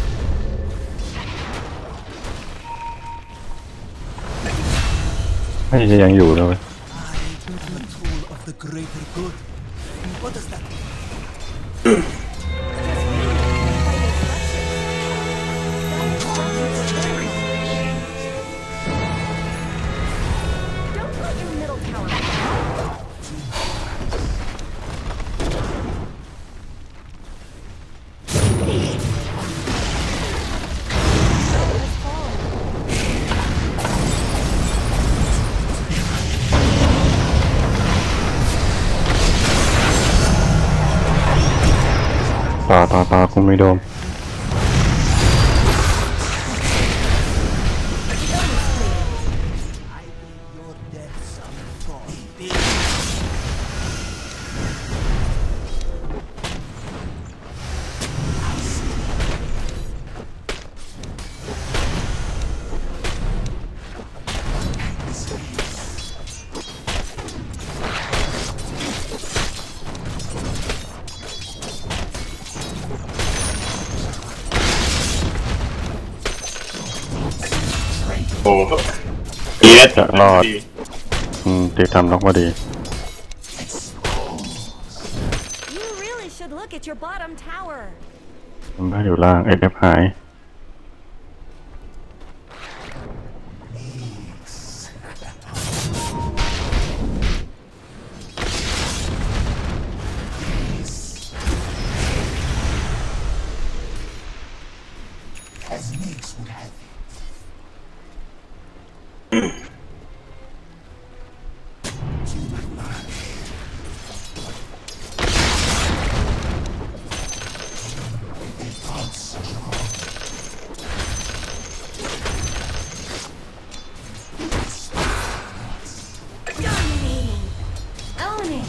ไม่จะยังอยู่เลย Don't let your middle tower fall. Has fallen. ต่อกูไม่โดมโอ้ดีแล้วจะรอด ตีทำล็อกมาดี You really should look at your bottom tower. มันบ้าอยู่ล่าง FF หาย Dominating. Own it.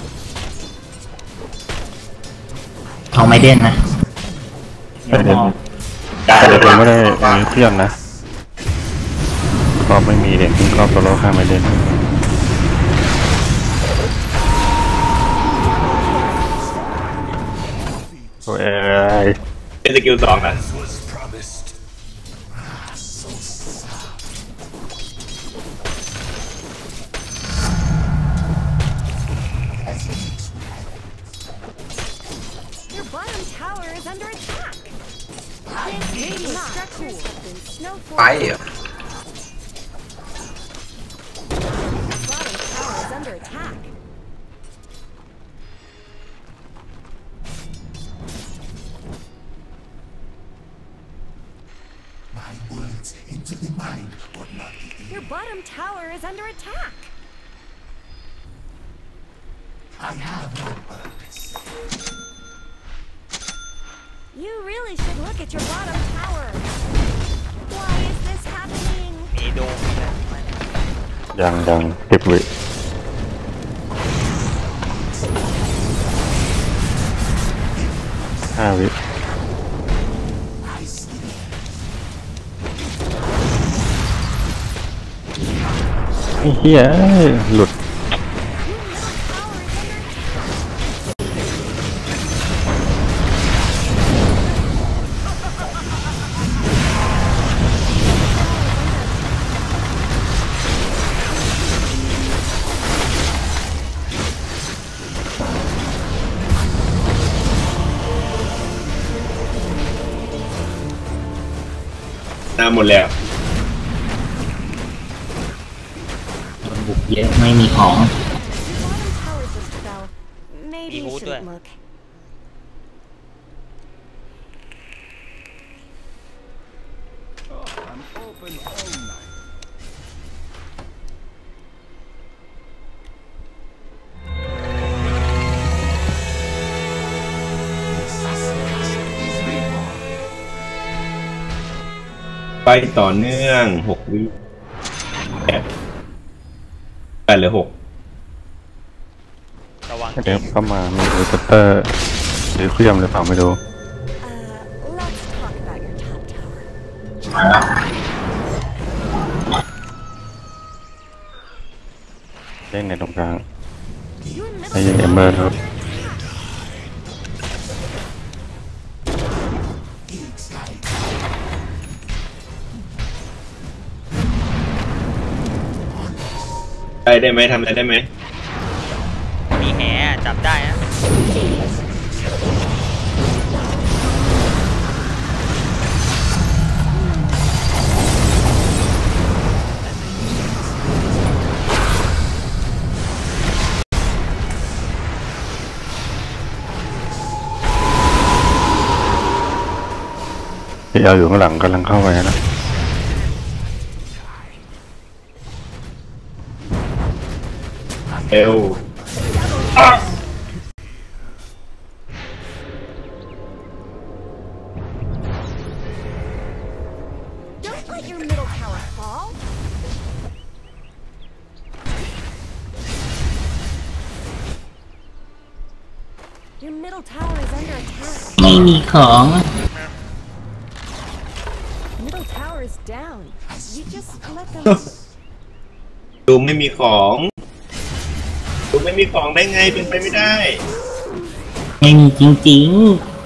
เอาไม่เด่นนะไม่เด่น แต่เดี๋ยวไม่ได้มีเพื่อนนะก็ไม่มีเด่นที่รอบตัวโลกข้ามไม่เด่นโอ้ยเป็นสกิล2นะ Your bottom tower is under attack. Radiant structures have been snow ไป fortified. เหรอ Bottom tower is under attack. Your bottom tower is under attack. You really should look at your bottom tower. Why is this happening? มีโดมนะยัง10 วิ5 วิไอ้เหี้ยหลุดหมดแล้วโดนบุกเยอะไม่มีของ Tower just fell. Maybe you shouldn't look. I'm open all night. ไปต่อเนื่อง6 วิ8หรือ6 ระวังเดี๋ยวเข้ามามีรีเซปเตอร์หรือเครื่องหรือเปล่าไม่รู้ Let's talk about your top tower. เล่นในตรงกลาง Your ไอ้ middle เอมเบอร์ครับได้ไหมทำอะไรได้ไหมมีแหจับได้นะที่เอาอยู่ข้างหลังกำลังเข้าไปนะเอว Don't let your middle tower fall. Your middle tower is under attack. ไม่มีของ Middle tower is down. You just let them. ดูไม่มีของดูไม่มีของได้ไงเป็นไปไม่ได้ไม่มีจริง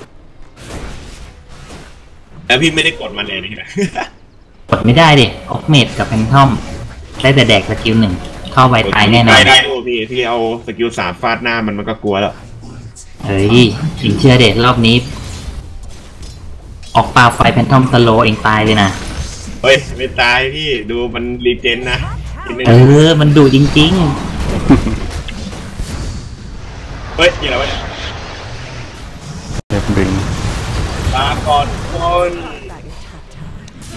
แล้วพี่ไม่ได้กดมันเลยนี่นะๆกดไม่ได้ดิออกเมดกับแพนทอมได้แต่แดกสกิล1เข้าไปตายแน่นอนได้ดูพี่เอาสกิล3ฟาดหน้ามันก็กลัวแล้วเฮ้ยสิงเชื่อเด็ดรอบนี้ ออกปลาไฟแพนทอมสโลเองตายเลยนะเฮ้ยไม่ตายพี่ดูมันรีเจนนะทีนึงมันดุจริงเฮ้ยอย่างไรวะเนี่ยเล็บดึงตาก่อนคน About your top tower.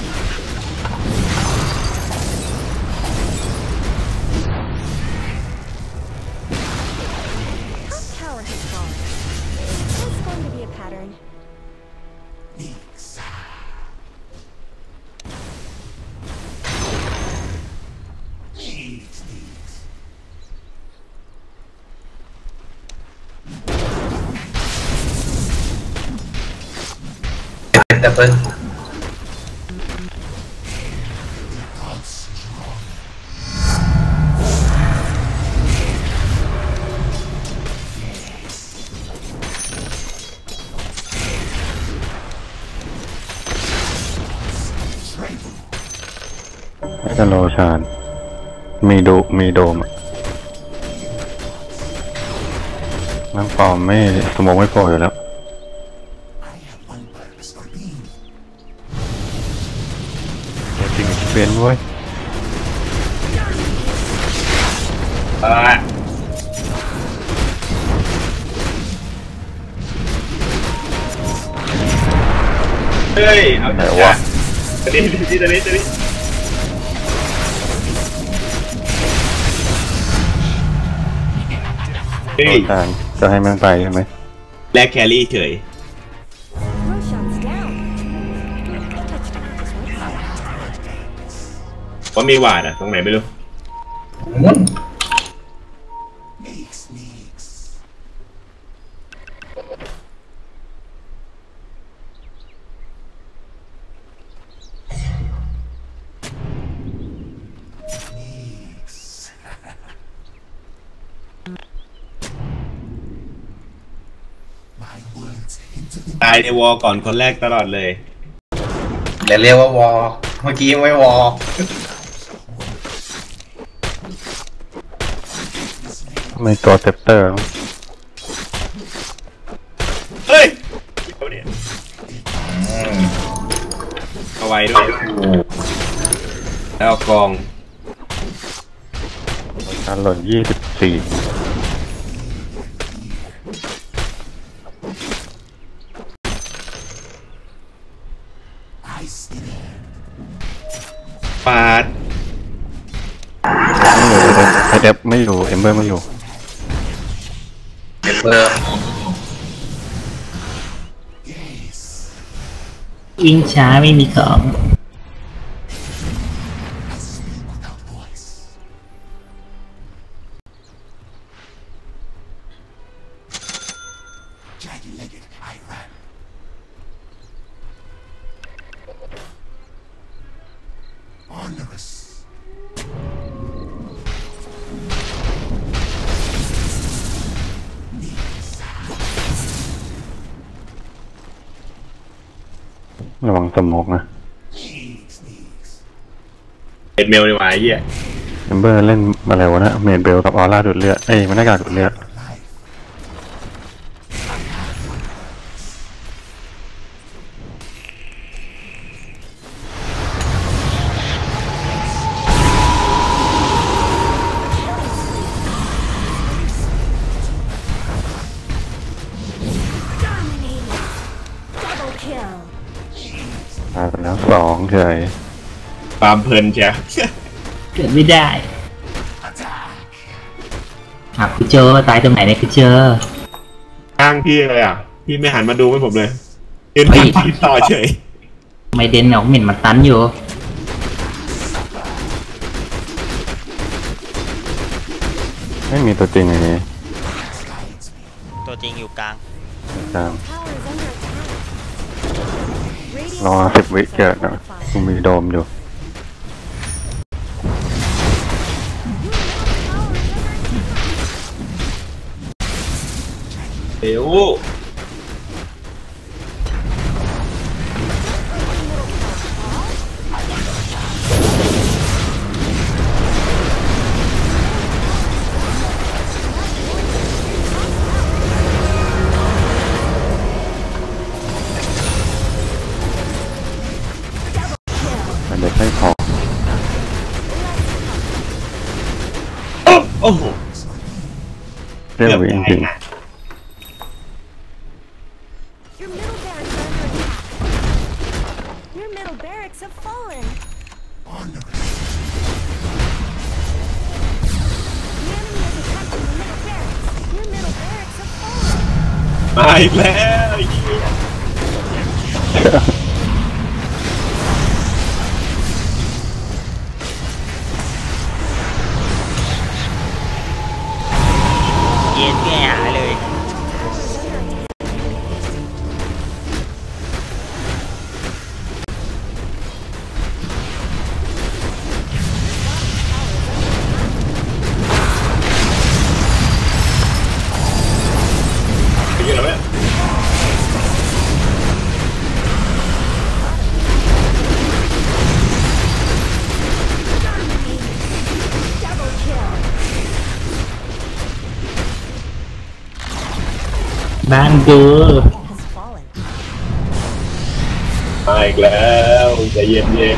Top tower has fallen. There's going to be a pattern. ดับเบิ้ลไม่จะโลชานมีโดมอะนั่งปลอมไม่สมองไม่พออยู่แล้วจริงเป็นเว้ยเฮ้ยเอาไหนวะตอนนี้เฮ้ยทางจะให้มันไปใช่ไหมแลกแครี่เฉย Roshan's down. I touched him with this one. ว่ามีหวาดอะตรงไหนไม่รู้ Mix. ตายในวอลก่อนคนแรกตลอดเลยอย่าเรียกว่าวอเมื่อกี้ยังไม่วอไม่ตัวเซปเตอร์เฮ้ยเอาไว้ด้วยแล้วเอากองการหล่น24 ปาดเดฟไม่อยู่เอมเบอร์ไม่อยู่เก็บเบอร์วิ่งช้าไม่มีของระวังสมกนะเอ็ดเมลดีกว่าไอ้เหี้ยเอมเบอร์เล่นอะไรวะนะเมดเบลกับออร่าดูดเลือดมันหน้ากากดูดเลือดตายไปแล้ว2เฉยฟาร์มเพลินเชียเกิดไม่ได้หากกูเจอตายตรงไหนเนี่ยกูเจอข้างพี่เลยอ่ะ พี่ไม่หันมาดูให้ผมเลยยืนเฮ้ยพี่ต่อเฉยไม่เด่นเอาเหม็นมันตันอยู่ไม่มีตัวจริงในนี้ตัวจริงอยู่กลางตาม Tower is under attack. รอ Radiant 10 วิเกิดนะยังมีโดมอยู่เดี๋ยวแต่เด็กไม่พอโอ้โหเรื่องวิจริง Your middle barracks have fallen. The enemy is attacking the middle barracks. Your middle barracks have fallen. มาอีกแล้วไอ้เหี้ยเย็นแง่หายเลยไปเยอะแล้วเนี่ยบ้านกู Has fallen. มาอีกแล้วใจเย็นเย็น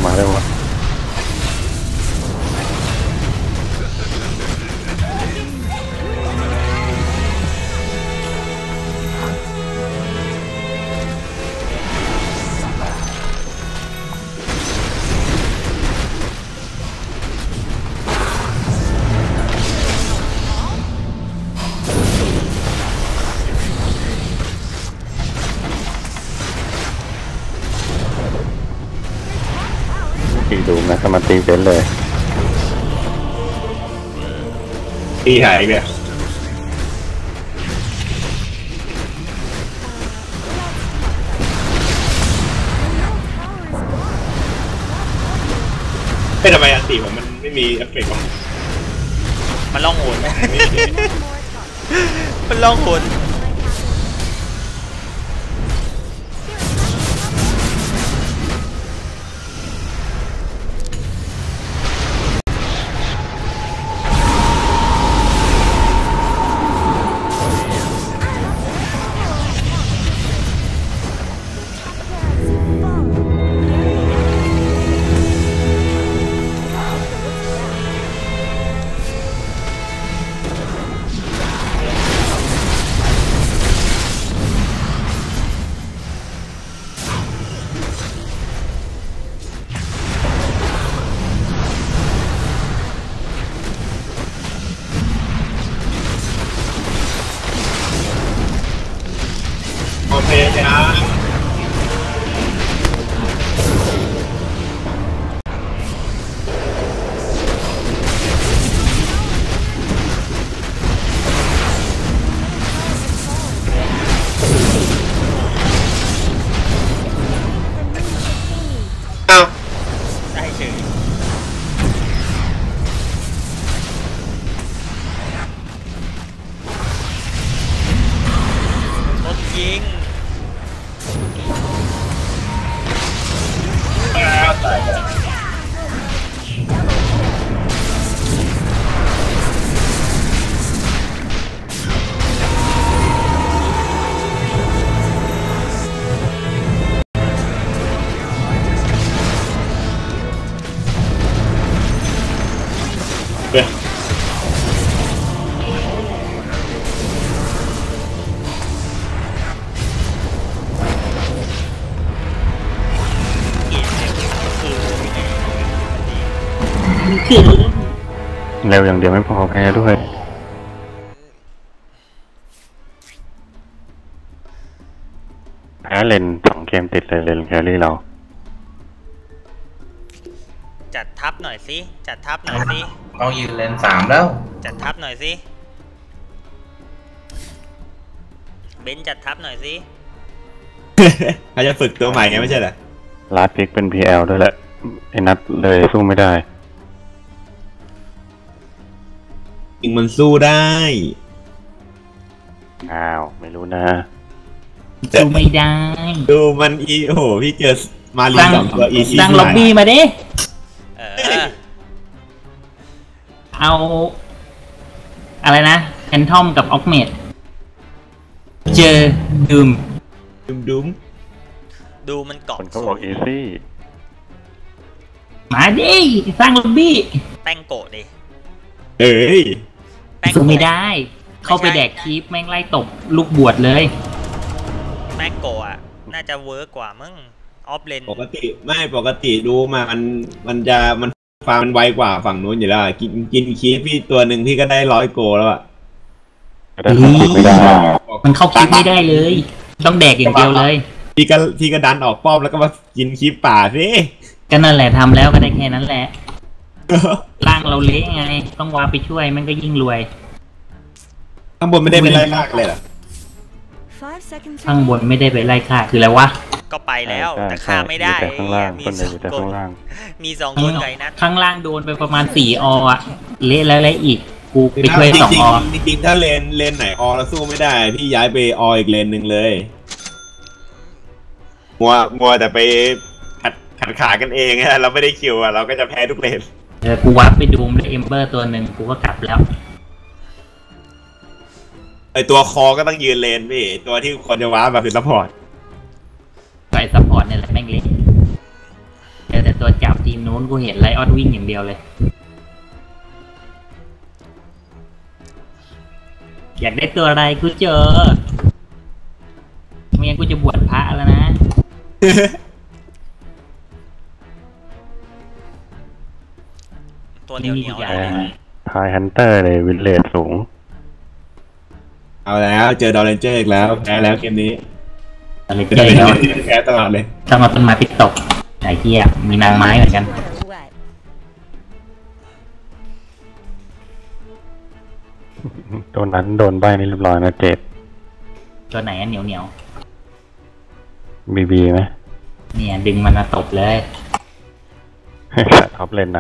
มาได้วะดูนะสมาตีเบนเลยตีหายไปไม่ทำไมอันตีผมมันไม่มีเอฟเฟกต์ของมันล่องหนมันล่องหนโอเคนะได้เฉยรถยิงเร็วอย่างเดียวไม่พอแพ้ด้วยแพ้เลน2 เกมติดเลยเลนแครี่เราจัดทับหน่อยสิจัดทับหน่อยสิเรายืนเลน3แล้วจัดทับหน่อยสิเบนจัดทับหน่อยสิเขาจะฝึกตัวใหม่ไงไม่ใช่เหรอลาดพิกเป็น PL ด้วยแหละไอ้นัดเลยสู้ไม่ได้จริงมันสู้ได้อ้าวไม่รู้นะสู้ไม่ได้ดูมันโอ้โหพี่เจอมาลี2 ตัวซี่ดังล็อบบี้มาดิเอาอะไรนะแอนทอมกับออกเมดเจอดูมดูมันเกาะคนเขาบอกอีซี่มาดิสร้างล็อบบี้แป้งโกะดิสู้ไม่ได้เข้าไปแดกคีปแม่งไล่ตบลูกบวชเลยแป้งโกะน่าจะเวิร์กกว่ามั้งออฟเลนปกติดูมามันจะฟาร์มมันไวกว่าฝั่งนู้นอยู่แล้วกินคีปพี่ตัวหนึ่งพี่ก็ได้100 โกแล้วอะมันเข้าคีปไม่ได้เลยต้องแดกอย่างเดียวเลยพี่ก็ดันออกป้อมแล้วก็มากินคีปป่าสิก็นั่นแหละทำแล้วก็ได้แค่นั้นแหละร่างเราเละไงต้องวาไปช่วยมันก็ยิ่งรวยข้างบนไม่ได้ไปไล่ฆ่าเลยเหรอข้างบนไม่ได้ไปไล่ฆ่าคืออะไรวะก็ไปแล้วแต่ฆ่าไม่ได้ข้างล่างคนอยู่แต่ข้างล่างมี2 คนไงนะข้างล่างโดนไปประมาณ4 ออ่ะเละแล้วและอีกกูไปช่วย2 อจริงๆถ้าเลนไหนอแล้วสู้ไม่ได้พี่ย้ายไปอีกเลนหนึ่งเลยมัวแต่ไปขัดขากันเองฮะเราไม่ได้คิวเราก็จะแพ้ทุกเลนกูวับไปดูมได้เอมเบอร์ตัวหนึ่งกูก็กลับแล้วไอตัวคอก็ต้องยืนเลนพี่ตัวที่คนจะว้าแบบคือซัพพอร์ตไอซัพพอร์ตเนี่ยแหละแม่งเละแต่ตัวจับมนู้นกูเห็นไลออนวิ่งอย่างเดียวเลย อยากได้ตัวอะไรกูเจอไม่งั้นกูจะบวชพระแล้วนะตัวเหนียวๆใหญ่ทายฮันเตอร์เลยวิลเลจสูงเอาแล้วเจอดอลเลนเจอร์อีกแล้วแพ้แล้วเกมนี้อะไรจะเจ๊แล้วแพ้ตลอดเลยต้องเอาต้นไม้ไปตกไอ้เหี้ยมีนางไม้เหมือนกัน Water's wet. ตัวนั้นโดนใบนี่เรียบร้อยนะเจ็ดตัวไหนอันเหนียว BB ไหมเนี่ยดึงมันมาตบเลยท็อปเลนนะ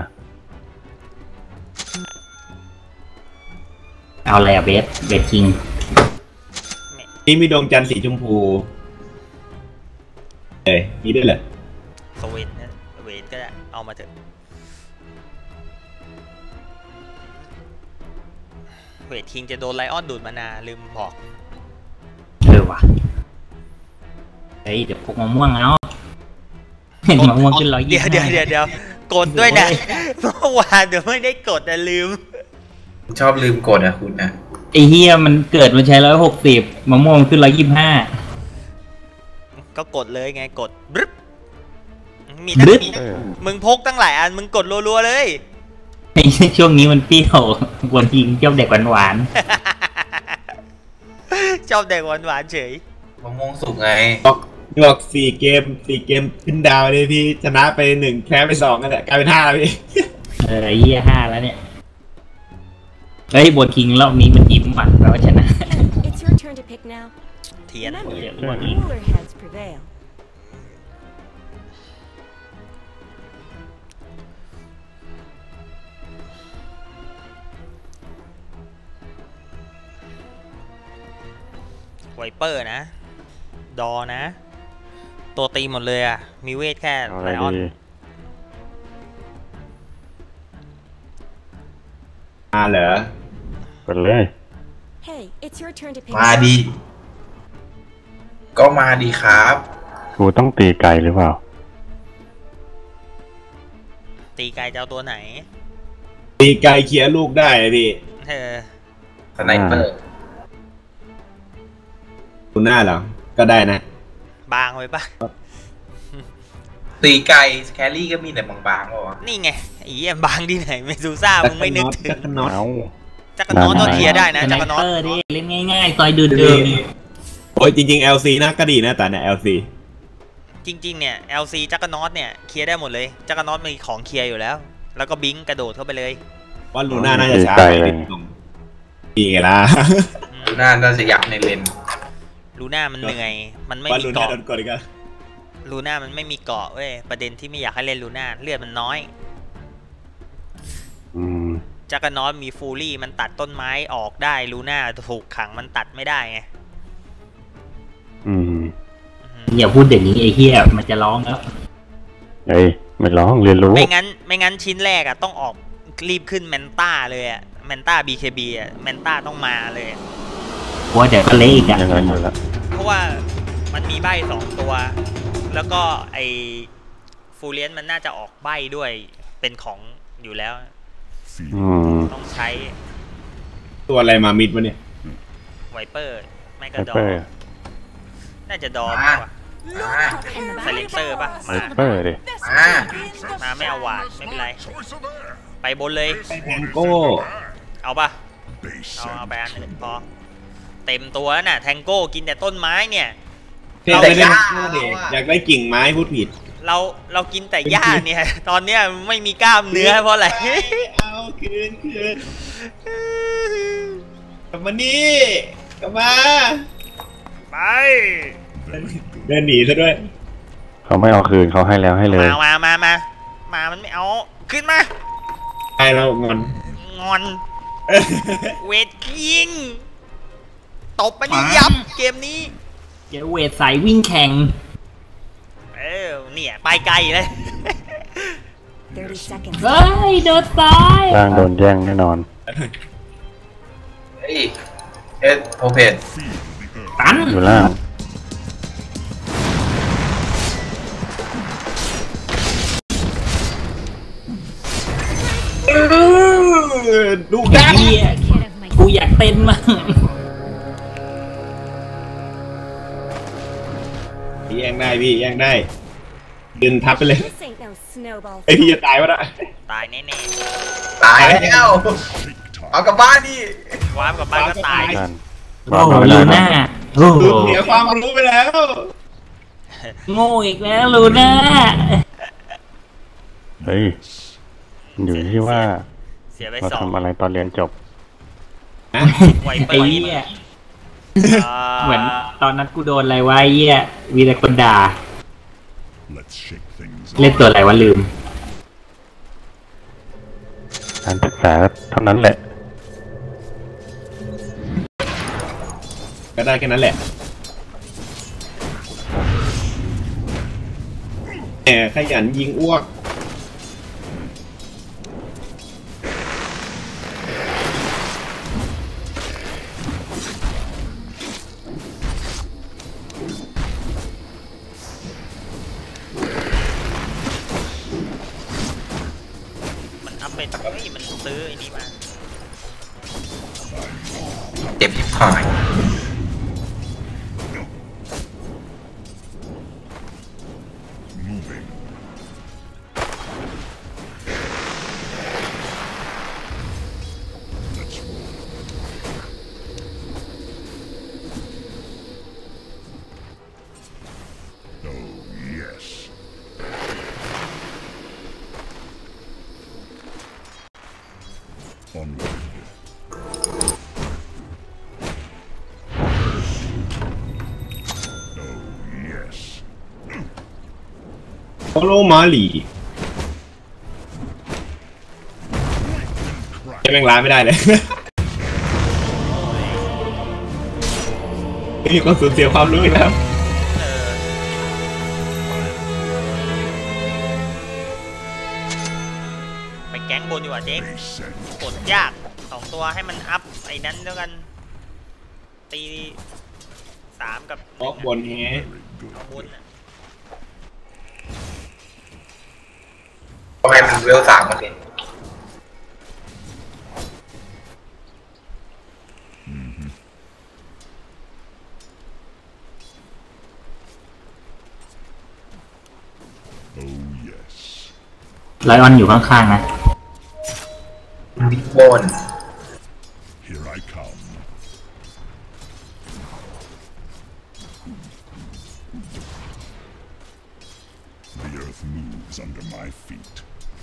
เอาเลยอะเบสคิงนี่มีดวงจันทร์สีชมพูนี่ด้วยเหรอสเวนนะเวนก็ได้เอามาเถอะเวทคิงจะโดนไลออนดูดมานาลืมบอกว่ะเฮ้ยเดี๋ยวพกมะม่วงเอาเห็นมะม่วงขึ้น125 เดี๋ยวกดด้วยนะเมื่อวานเดี๋ยวไม่ได้กดแต่ลืมชอบลืมกดอะคุณนะไอ้เฮียมันเกิดมันใช้160มะม่วงขึ้น125 ก็กดเลยไงกดบรึ๊บมีทั้งบรึ๊บมึงพกตั้งหลายอันมึงกดรัวๆเลยไอ้ช่วงนี้มันเปรี้ยวกวนทีมชอบเด็กหวานชอบเด็กหวานๆเฉยมะม่วงสุกไงบอก4 เกมขึ้นดาวเลยพี่ชนะไป1แพ้ไป2กันแหละกลายเป็น5แล้วพี่ไอ้เฮีย5แล้วเนี่ยเฮ้ยบวชคิงรอบนี้มันยิ้มหวังแล้วชนะ It's your turn to pick now. เทียน Remember, Yeah, cooler heads prevail. ไวเปอร์นะ ดอนะ ตัวตีหมดเลยอ่ะ มีเวทแค่เอาอะไลไรออนดีมาเหรอกดเลย Hey, it's your turn to pick มา now. ดี ก็มาดีครับกูต้องตีไกลหรือเปล่าตีไกลจะเอาตัวไหนตีไกลเคลียร์ลูกได้พี่เออสไนเปอร์ดูหน้าเหรอก็ได้นะบางไว้ปะตีไกลแครี่ก็มีแต่บางๆวะนี่ไงไอ้เหี้ยบางที่ไหนเมซูซ่ามึงไม่นึกถึงเอาจักรนอตก็เคลียร์ได้นะสจัไนกรนอเปตอร์ดิเล่นง่ายๆซอยดื้อโอ้ยจริงๆ LC นะก็ดีนะแต่เนี่ย LC จริงๆเนี่ย LC จักรนอตเนี่ยเคลียร์ได้หมดเลยจักรนอตมีของเคลียร์อยู่แล้ว แล้วก็บิงกระโดดเข้าไปเลยว่าลูน่าน่าจะช้าตีไกลไปเลยนิดนึงดีไงล่ะดูหน้าน่าจะยับในเลนลูน่ามันเหนื่อย มันไม่ว่ามีลูน่าเกาะโดนกดอีกแล้วลูน่ามันไม่มีเกาะเว้ยประเด็นที่ไม่อยากให้เล่นลูน่าเลือดมันน้อยอืมจักรนอตมีฟูรี่มันตัดต้นไม้ออกได้ลูน่าถูกขังมันตัดไม่ได้ไงอืมๆอย่าพูดอย่างนี้ไอ้เฮียมันจะร้องแล้วเฮ้ยไม่ร้องเรียนรู้ไม่งั้นชิ้นแรกอะต้องออกรีบขึ้นแมนต้าเลยอะแมนต้า BKB อะแมนต้าต้องมาเลยอะว่าเดี๋ยวก็เละอีกอ่ะยังไงอยู่แล้วเพราะว่ามันมีใบ2ตัว แล้วก็ไอฟูเรียนมันน่าจะออกใบด้วยเป็นของอยู่แล้วอืมต้องใช้ตัวอะไรมามิดวะเนี่ยไวเปอร์ไม่ก็ไวดอเปอร์น่าจะดอมากกว่ามาไซเลนเซอร์ป่ะไวเปอร์ดิมาไม่เอาหวาดไม่เป็นไร Choice of air. ไปบนเลยแทงโก้เอาป่ะ Base เอาไปอันหนึ่งพอเต็มตัวแล้วน่ะแทงโก้กินแต่ต้นไม้เนี่ยเท่ไม่ได้อยากได้กิ่งไม้พูดผิดเรากินแต่หญ้าเนี่ย ตอนเนี้ยไม่มีกล้ามเนื้อเพราะอะไรเอาคืนกลับมานี่กลับมาไปเดินหนีซะด้วยเขาไม่เอาคืนเขาให้แล้วให้เลยมามันไม่เอาขึ้นมาไอ้เรางอนงอนเวทยิงตบไปนี่ยับเกมนี้เดี๋ยวเวทสายวิ่งแข่งเนี่ยไปไกลเลย 30 seconds. เฮ้ยโดนตายร่างโดนแย่งแน่นอนเฮ้ยโอเพนตันอยู่ล่างมดูดันเหี้ย Kid of my กูอยากเต้นมากพี่แย่งได้พี่แย่งได้ดึงทับไปเลย This ain't no snowball ไอพี่จะตายวะนะตายแน่ตายแล้วเอากลับบ้านดิๆวาร์ปกลับบ้านก็ตายนั่นโอ้วางโหไม่ลูได้น่านะโอ้โหดูเสียความรู้ไปแล้วโง่อีกแล้วลูน่าเฮ้ยอยู่ที่ว่าเสียไปเรา 2 ทำอะไรตอนเรียนจบไวเปไอ้อร์เหี้ยเหมือนตอนนั้นกูโดนอะไรวะไอ้เหี้ยมีแต่คนด่า Let's shake things เล่นตัวอะไรวะลืมการศึกษาเท่านั้นแหละก็ได้แค่นั้นแหละแหมขยันยิงอ้วกมันอัพเป็นเฮ้ยมันซื้อไอ้นี่มาเจ็บทิพหาย moving. Let's roll. Oh, yes. Onward. Oh, yes. โคโลมาลีจะแม่งร้านไม่ได้เลย มีคนสูญเสียความรู้อีกแล้วไปแก๊งบนดีกว่าเจ๊ก Descend. กดยาก2 ตัวให้มันอัพไอ้นั้นแล้วกัน ตี 3 กับบล็อกบนแฮะ Very good. ข้างบนน่ะทำไมมันเวล3มาสิ Oh, yes. ไลออนอยู่ข้างๆนะบิ๊กบน Here I come. The earth moves under my feet.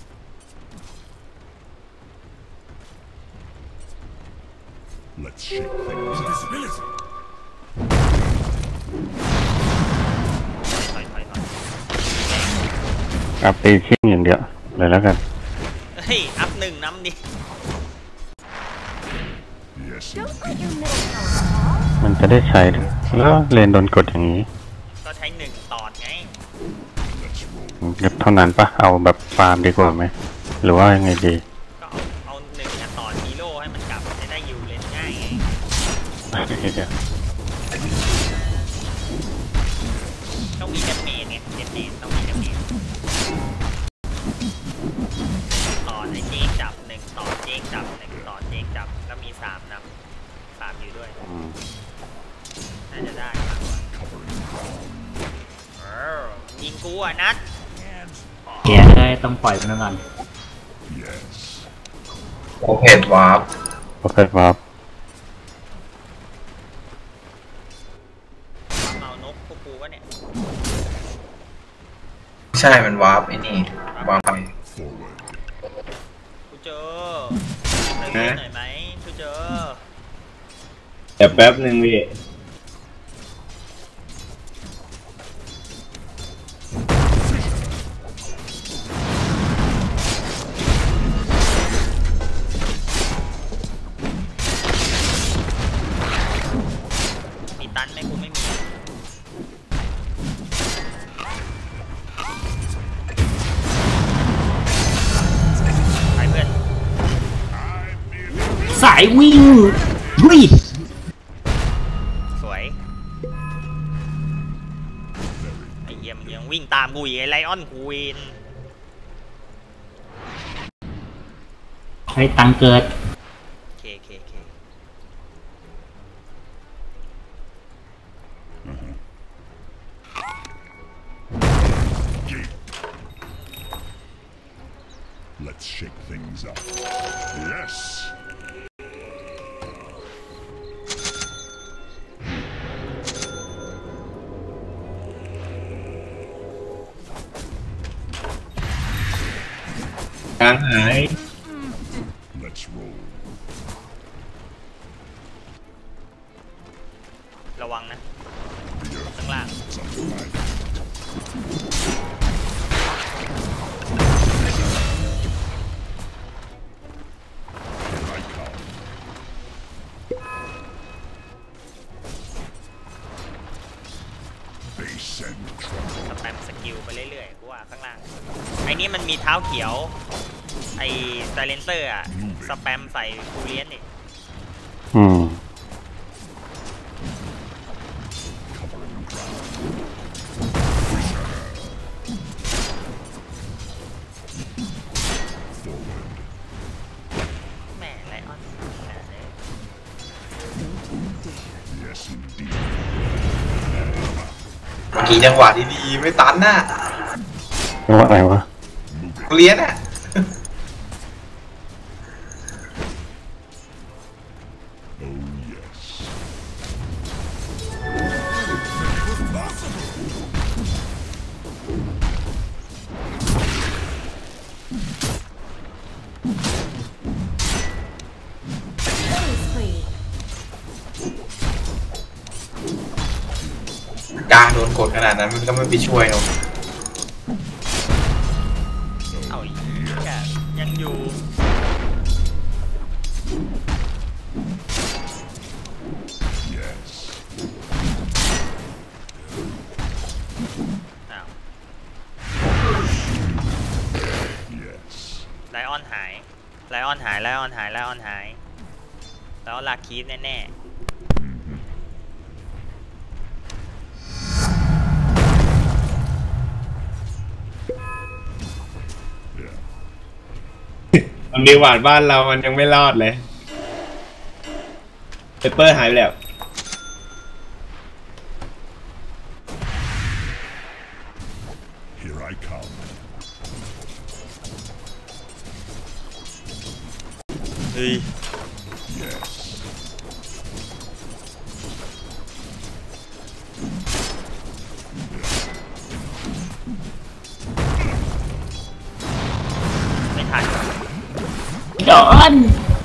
Let's shake things up. ถอยอัพตีชิ่งอย่างเดียวเลยแล้วกันเฮ้ย อัพ 1 น้ำดิ Yes, Don't let indeed. your middle tower fall. มันจะได้ใช้ด้วยแล้วเลนโดนกดอย่างนี้ก็ใช้ 1 ตอดไง Let's roll. เท่านั้นปะเอาแบบฟาร์มดีกว่าไหมหรือว่ายังไงดีก็เอา1เนี่ยตอดฮีโร่ให้มันกลับจะได้อยู่เลนง่ายไง ต้องมีดาเมจไงเดเมจต้องมีดาเมจต่อไอ้เจ๊กจับ1ต่อเจ๊กจับ1ต่อเจ๊กจับแล้วมี3นำ3อยู่ด้วยน่าจะได้มากกว่ายิงกูอ่ะนัดเฮียเลยต้องปล่อยมันก่อน Yes. โอเพนวาร์ปโอเคครับเมานกพวกกูวะเนี่ยใช่มันวาร์ปไอ้นี่วาร์ปไป Forward. กูเจอไปเล่นหน่อยไหมกูเจอแต่แป๊บหนึ่งพี่มีตันไหมกูไม่มีไปเพื่อนสายวิ่งวิ่งสวยไอ้เหี้ยมงยังวิ่งตามกูอีกไอ้ไลออนกูเวนเฮ้ยตังเกิดเค Let's shake things up. Yes. กลางหาย Let's roll. ระวังนะข้างล่าง It's under my feet. Here I come. Bass and ส treble. แปมสกิลไปเรื่อยๆกูว่าข้างล่างไอ้นี่มันมีเท้าเขียวไอ้ไซเลนเซอร์อะสแปมใส่ฟูเรียนนี่อืม Covering ground. แม่ไลออน Yes, indeed. เมื่อกี้จังหวะดีๆไม่ตันน่ะว่าอะไรวะกูเลี้ยนอ่ะ Oh, yes. Killing spree. กลางโดนกดขนาดนั้นมันก็ไม่ไปช่วยเนาะเอาอีกยังอยู่ Yes. อ้าว Yes. ไลออนหายไลออนหายไลออนหายไลออนหายแล้วลาคีฟแน่ๆ Yeah. ตอนนี้หวานบ้านเรามันยังไม่รอดเลยเปเปอร์หายไปแล้ว Here I come. เฮ้ย Yes. ไม่ทันโดน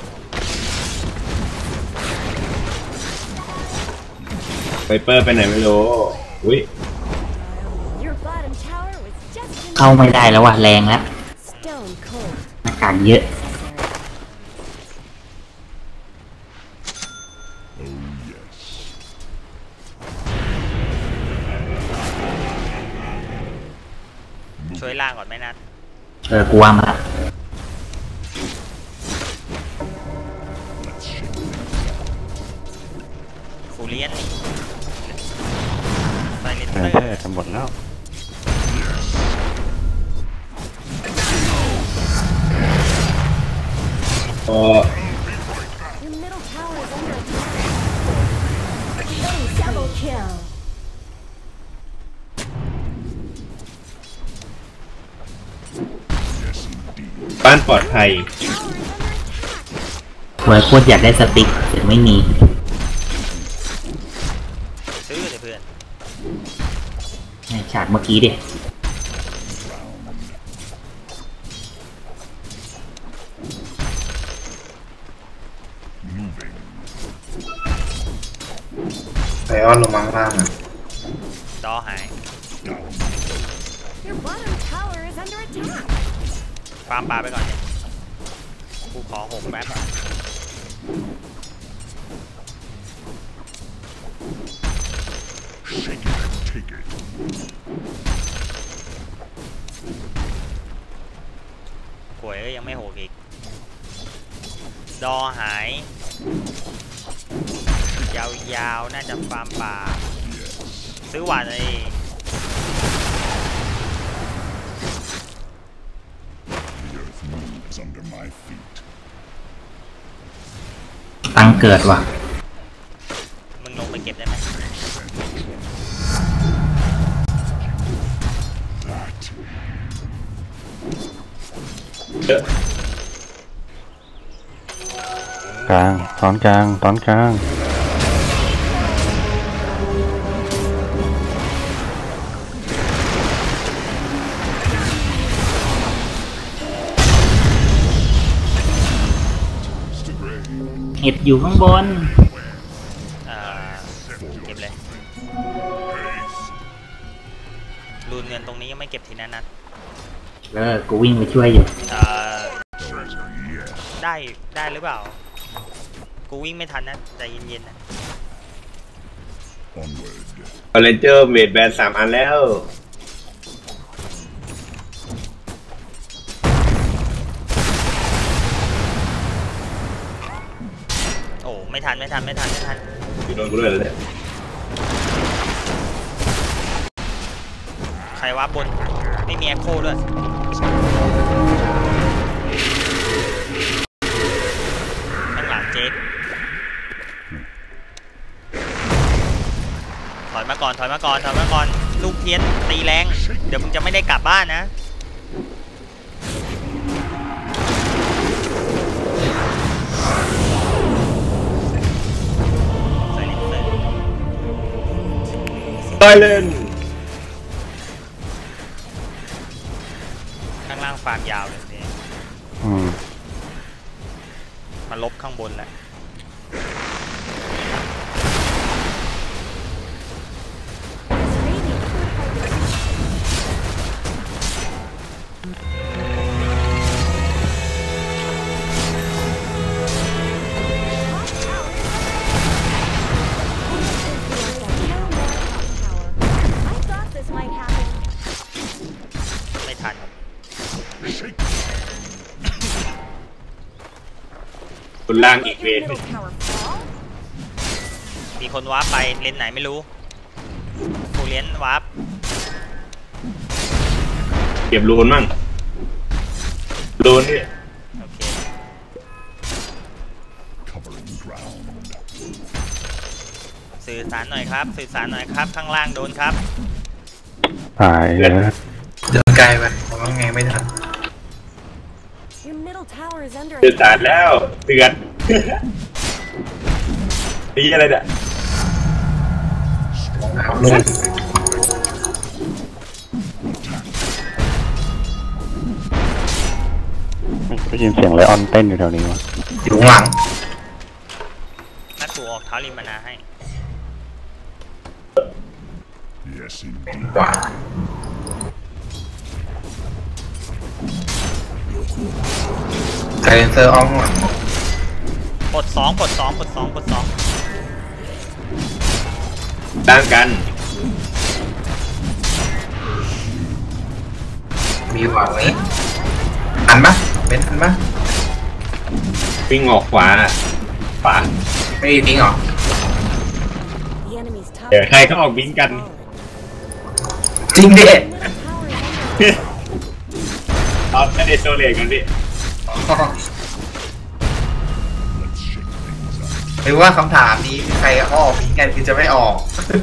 เปเปอร์ไปไหนไม่รู้อุ้ย Your bottom tower was just เข้าไม่ได้แล้วว่ะแรงแล้ว stone cold. หน้ากากเยอะ Oh, yes. ช่วยล่างก่อนไหมนัดกูว่ามาละ Let's shake things up. ฟูเรียนนี่ไซเลนเซแต่อแท้ร์กันหมดแล้วก็ Your middle tower is under attack. Double kill. Yes, indeed. บ้านปลอดภัย Tower is under attack. เว้ยโคตรอยากได้สติ๊กแต่ไม่มีซื้อเลยเพื่อนในฉากเมื่อกี้ดิ Moving. ไลออนลงมาข้างล่างอ่ะดอหาย Down. Your bottom tower is under attack. ฟาร์มปลาไปก่อนเนี่ยกูขอหกแป๊บ Shake it and take it. หวยก็ยังไม่โหกอีก ดอหาย ยาวๆ น่าจะฟาร์มป่า ซื้อหวานเลย The earth moves under my feet. งเกิดว่ะมึงลงไปเก็บได้ไหมกลางตอนกลางตอนกลางเห็ดอยู่ข้างบนเก็บเลยรูนเงินตรงนี้ยังไม่เก็บทีนั้นนัดกูวิ่งไปช่วยอยู่ได้หรือเปล่ากูวิ่งไม่ทันนะใจเย็นๆนะเรนเจอร์เมดแบน3 อันแล้วโอ้ไม่ทันอยู่โดนกูด้วยแล้วเนี่ยใครวะบนไม่มีแอคโคด้วยข้างหลังเจ๊กถอยมาก่อนลูกเทียนตีแรงเดี๋ยวมึงจะไม่ได้กลับบ้านนะตายเล่นข้างล่างฟาร์มยาวเลยนี่มาลบข้างบนแหละบนล่างอีกเวทมีคนวาร์ปไปเลนไหนไม่รู้ผู้เลี้ยนวาร์ปเก็บรูนมั่งรูนนี่โอเคสื่อสารหน่อยครับข้างล่างโดนครับตายเลยเดินไกลไปเพราะว่าไงไม่ทันสื่อสารแล้วเตือนนี่อะไรเนี่ยลงได้ยินเสียงไลออนเต้นอยู่แถวนี้วะอยู่ข้างหลังนัดกูออกเท้าริมมานาให้กว่าไซเลนเซอร์อ้อมปลด2 ต่างกันมีหวังนี้ทันปะเป็นทันปะวิ่งออกขวาไม่ทิ้งหรอเดี๋ยวใครก็ออกวิ่งกันจริงดิเอาไม่ได้โซเลกันดิหรือว่าคำถามนี้ใครออกทิ้งกันคือจะไม่ออก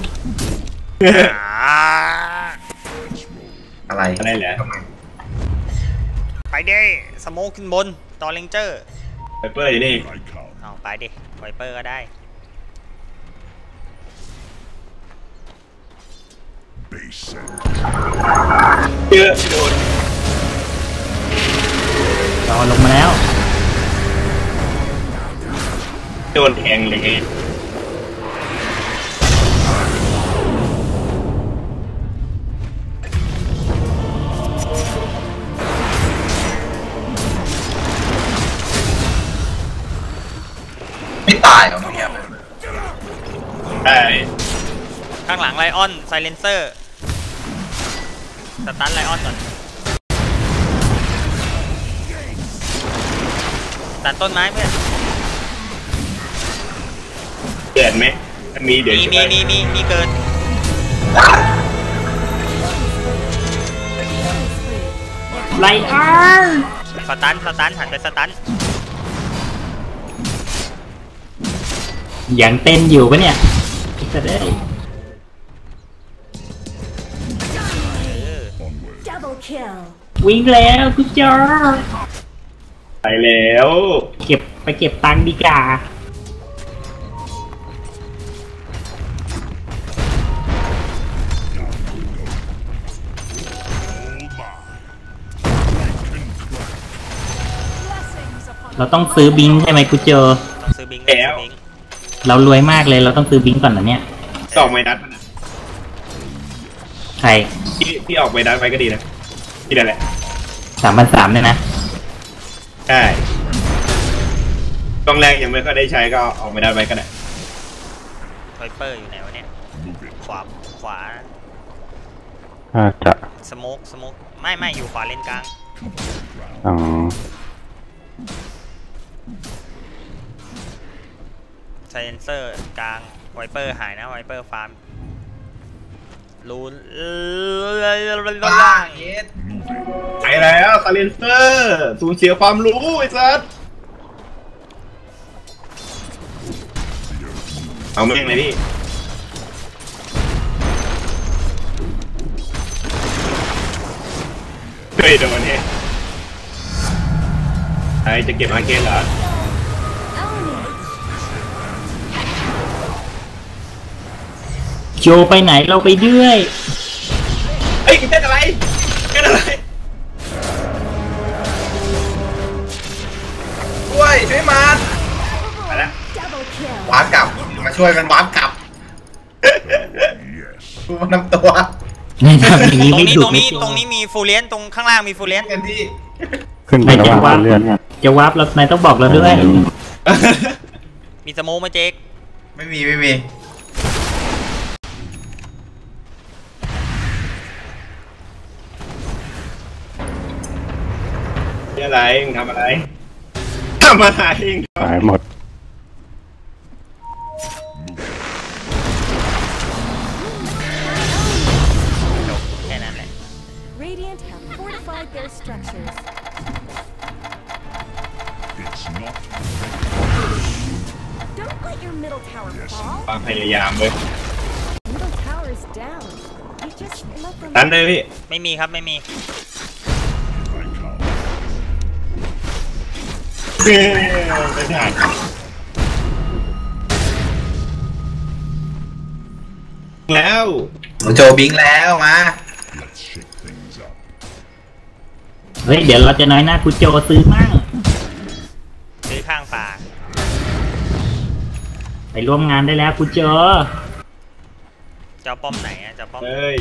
อะไรเหรอไปดิสโมกขึ้นบนต่อเลนเจอร์ไวเปอร์อยู่นี่เอาไปดิไวเปอร์ก็ได้เยอะโดนรอลงมาแล้วโดนแทงเลยไม่ตายเหรอเมื่อกี้ใช่ข้างหลังไลออนไซเลนเซอร์สตันไลออนก่อนตัดต้นไม้เพื่อนเกิดไหมมีเดี๋ยวมีเกิดไลออนสตันหันไปสตันยังเต้นอยู่ปะเนี่ยจะได้ Double kill. วิ่งแล้วกูจอไปแล้วเก็บตังค์ดีกว่า เราต้องซื้อบิงใช่ไหมกูเจอต้องซื้อบิงซื้อบิงเรารวยมากเลยเราต้องซื้อบิงก่อนนะเนี่ยออกไม้นัดมันอะใครที่ออกไม้นัดไปก็ดีนะที่นั่นแหละ 3,300เนี่ยนะใช่ต้องแรกยังไม่ค่อยได้ใช้ก็ออกไม้นัดไปก็ได้ไวเปอร์อยู่ไหนวะเนี่ยขวาน่าจะสโมกไม่อยู่ขวาเลนกลางอ๋อไซเลนเซอร์กลางไวเปอร์หายนะไวเปอร์ฟาร์มรูนบ้าเย็ดไปแล้วซาเลนเซอร์สูญเสียความรู้ไอ้สัสเอาแม่งเลยพี่เฮ้ยโดนเนี่ยไอจะเก็บอาเกนเหรอโจไปไหนเราไปด้วยเฮ้ยเต้นอะไรเต้นอะไรช่วยมันไปแล้ว Double kill. วาร์ปกลับมาช่วยมันวาร์ปกลับกูมันนำตัวทำอย่างนี้ไม่ถูกไม่ตรงนี้มีฟูเลียนตรงข้างล่างมีฟูเลียนกันที่ขึ้นไประหว่างเลื่อนจะวาร์ปเรานายต้องบอกเราด้วยมีสโมกไหมเจ๊กไม่มีนี่อะไรมึงทำอะไรทำอะไรหายหมดจบแค่นั้นแหละ Radiant have fortified their structures. Don't let your middle tower fall. ความพยายามเลย Middle tower is down. You just let them. ตันเลยพี่ไม่มีครับไม่มีไม่ทัน แล้วโจบิงแล้วมาเฮ้ยเดี๋ยวเราจะน้อยหน้ากูโจซื้อมั่งซื้อข้างป่าไปร่วมงานได้แล้วกูโจเจ้าป้อมไหนอะเจ้าป้อมเฮ้ย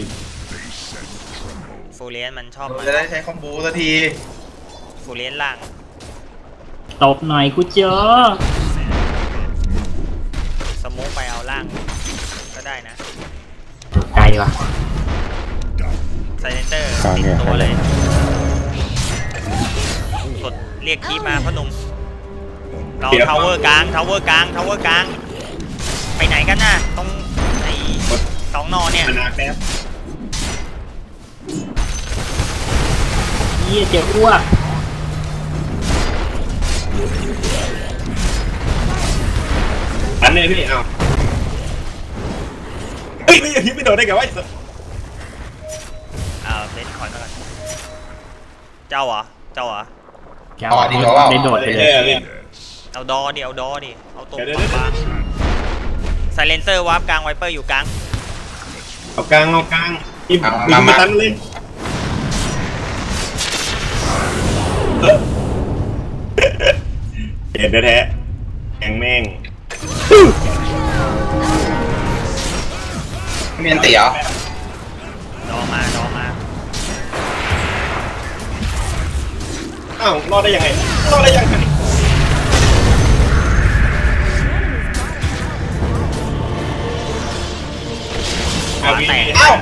ฟูเลียนมันชอบจะได้ใช้คอมโบสักทีฟูเลียนล่างตบหน่อยกูโจสโมกไปเอาล่างก็ได้นะไกลว่ะไซเลนเตอร์กลางติดเนี่ยตัวเลยกดเรียกคีบมาพ่อหนุ่มเราทาวเวอร์กลางไปไหนกันน่ะตรงไอ้สองนอเนี่ยมันนักแล้วเยี่ยเจ็บอ้วกตันเลยพี่เอาเฮ้ยไม่โดนได้ไงวะเล่นคอนแล้วกันเจ้าเหรออ๋อดีกว่าว่าได้โดดไปเลยเอาดอดิเอาตัวขวาไซเลนเซอร์วาร์ปกลางไวเปอร์อยู่กลางเอากลางอีมาตันเลยเห็นแท้แข่งแม่งมีอันตีเหรอดอมาอ้าวรอดได้ยังไงเอาพี่เอ้า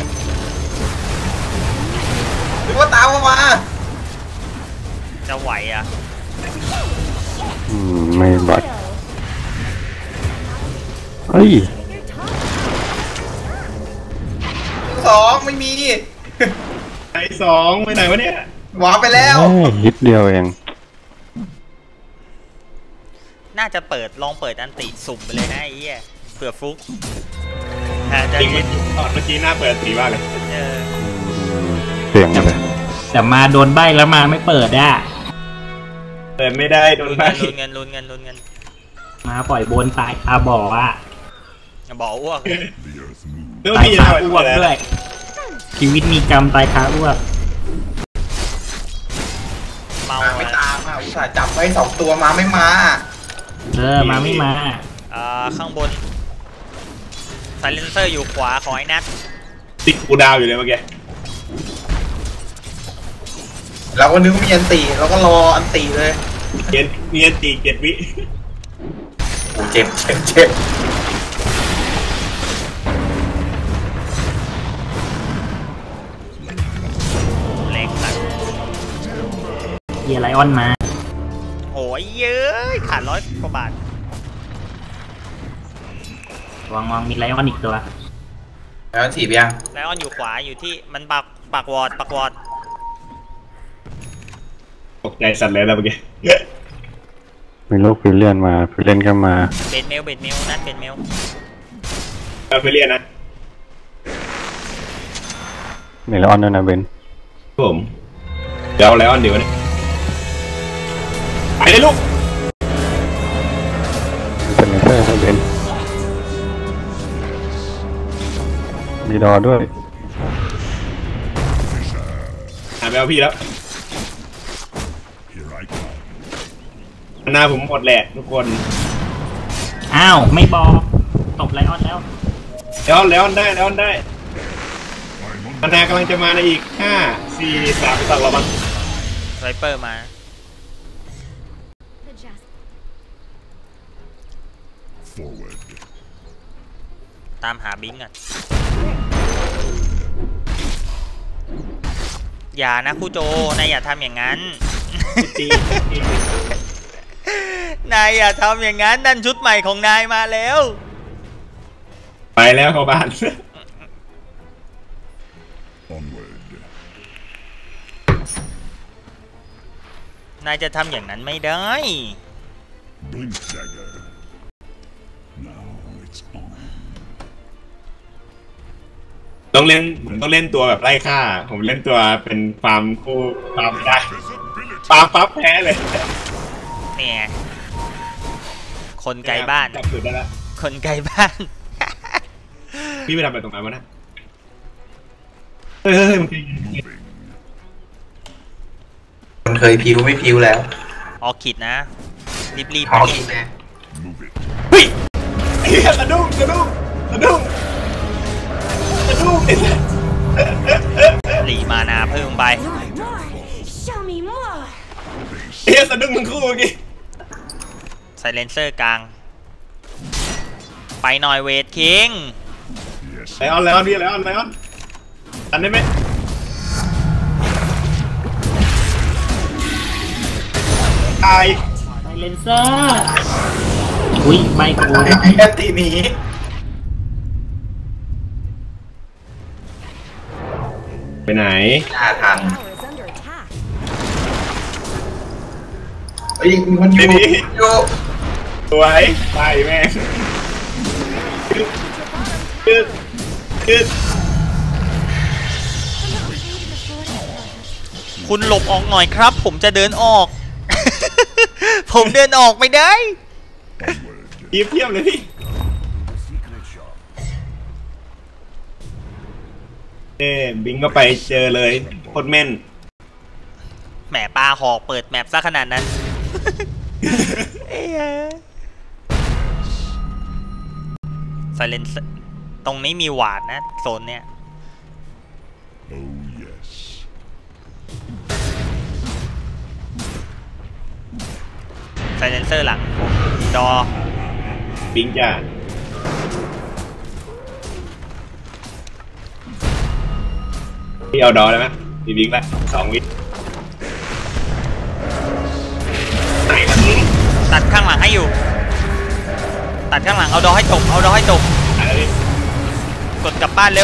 หรือว่าตามเข้ามาจะไหวอ่ะไม่บอดเฮ้ย 2ไม่มีไอ้สองไปไหนวะเนี่ยหวาไปแล้วนิดเดียวเองนน่าจะลองเปิดอันติสุ่มไปเลยนะไอ้เหี้ยเผื่อฟลุกจะจริงๆตอนเมื่อกี้หน้าเปิดตีว่าเลยเสียงเลยแต่มาโดนใบแล้วมาไม่เปิดอ่ะเปิดไม่ได้โดนใบลุ้นเงินมาปล่อยบนตายตาบอดอ่ะบอกอ้วกเรื่องตายพี่คานะอ้วกด้วยชีวิตมีกรรมตายคาอ้วกเมาไม่ตามอ่ะอุตส่าห์จับไว้2 ตัวมาไม่มามาไม่มาข้างบนไซเลนเซอร์อยู่ขวาของไอ้นัทติดกูดาวอยู่เลยเมื่อกี้เราก็นึกว่ามีอันตีเราก็รออันตีเลยเนียนตี7 วิโอ้เจ็บแรงสัตว์เฮียไลออนมาโอ้ยเย้ยขาด100 กว่าบาทวางมีไลออนอีกตัวแล้วถีบยังแล้วออนอยู่ขวาอยู่ที่มันปักวอดตกใจสั่นเลยแล้วเมื่อกี้มีลูกฟิลเลียนมาฟิลเลียนก็มาเบดเมลนัทเบดเมลไปเรียนนะมีแล้วออนด้วยนะเบนผมเดี๋ยวแล้วอันเดียวนี่ไปเลยลูกเป็นเลเซอร์ครับเบนมีดอด้วยหาไปเอาพี่แล้วหน้าผมหมดแหละทุกคนอ้าวไม่บอกตบไลออนแล้วแล้วได้มันนากำลังจะมาในอีก5 4 3 2ระวังไรเปอร์มา ตามหาบิงก่อนอย่านะครูโจนายอย่าทำอย่างนั้น นายอย่าทำอย่างนั้นนั่นชุดใหม่ของนายมาแล้วไปแล้วเข้าบ้านนายจะทำอย่างนั้นไม่ได้ต้องเล่นตัวแบบไล่ฆ่าผมเล่นตัวเป็นฟาร์มคู่ฟาร์มไม่ได้ฟาร์มปั๊บแพ้เลยเนี่ยคนไกลบ้านจับสุดได้แล้วคนไกลบ้านพี่ไปทำอะไรตรงนั้นวะนะเฮ้ยมันเคยพิวไม่พิวแล้วออกขิดนะรีบออกขิดนะเฮ้ยกระดุ้งหลีมานาเพิ่มไป Show me more. สะดุ้งทั้งคู่เมื่อกี้ไซเลนเซอร์กลางไปหน่อยเวทคิงไลออนพี่ไลออนอันได้ไหมตายไซเลนเซอร์อุ้ยใบกูแค่ตีนี้ไปไหนน่าทัน Tower is under attack. เฮ้ยมันอยู่สวยตายแม่งคือคุณหลบออกหน่อยครับ ผมจะเดินออก ผมเดินออกไม่ได้เทียบเลยพี่บิงก็ไปเจอเลยโคตรแม่นแหมปลาหอกเปิดแมปซะขนาดนั้น ไซเลนตรงนี้มีหวาดนะโซนเนี้ยไซเลนเซอร์หลังดอบิงจ้าพี่เอาดอได้ไหมพี่บิงละ2 วิตัดข้างหลังให้อยู่ตัดข้างหลังเอาดอให้จบกดกลับบ้านเร็ว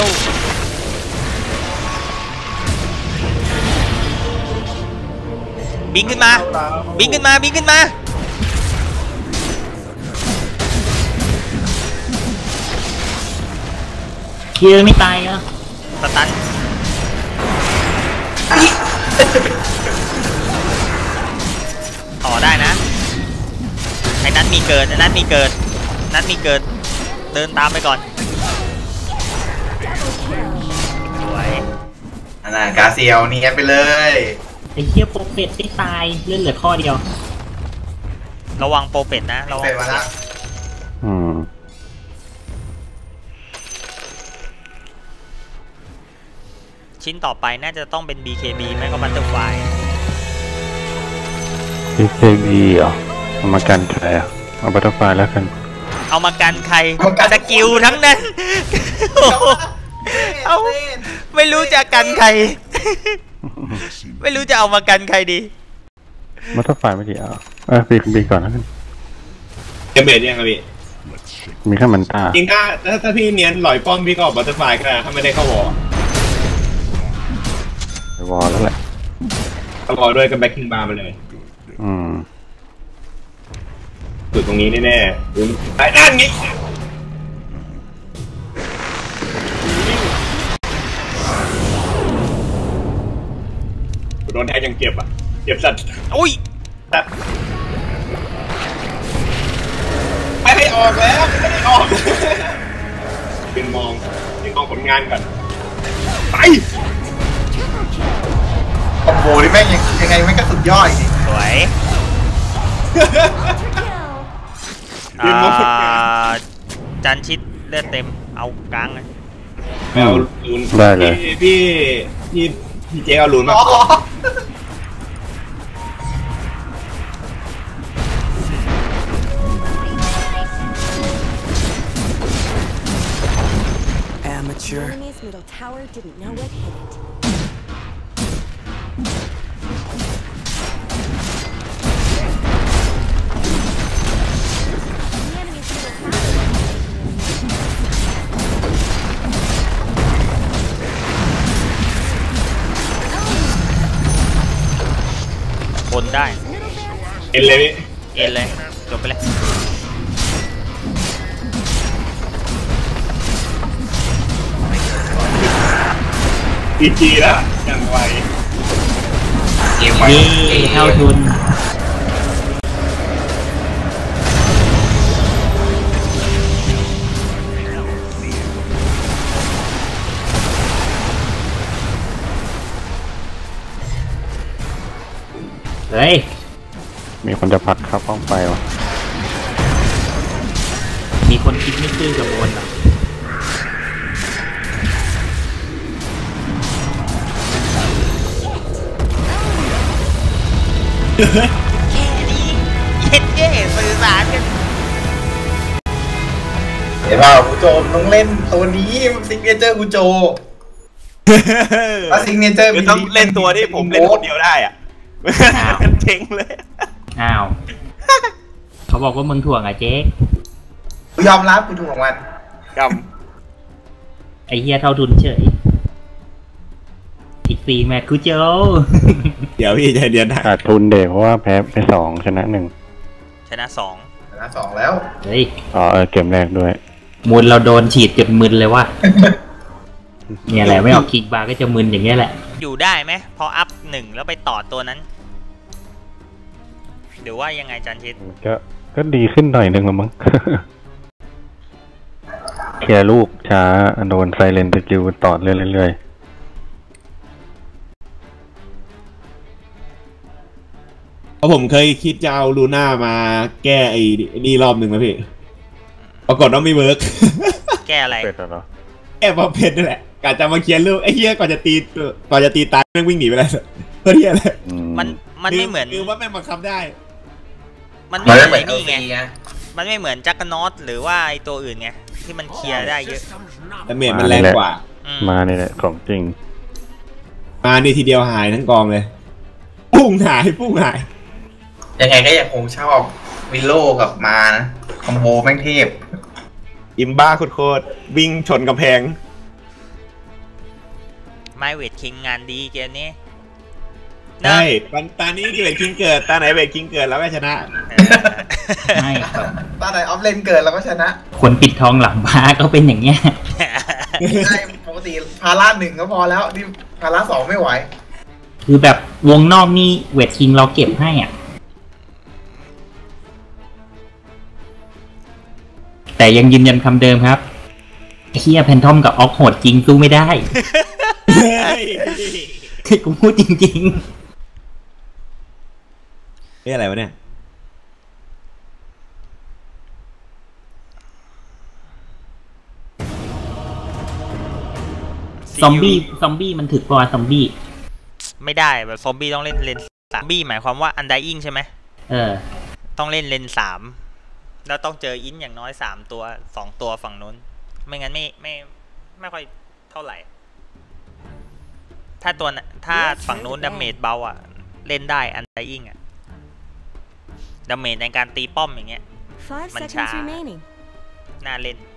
บิงขึ้นมาเฮียไม่ตายเหรอสตันต่อได้นะไอ้นัทมีเกิดนัทมีเกิดเดินตามไปก่อนสวยอันนั้นกาเซียวนี่ไปเลยไอ้เฮียโปรเป็ดไม่ตายเลื่อนเหลือข้อเดียวระวังโปรเป็ดนะระวังเป็นมาแล้วชิ้นต่อไปน่าจะต้องเป็น BKB ไม่ก็บัตเตอร์ไฟ BKB เหรอเอามากันใครอ่ะเอาบัตเตอร์ไฟแล้วกันเอามากันใครสกิลทั้งนั้นเอาไม่รู้จะกันใคร ไม่รู้จะเอามากันใครดีบัตเตอร์ไฟไม่ดีBKB ก่อนแล้วกันเกมเบดยังไงพี่มีแค่มันตาจริงถ้าพี่เนียนหลอยป้อมพี่ก็ออกบัตเตอร์ไฟก็ได้ถ้าไม่ได้เข้าวอลวอลแล้วแหละเข้าวอลด้วยกับแบ็คคิงบาร์มาเลยจุดตรงนี้แน่ๆไอ้นั่นไงโดนแทงยังเจ็บอ่ะเจ็บสัตว์อุ้ยสัตว์ไม่ให้ออกแล้วไม่ให้ออกเป็นมองผลงานก่อนไปคอมโบนี่แม่งยังไงแม่งก็สุดยอดจริงสวยจานชิดเลือดเต็มเอากลางเลยไม่เอาลูนได้เลยพี่เจ๊เอาลูนมา The enemy's middle tower didn't know what hit it. The enemy's middle tower. บนได้เอ็นเลยพี่เอ็นเลยจบไปเลยจีแล้วอย่างไวเกมไว้นี่เท่าทุนเฮ้ยมีคนจะผลักครับป้องไปวะมีคนคิดไม่ซื่อกับโอนหรอแค่นี้เย็ดสื่อสารกันเดี๋ยวเปล่ากูโจมต้องเล่นตัวนี้ซิกเนเจอร์กูโจซิกเนเจอร์คือต้องเล่นตัวที่ผมเล่นคนเดียวได้อ่ะเจ๋งเลยอ้าวเขาบอกว่ามึงถ่วงอ่ะเจ๊กูยอมรับกูถูกของมันกไอเฮียเท่าทุนเฉยอีก4 แมตช์กูโจเดี๋ยวพี่ใจเดียนขาดทุนเด็กเพราะว่าแพ้ไป2ชนะ1 ชนะ2 ชนะ2แล้วเฮ้ยเกมแรกด้วยมูลเราโดนฉีดจนมึนเลยว่ะ เนี่ยแหละไม่ออกคิกบาร์ก็จะมึนอย่างเงี้ยแหละอยู่ได้ไหมพออัพ1แล้วไปต่อตัวนั้นหรือว่ายังไงจันชิดก็ดีขึ้นหน่อยนึงละมั้ง เคลียร์ลูกช้าโดนไซเลนสกิลต่อเรื่อยเพราะผมเคยคิดจะเอาลูน่ามาแก้ไอ้นี่รอบหนึ่งแล้วพี่ปรากฏว่าไม่เวิร์กแก้อะไรเป็ดเหรอแก้บอลเพชรนั่นแหละกะจะมาเคลียร์ลูกไอ้เหี้ยก่อนจะตีตายแม่งวิ่งหนีไปแล้วเพื่อที่อะไรมันไม่เหมือนคือว่าแม่งบังคับได้มันไม่เหมือนนี่ไงมันไม่เหมือนจักรนอตหรือว่าไอตัวอื่นไงที่มันเคลียร์ได้เยอะแต่เมจมันแรงกว่ามาเนี่ยแหละของจริงมานี่ทีเดียวหายทั้งกองเลยปุ้งหายยังไงก็ยังคงชอบวิโลกับมานะคอมโบแม่งเทพอิมบ้าโคตรวิ่งชนกำแพงไมเวทคิงงานดีเกมนี้ใช่ตานี้เวทคิงเกิดตาไหนเวทคิงเกิดแล้วก็ชนะไม่ครับตาไหนออฟเลนเกิดแล้วก็ชนะคนปิดทองหลังบ้าก็เป็นอย่างเงี้ยใช่ปกติพาร่า1ก็พอแล้วนี่พาร่า2ไม่ไหวคือแบบวงนอกนี่เวทคิงเราเก็บให้อ่ะแต่ยังยืนยันคำเดิมครับไอ้เฮียแพนทอมกับออกโหดจริงสู้ไม่ได้คือกูพูดจริงๆนี่อะไรวะเนี่ยซอมบี้มันถึกกว่าซอมบี้ไม่ได้แบบซอมบี้ต้องเล่นเลนซอมบี้หมายความว่าอันไดอิงใช่ไหมต้องเล่นเลน3แล้วต้องเจออินอย่างน้อย3ตัว2ตัวฝั่งนู้นไม่งั้นไม่ค่อยเท่าไหร่ถ้าฝั่งนู้นดาเมจเบาอ่ะเล่นได้อันไดอิงอ่ะดาเมจในการตีป้อมอย่างเงี้ยมันช้าน่าเล่น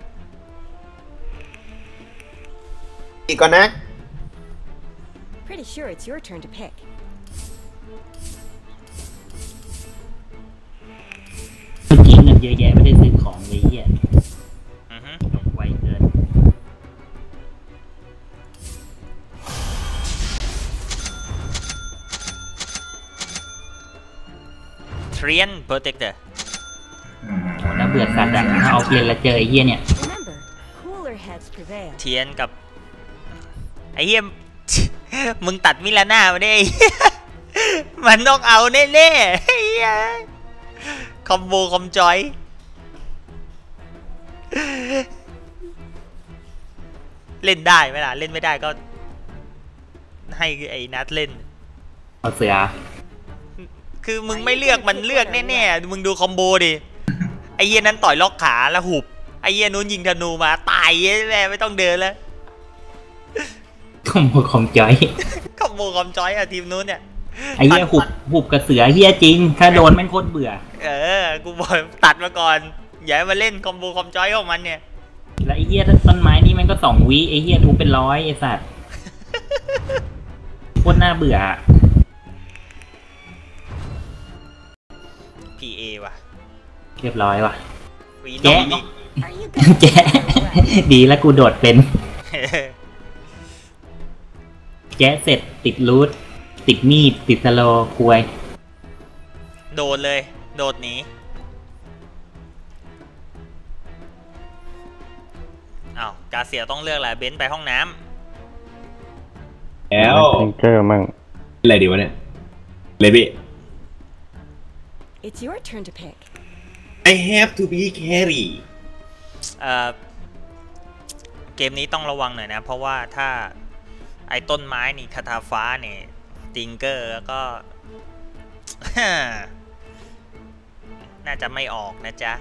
อีกก่อนนะ Pretty sure it's your turn to pick. เมื่อกี้เงินเยอะแยะไม่ได้ซื้อของเลยเหี้ยไวเกินเทรียนโปรเทคเตอร์โหน่าเบื่อสัตว์อะถ้าเอาเล่นแล้วเจอไอ้เหี้ยเนี่ยเทียนกับไอ้เหี้ยมึงตัดมิลาน่ามาได้ มันต้องเอาแน่ๆคอมโบคอมจอยเล่นได้ไหมล่ะเล่นไม่ได้ก็ให้ไอ้นัดเล่นเอาเสือคือมึงไม่เลือกมันเลือกแน่ๆมึงดูคอมโบดิไอ้เหี้ยนั้นต่อยล็อกขาแล้วหุบไอ้เหี้ยนู้นยิงธนูมาตายแม่ไม่ต้องเดินแล้วคอมโบคอมจอยคอมโบคอมจอยอะทีมนู้นเนี่ยไอ้เหี้ยหุบกับเสือเหี้ยจริงถ้าโดนแม่งโคตรเบื่อกูบอกตัดมาก่อนอย่าให้มาเล่นคอมโบคอมจอยของมันเนี่ยแล้วไอ้เหี้ยต้นไม้นี่มันก็2 วิไอ้เหี้ยทุบเป็น100ไอ้สัตว์โคตรน่าเบื่อ PA ว่ะเรียบร้อยว่ะแจ๊ดีแล้วกูโดดเป็นแจ๊เสร็จติดรูทติดมีดติดสโลคุยโดดเลยโดดหนีอ้าวกาเซียต้องเลือกแหละเบนซ์ไปห้องน้ำแล้วทิงเกอร์มั่งอะไรดีวะเนี่ยเลบี้ It's your turn to pick. I have to be carry. เกมนี้ต้องระวังหน่อยนะเพราะว่าถ้าไอ้ต้นไม้นี่คาถาฟ้าเนี่ยติงเกอร์แล้วก็ น่าจะไม่ออกนะจ๊ะ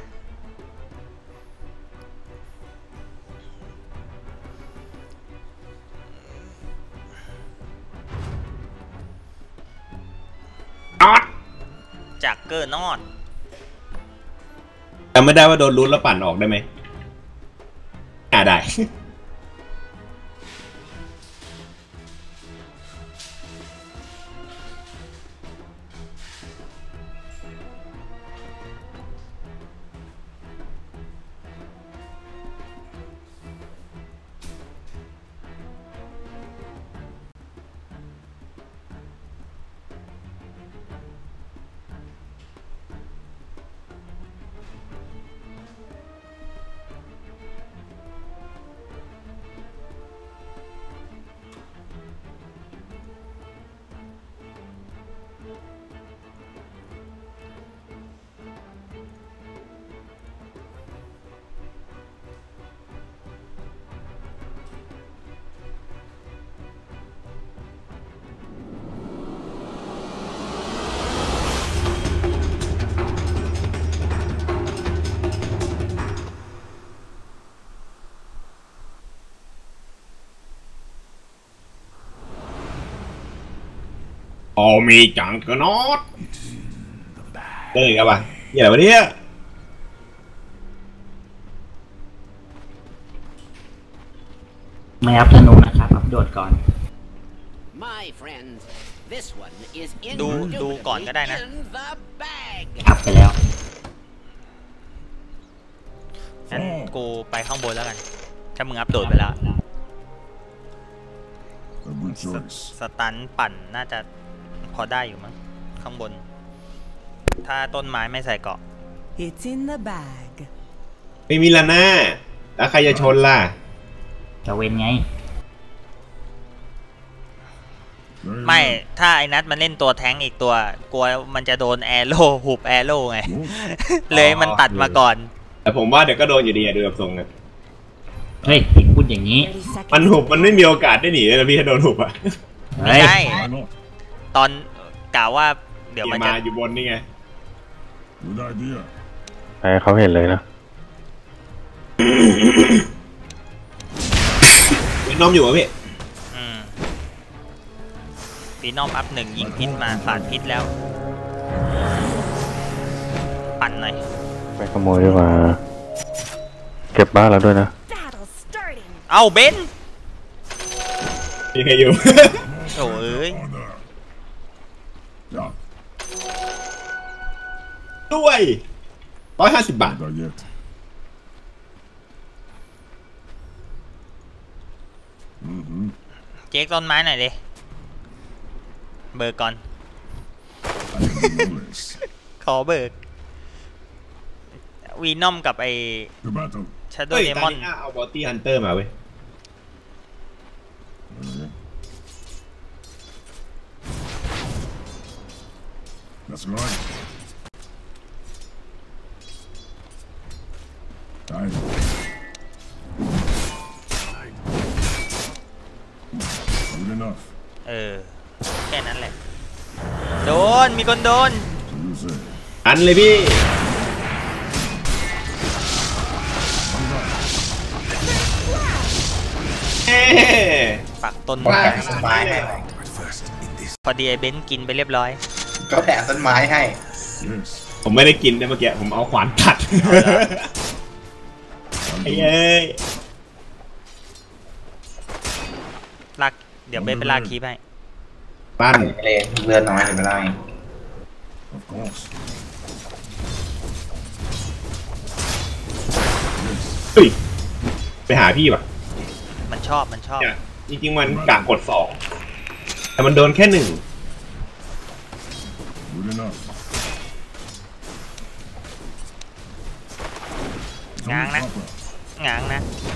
จากเกอร์นอดจำไม่ได้ว่าโดนรูทแล้วปั่นออกได้ไหมได้มีจังกระนอดเลยครับว่ะนี่อะไรวะเนี่ยไม่อัพธนูนะครับอัพโดดก่อนดูก่อนก็ได้นะอัพไปแล้วงั้นกูไปข้างบนแล้วกันถ้ามึงอัพโดดไปแล้วสตันปั่นน่าจะพอได้อยู่มั้งข้างบน ถ้าต้นไม้ไม่ใส่เกาะ It's in the bag. ไม่มีละหน้าแล้วใครจะชนล่ะจะเว้นไงไม่ ถ้าไอ้นัทมันเล่นตัวแท้งอีกตัว กลัวมันจะโดนแอโร่หุบแอโร่ไง เลยมันตัดมาก่อนแต่ผมว่าเดี๋ยวก็โดนอยู่ดีอะดูแบบทรงอะเฮ้ยพูดอย่างนี้มันหุบมันไม่มีโอกาสได้หนีเลยนะพี่ถ้าโดนหุบอะไม่ใช่ ตอนกล่าวว่าเดี๋ยวมันจะมาอยู่บนนี่ไงให้เขาเห็นเลยนะมีน้องอยู่ป่ะพี่ปีนอมอัพหนึ่งยิงพิษมาสาดพิษแล้ว ปั่นหน่อยไปขโมยดีกว่า เก็บบ้านแล้วด้วยนะเอาเบนมีใครอยู่โถ่เอ้ยด้วย150 บาทเจ๊กต้นไม้หน่อยดิเบิกก่อน ขอเบิกวีนอมกับไอชาโดเฮ้ยเดตมออน นนี้เอาบอตตี้ฮันเตอร์มาเว้ย That's right. Time. Good enough. แค่นั้นแหละ โดน มีคนโดนอันเลยพี่ปักต้นก็แถมต้นไม้ให้พอดีไอเบนซ์กินไปเรียบร้อยก็แถมต้นไม้ให้ผมไม่ได้กินนะเมื่อกี้ผมเอาขวานตัดไอ้เอ้ยลากเดี๋ยวเบนซ์ไปลากคีบให้ปั้นเลยเลือดน้อยถึงไม่ได้ Of course. เฮ้ยไปหาพี่ป่ะมันชอบเนี่ยจริงๆมันกะกด2แต่มันโดนแค่1 Good enough. ง้างนะ ง้างนะ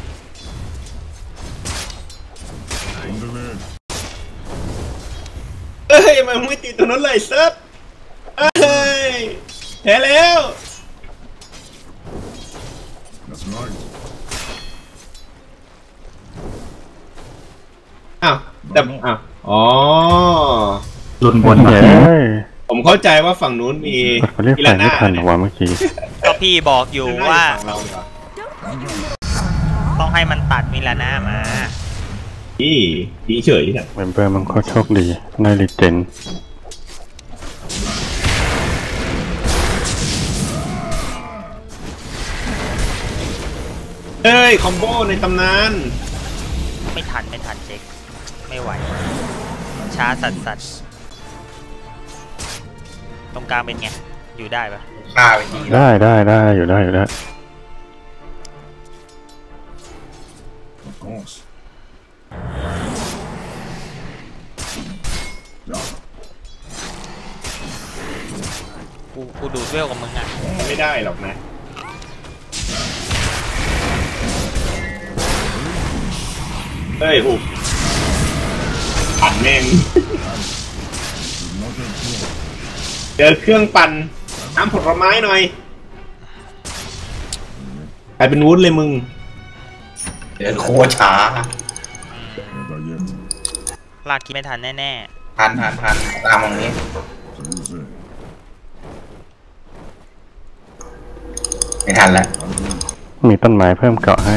On the red. เอ้ยมันไม่ติดตัวนั้นเลยเซิร์ฟเอ้ยแพ้แล้ว That's right. อ้าวแต่อ้าวอ๋อรุนบนเย้ผมเข้าใจว่าฝั่งนู้นมีเขาเรียกพิใส่ลาไม่น่าทันหรอวะเมื่อกี้ก็พี่บอกอยู่ว่าฝั่งเราดีกว่าต้องให้มันตัดมิลาน่ามาพี่ดีเฉยเนี่ยเมมเบอร์มันก็โชคดีได้ลิเจนเอ้ยคอมโบในตำนานไม่ทันเจ๊กไม่ไหว ช้าสัสตรงกลางเป็นไง อยู่ได้ปะฆ่าไปทีได้อยู่ได้ Of course. กูดูดเวลกับมึงอ่ะไม่ได้หรอกนะเฮ้ยหุบปั่นแม่งเจอเครื่องปั่นน้ำผลไม้หน่อยกลายเป็นวุ้นเลยมึงเดินโคตรช้า Never yet. ลากคิดไม่ทันแน่ทันตามตรงนี้ So you say. ไม่ทันแล้วมีต้นไม้เพิ่มเกาะให้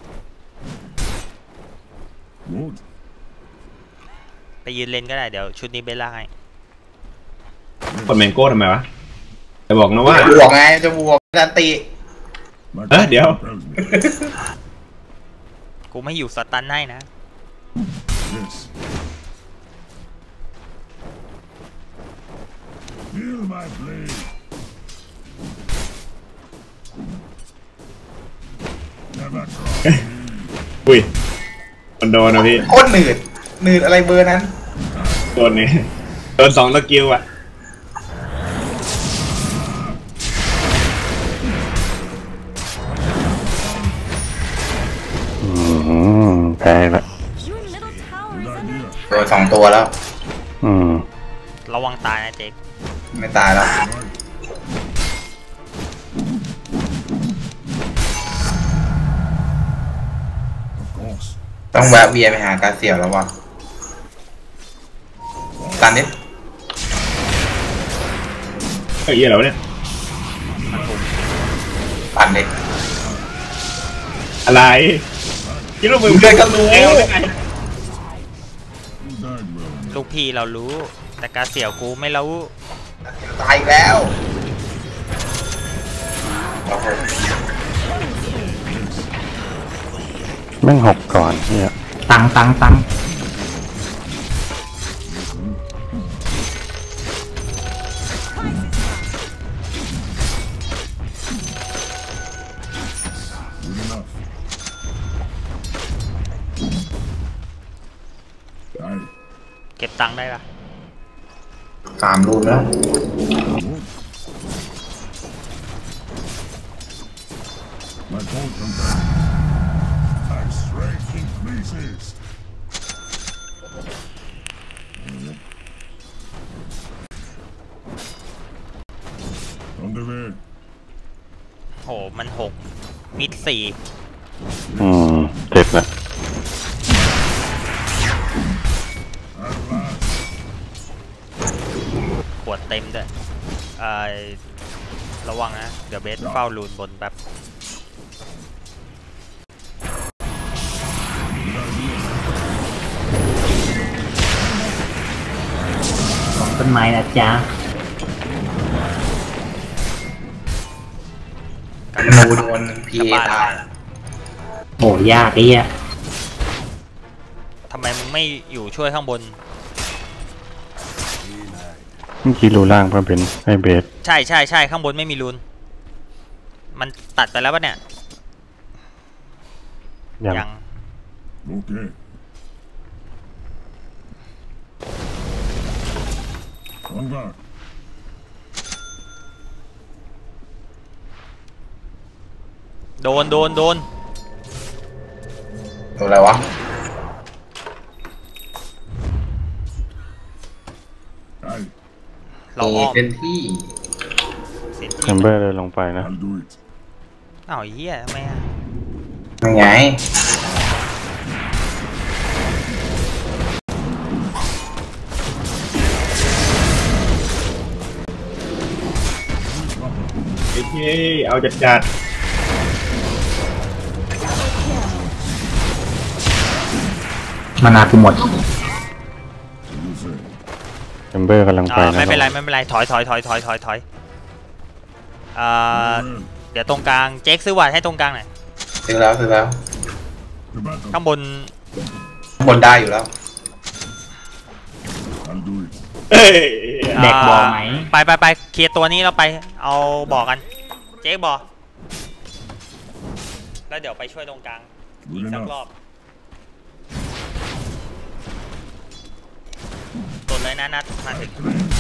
Good. ๆ ไปยืนเลนก็ได้ เดี๋ยวชุดนี้เบลล่าให้กดแมงโก้ทำไมวะแต่บอกนะว่าบวกไงจะบวกจันติ My Dio. compells me. กูไม่อยู่สตันให้นะ Yes. Feel my blade. Never cross me. อุ้ยมันโดนนะพี่โคตรหนืดหนืดอะไรเบอร์นั้นโดนนี่โดน2 สกิลอ่ะแพ้ละ Your middle tower is under attack. โดน2 ตัวแล้วระวังตายนะเจ๊กไม่ตายแล้วต้องแวะเวียนไปหากาเสี่ยวแล้ววะตันนิดเฮ้ยอะไรวะเนี่ยตันเด็กอะไรคิดว่ามึงเดินกันรู้เอวได้ไงลูกพี่เรารู้ แต่กาเสี่ยวกูไม่รู้ตายอีกแล้วโอ้โหแม่ง6ก่อนเนี่ยตังเก็บตังค์ได้ปะ 3 รูปแล้วโหมัน6มิด4 เจ็บละขวดเต็มด้วยระวังนะ เดี๋ยวเบสเฝ้ารูนบนแบบต้นไม้นะจ๊ะหนูโดนพีกลับเอบ้านตายโอ้ยากไอ้เหี้ยทำไมมึงไม่อยู่ช่วยข้างบนเมื่อกี้รูล่างเพิ่มเป็นให้เบสใช่ข้างบนไม่มีรูน มันตัดไปแล้วปะเนี่ย ยัง โดนตัวอะไรวะเราอ้อมเป็นที่แชมเบอร์เลยลงไปนะอ้าวเหี้ยทำไมอ่ะยังไงไอ้ที่เอาจัดมานากูหมดแชมเบอร์กำลังไปนะไม่เป็นไรถอยเดี๋ยวตรงกลางเจ๊กซื้อวัดให้ตรงกลางหน่อยซื้อแล้วข้างบนได้อยู่แล้วเอ้ยแดกบอไหมไปเคลียร์ตัวนี้เราไปเอาบอกกัน เจ๊กบอกแล้วเดี๋ยวไปช่วยตรงกลางอีกสักรอบตดเลยนะนัดมาถึง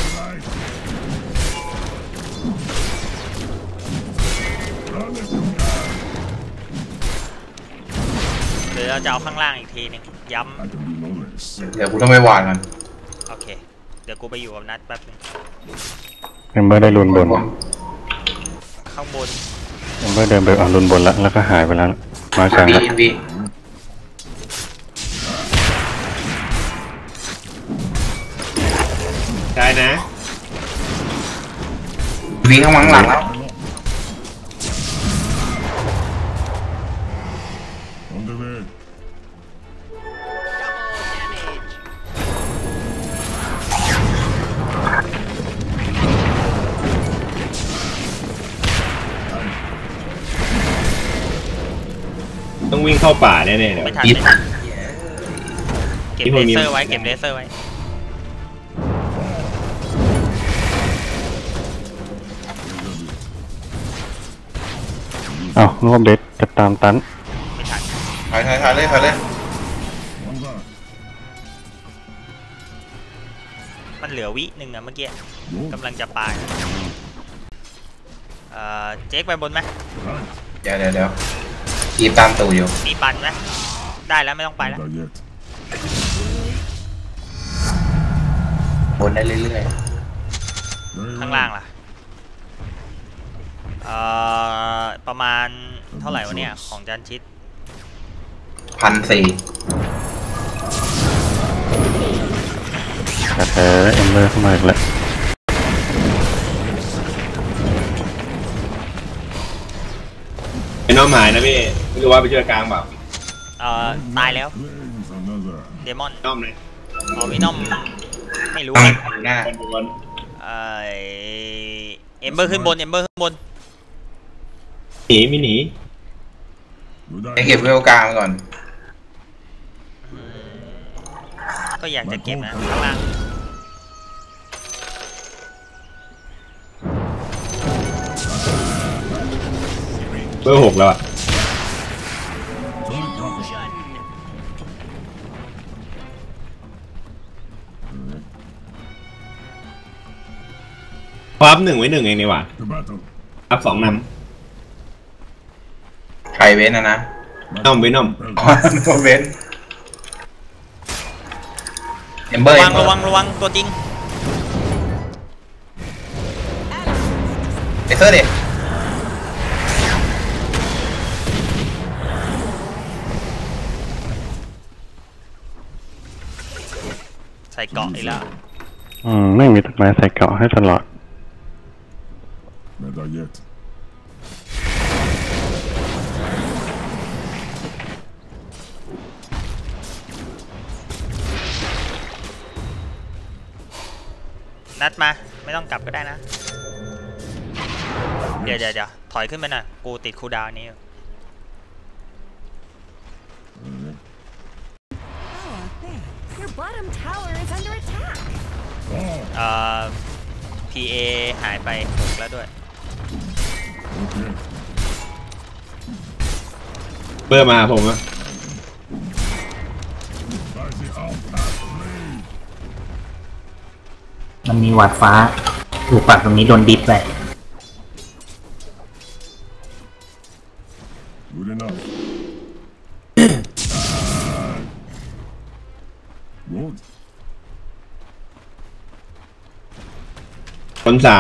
เดี๋ยวเราจะเอาข้างล่างอีกทีหนึงย้ำเดี๋ยวกูต้องไปวานมันโอเคเดี๋ยวกูไปอยู่กับนัดแป๊บนึงแชมเบอร์ได้รูนบนข้างบนแชมเบอร์เดินไปเอารูนบนแล้วก็หายไปแล้วมากลางละบีได้นะข้างหลังแล้วต้องวิ่งเข้าป่าแน่ๆเลยไม่ทันเก็บเลเซอร์ไว้อ้าวนึกว่าเบสจะตามตันไม่ทันถอยเลยมันเหลือวิหนึ่งอะเมื่อกี้กำลังจะปาเจ๊กไปบนไหมเดี๋ยวกีบตามตูอยู่มีปันไหมได้แล้วไม่ต้องไปแล้วบนได้เรื่อยข้างล่างล่ะประมาณเท่าไหร่วะเนี่ยของจันชิด 1,400 แต่แพ้เอ็มเบอร์เข้ามาอีกแล้วเป็นน้องหมายนะพี่ไม่รู้ว่าไปช่วยกลางเปล่าตายแล้วเดมอนน้อมเลยวินอมไม่รู้หน้าเอ็มเบอร์ขึ้นบนหนีไม่หนีไปเก็บเวลกลางก่อนก็อยากจะเก็บนะข้างล่างเบอร์ 6แล้วอ่ะพับ1ไว้1เองนี่หว่าพับ2นำใครเว้นนะน้อมไว้น้อมตัวเว้นเอมเบอร์ระวังตัวจริงเอเซอร์เด็กใส่เกาะอีกแล้วไม่มีต้นไม้ใส่เกาะให้ตลอดนัดมาไม่ต้องกลับก็ได้นะเดี๋ยวถอยขึ้นไปหน่อยกูติดคูลดาวน์นี้ Your bottom tower is under attack. PA หายไป6แล้วด้วยเบอร์มาผมอะมันมีหวัดฟ้าถูกปัดตรงนี้โดนดิสไปคน3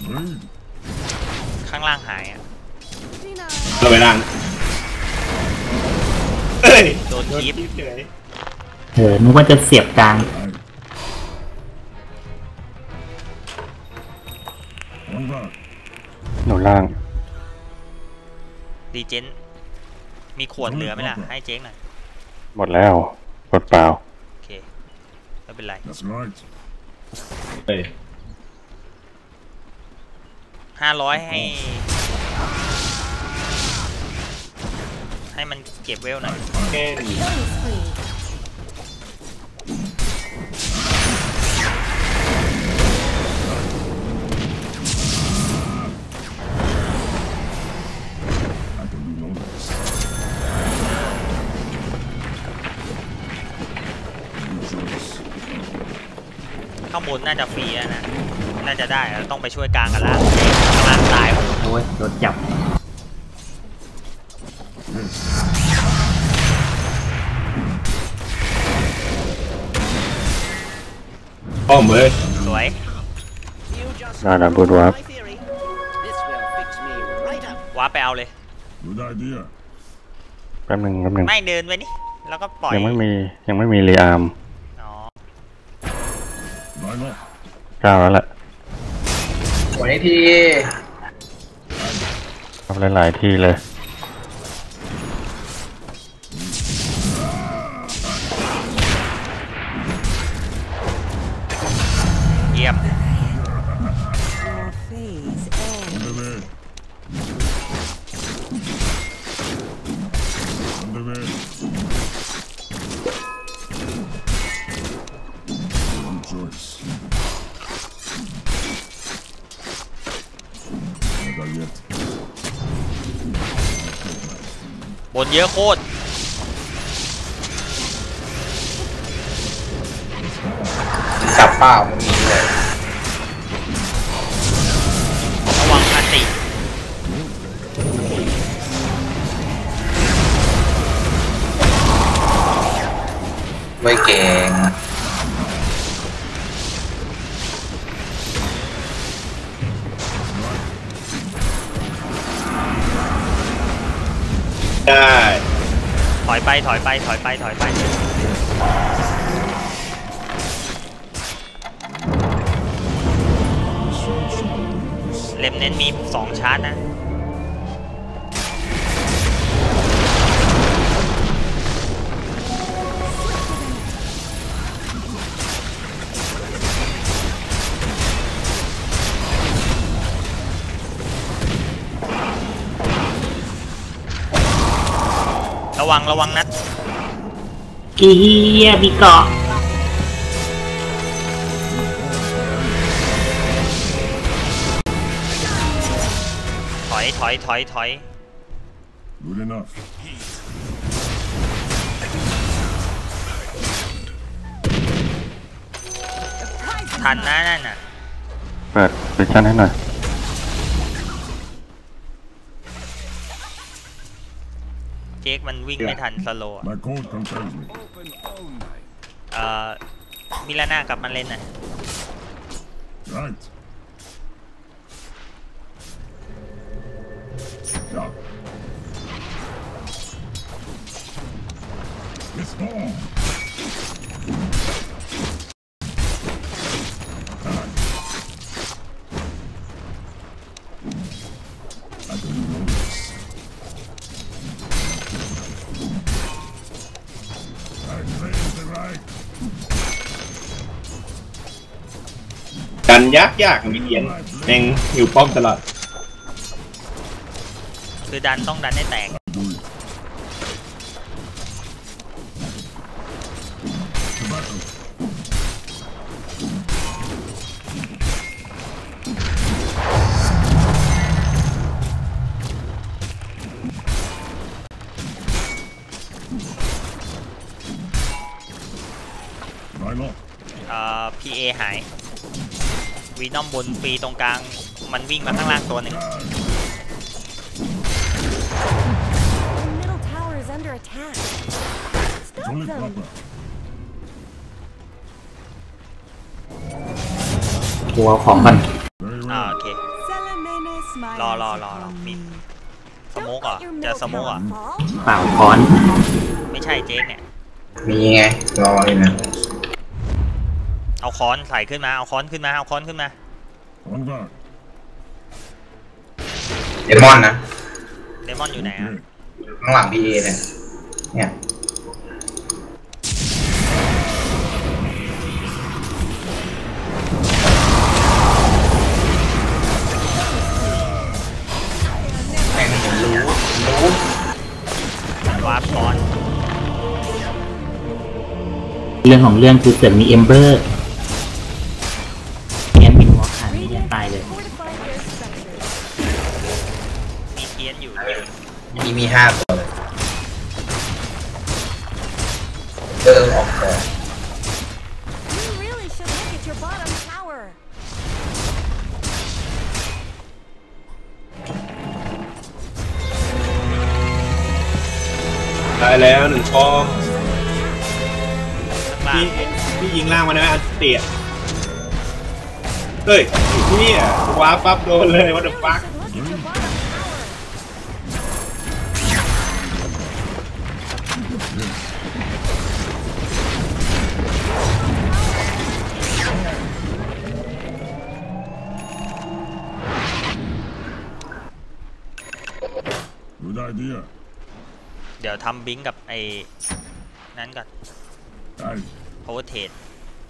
ข้างล่างหายอ่ะเราไปล่างเอ้ยโดนคีบนึกว่าจะเสียบกลางหนูล่างดีเจนมีขวดเหลือไหมล่ะให้เจ๊งหน่อยหมดแล้วกดเปล่าโอเคไม่เป็นไร500ให้มันเก็บเวลหน่อยข้างบนน่าจะฟรีแล้วนะน่าจะได้ต้องไปช่วยกลางกันล่างล่างตายโอ้ยโดนจับอ้อมเลยสวยได้บูดวาร์ปวาร์ปไปเอาเลยแป๊บหนึ่งไม่เดินไปนี่แล้วก็ปล่อยยังไม่มีเรียมก้าวแล้วแหละสวยทีทำหลายที่เลยเยี่ยมบนเยอะโคตรสับเปล่ามันมีเลยไม่เก่งได้ถอยไปถอยไปถอยไปถอยไปเล็มเน้นมี2ชาร์จนะระวังนัดเกียมีเกาะถอย Good enough. ทันนะนั่นน่ะเปิดเซสชั่นให้หน่อยเจ๊กมันวิ่งไม่ทันสโลว์ My code concerns me. มิลาน่ากับมันเล่นน่ะ Right. Yeah. It's on. I don't know this. I claim the right. กันยากมีเดียนแม่งหิวป้อมตลอดคือดันต้องดันให้แตก PA หายวีนอมบนฟรีตรงกลางมันวิ่งมาข้างล่างตัวหนึ่ง Middle tower is under attack. Stop them. กูเอาของกันโอเครอมีสโมกเหรอจะสโมกเหรอเปล่าค้อนไม่ใช่เจ๊กเนี่ยมีไงรอเลยนะเอาค้อนใส่ขึ้นมาเอาค้อนขึ้นมาเดมอนนะเดมอนอยู่ไหนอ่ะข้างหลังพีเอเนี่ยแม่งรู้วาร์ปค้อนเรื่องของเรื่องคือเสือมีเอมเบอร์แอนมีหัวขาดนี่จะตายเลยมีเทียนอยู่มี5 ตัวเลยออกก่อน You really should look at your bottom tower. ได้แล้ว1ป้อมพี่ยิงล่างมาได้ไหมอันเตียเฮ้ยนี่อ่ะว้าปั๊บโดนเลยว่าเดอะฟักเดี๋ยวทำบิงกับไอ้นั้นก่อนโพสเทส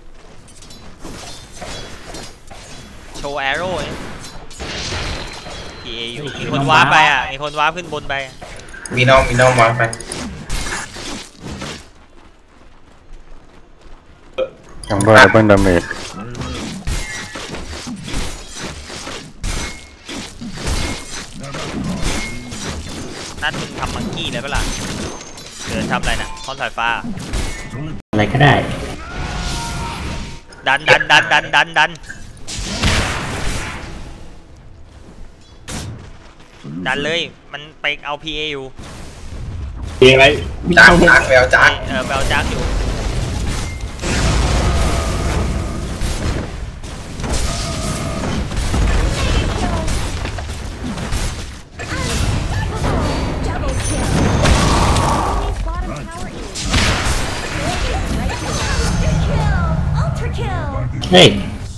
โชว์แอโร่PA อยู่มีคนวาร์ปไปอ่ะมีคนวาร์ปขึ้นบนไปมีน้องวาร์ปไปจัมเบอร์ดับเบิลดาเมจนัดมึงทำมังกี้เลยเปล่าเดินทำอะไรนะคอนสายฟ้าอะไรก็ได้ดันเลยมันไปเอา PA อยู่อะไรจ้างแววจ้างแววจ้างอยู่เฮ้ย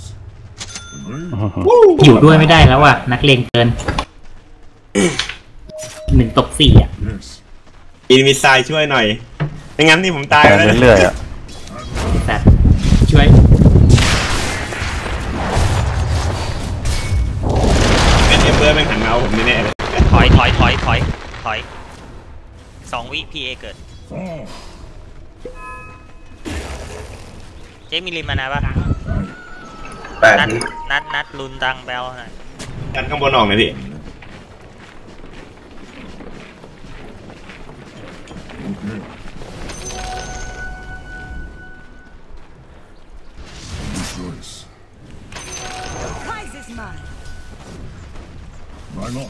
อยู่ด้วยไม่ได้แล้วว่ะนักเลงเกิน1 ตก 4อ่ะอินมิสไซช่วยหน่อยไม่งั้นนี่ผมตายแล้วเรื่อยๆอ่ะแต่ช่วยเป็นเอมเบอร์แม่งหันมาเอาผมแน่ๆเลยถอย2 วิพีเอเกิดเจ๊มีริมมานะปะ 8 วินัดลุนตังแบลหน่อยดันข้างบนออกหน่อยพี่ Prize is mine. My lord.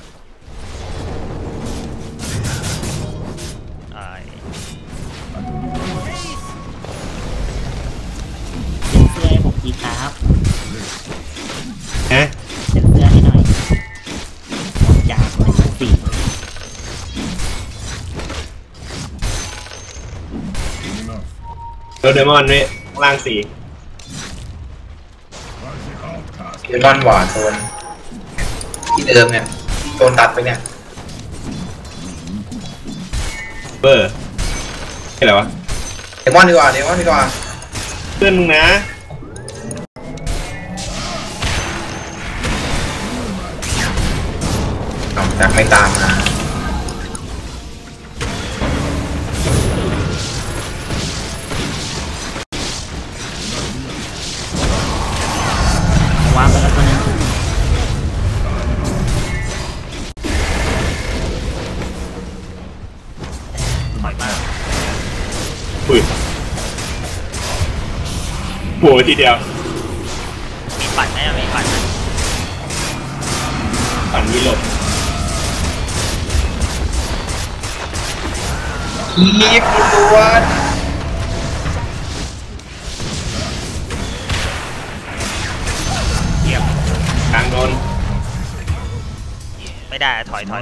เสื้อให้ผมทีครับฮะเสื้อให้หน่อยจาก1 4 โดเดมอนด้วยล่าง4 เดมอนหวานโซนที่เดิมเนี่ยโดนตัดไปเนี่ยเบอร์อะไรวะเดมอนดีกว่าเพื่อนมึงนะจากไม่ตามมาวางไปแล้วตัวนึงถอยมาปุ้ยโผล่ทีเดียวมีปั่นไหมมีปั่นปั่นมีหลบคีบล้วนเยี่ยมทางโดนไม่ได้ถอย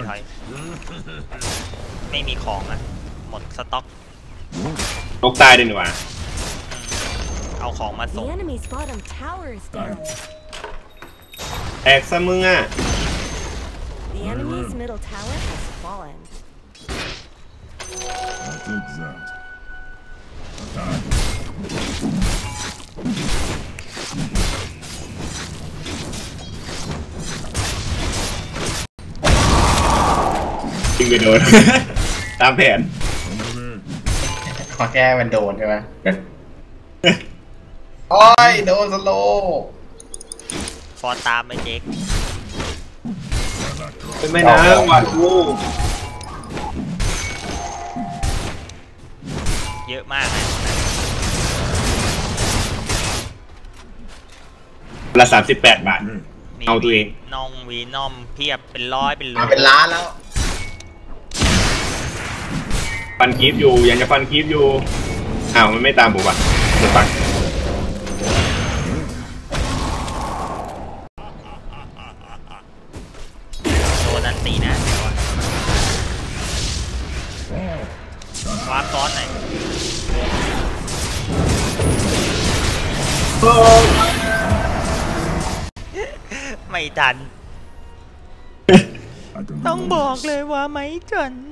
ไม่มีของอ่ะหมดสต็อกตกตายดีกว่าเอาของมาส่ง The enemy's bottom tower is down. แตกซะมึงอ่ะ The enemy's middle tower has fallen. I'll take that. Attack. ยิงไปโดน ตามแผนขอแก้มันโดนใช่ไหมโอ้ยโดนสโลว์ฟอร์ตามไปเจ๊กเป็นไม่นะหวาดกูเยอะมากนะละ38 บาท เอาตัวเองน้องวีนอมเพียบเป็นร้อยเป็นโลเป็นล้านแล้วฟันคีฟอยู่ยังจะฟันคีฟอยู่อ้าวมันไม่ตามผมอ่ะหมดปักโดนนันตีนะวาร์ปซ้อนหน่อยไม่ทัน ต้องบอกเลยว่าไม่ทัน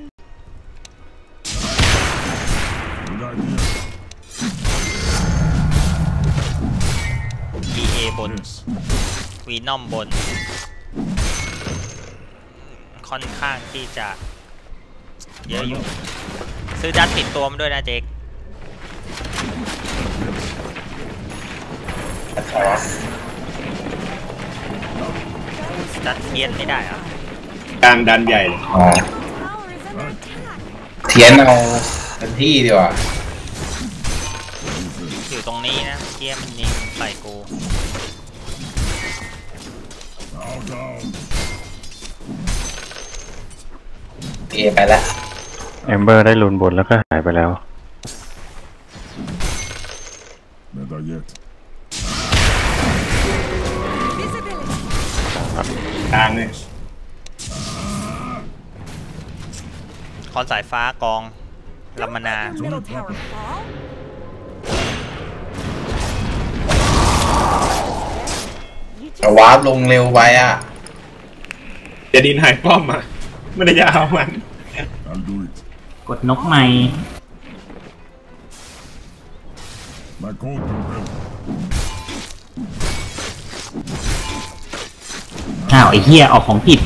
BA บนวีนอมบน ค่อนข้างที่จะเยอะอยู่ ซื้อดัตติดตัวมาด้วยนะเจคดัตเทียนไม่ได้เหรอกลางดันใหญ่เลยอ๋อ เทียนเอาเป็นที่ดีกว่าอยู่ตรงนี้นะเกียมันยิงใส่กูเอไปแล้วเอมเบอร์ได้ลุนบนแล้วก็หายไปแล้ว Never yet. กลางเลยคอนสายฟ้ากองลำมนา Middle tower fall? วาร์ปลงเร็วไปอ่ะจะดินหายป้อมอ่ะไม่ได้จะเอามัน I'll do it. กดนกใหม่ My code will help. อ้าวไอ้เหี้ยออกของผิด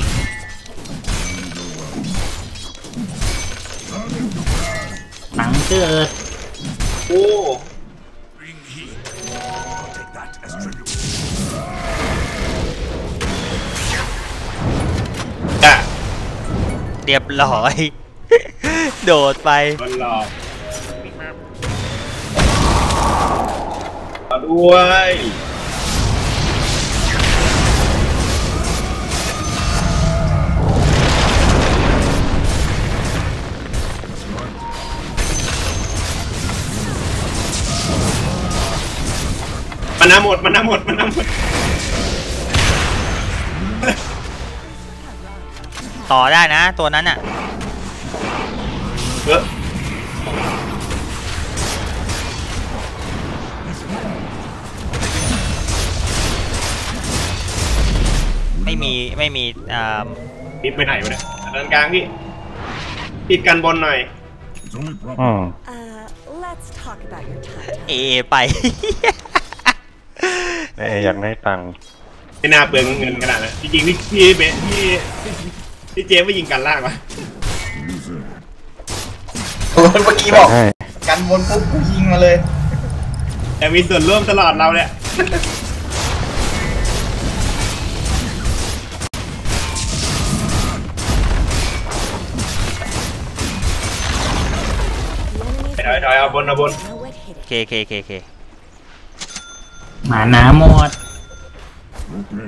ตังเกิดโอ้ Bring heat. I'll take that as tribute. จ้ะเรียบร้อย โดดไปมันหลอกมาด้วย มันน้ำหมดต่อได้นะตัวนั้นอ่ะเออไม่มีปิดไปไหนวะเนี่ยเดินกลางพี่ปิดกันบนหน่อย It's only proper. Let's talk about your time. เอไปอยากได้ตังค์ไม่น่าเปลืองเงินขนาดนั้นจริงๆพี่เบสพี่เจมไม่ยิงกันล่างวะเมื่อกี้บอกกันบนปุ๊บกูยิงมาเลยแต่มีส่วนร่วมตลอดเราเนี่ย ถอยเอาบน Know what hit it. เคหมาน้ำหมด Okay.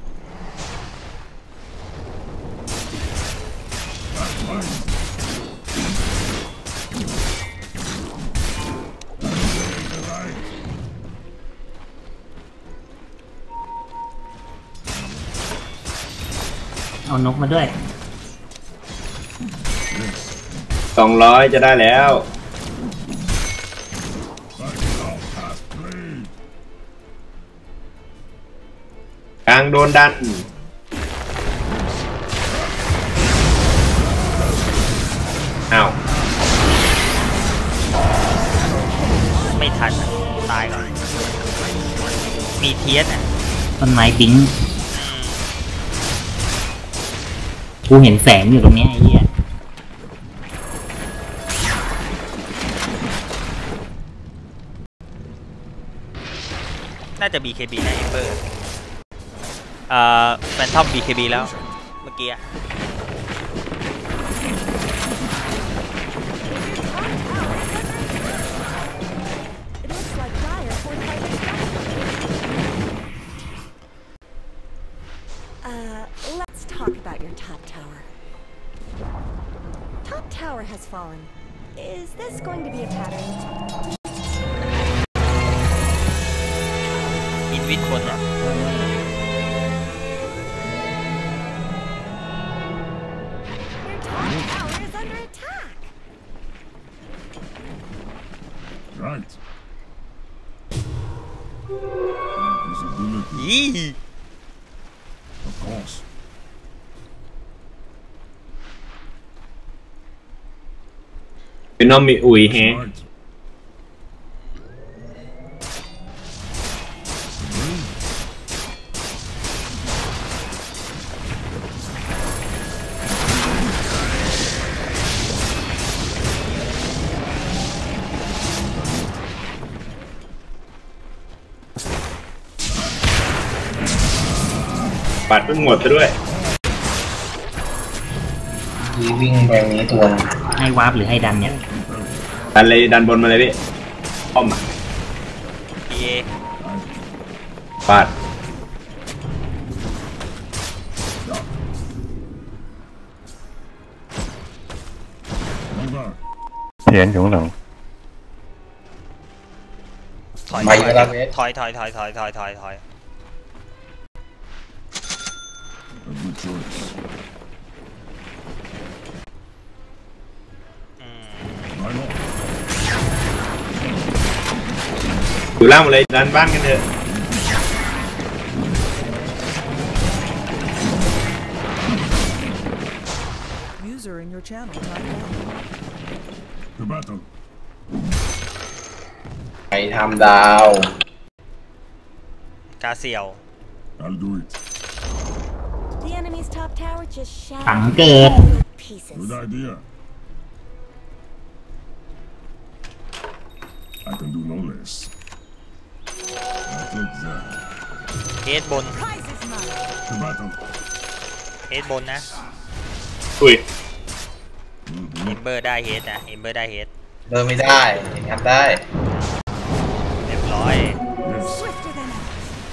เอานกมาด้วย 200จะได้แล้วกลางโดนดันอ้าวไม่ทันอะตายก่อน มีเทียสอ่ะต้นไม้บิงกูเห็นแสงอยู่ตรงเนี้ยไอ้เหี้ยน่าจะ BKB นะเอเบอร์แฟนทอม BKB แล้วเมื่อกี้อะ It looks like Dire fortified their structure. Let's talk about your top tower. Top tower has fallen. Is this going to be a pattern? อินวิทคนอ่ะ Your top tower is under attack. Right. Visibility. ยี่ Of course. เป็นน้องมีอุ๋ยแฮะ Right. ปัดเพิ่งหมดซะด้วยวิ่งไปนี้ตัวนึงให้วาร์ปหรือให้ดันเนี่ยดันเลยดันบนมาเลยพี่ป้อมอ่ะเอปัด Move out. เทียนอยู่ข้างหลังถอยไปแล้วเวสถอย A good choice. อืม Right on. อยู่ล่างหมดเลยดันบ้านกันเถอะ user in your channel timed out. The battle. ใครทำดาวกาเซียว I'll do it. The enemy's top tower just สัง shattered เกต to pieces. Good idea. I can do no less. I'll take that. เฮดบน Prize is mine. The battle. เฮดบนนะอุ้ยเอมเบอร์ได้เฮดนะเอมเบอร์ได้เฮดเดินไม่ได้ทำได้เรียบร้อย Swifter than ever.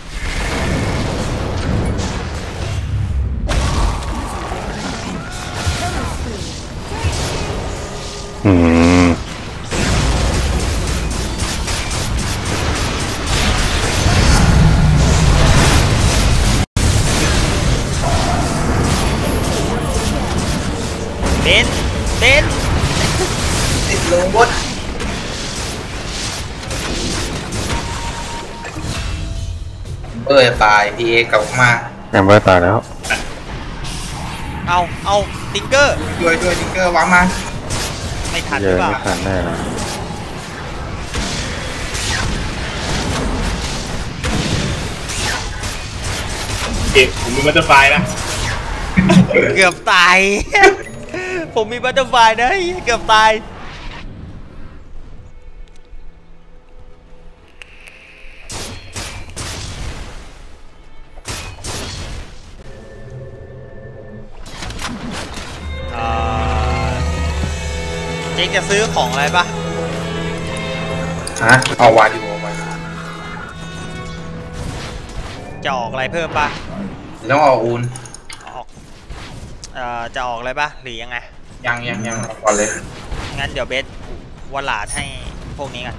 อืมเบนติดลงบดตายพีเอกลับมาแอมเบอร์ตายแล้วเอาติงเกอร์ด้วยนิกเกอร์วางมาไม่ทันหเยรืออะเปล่าไม่ทันแน่นะเอกผมมีบัตเตอร์ไฟนะเกือบตาย ผมมีบัตเตอร์ไฟนะเกือบตายเจ๊จะซื้อของอะไรปะฮะเอาวาดิโอมาจะออกอะไรเพิ่มปะต้องเอาอูนออกจะออกอะไรปะหรือยังไงยังเอาก่อนเลยงั้นเดี๋ยวเบสวลาดให้พวกนี้กัน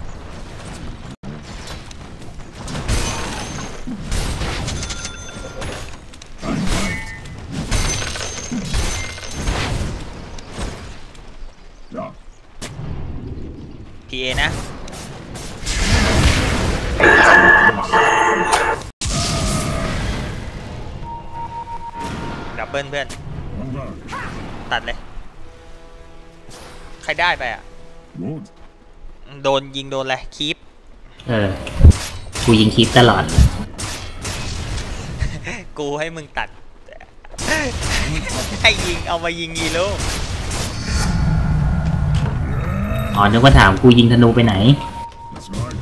Yeah. PA นะ ดับเบิลเพื่อน One guard. ตัดเลย ใครได้ไปอ่ะ Good. โดนยิงโดนอะไรคีปกูยิงคลิปตลอดกูให้มึงตัด ให้ยิงเอามายิงฮีโร่อ๋อนึกว่าถามกูยิงธนูไปไหน That's right.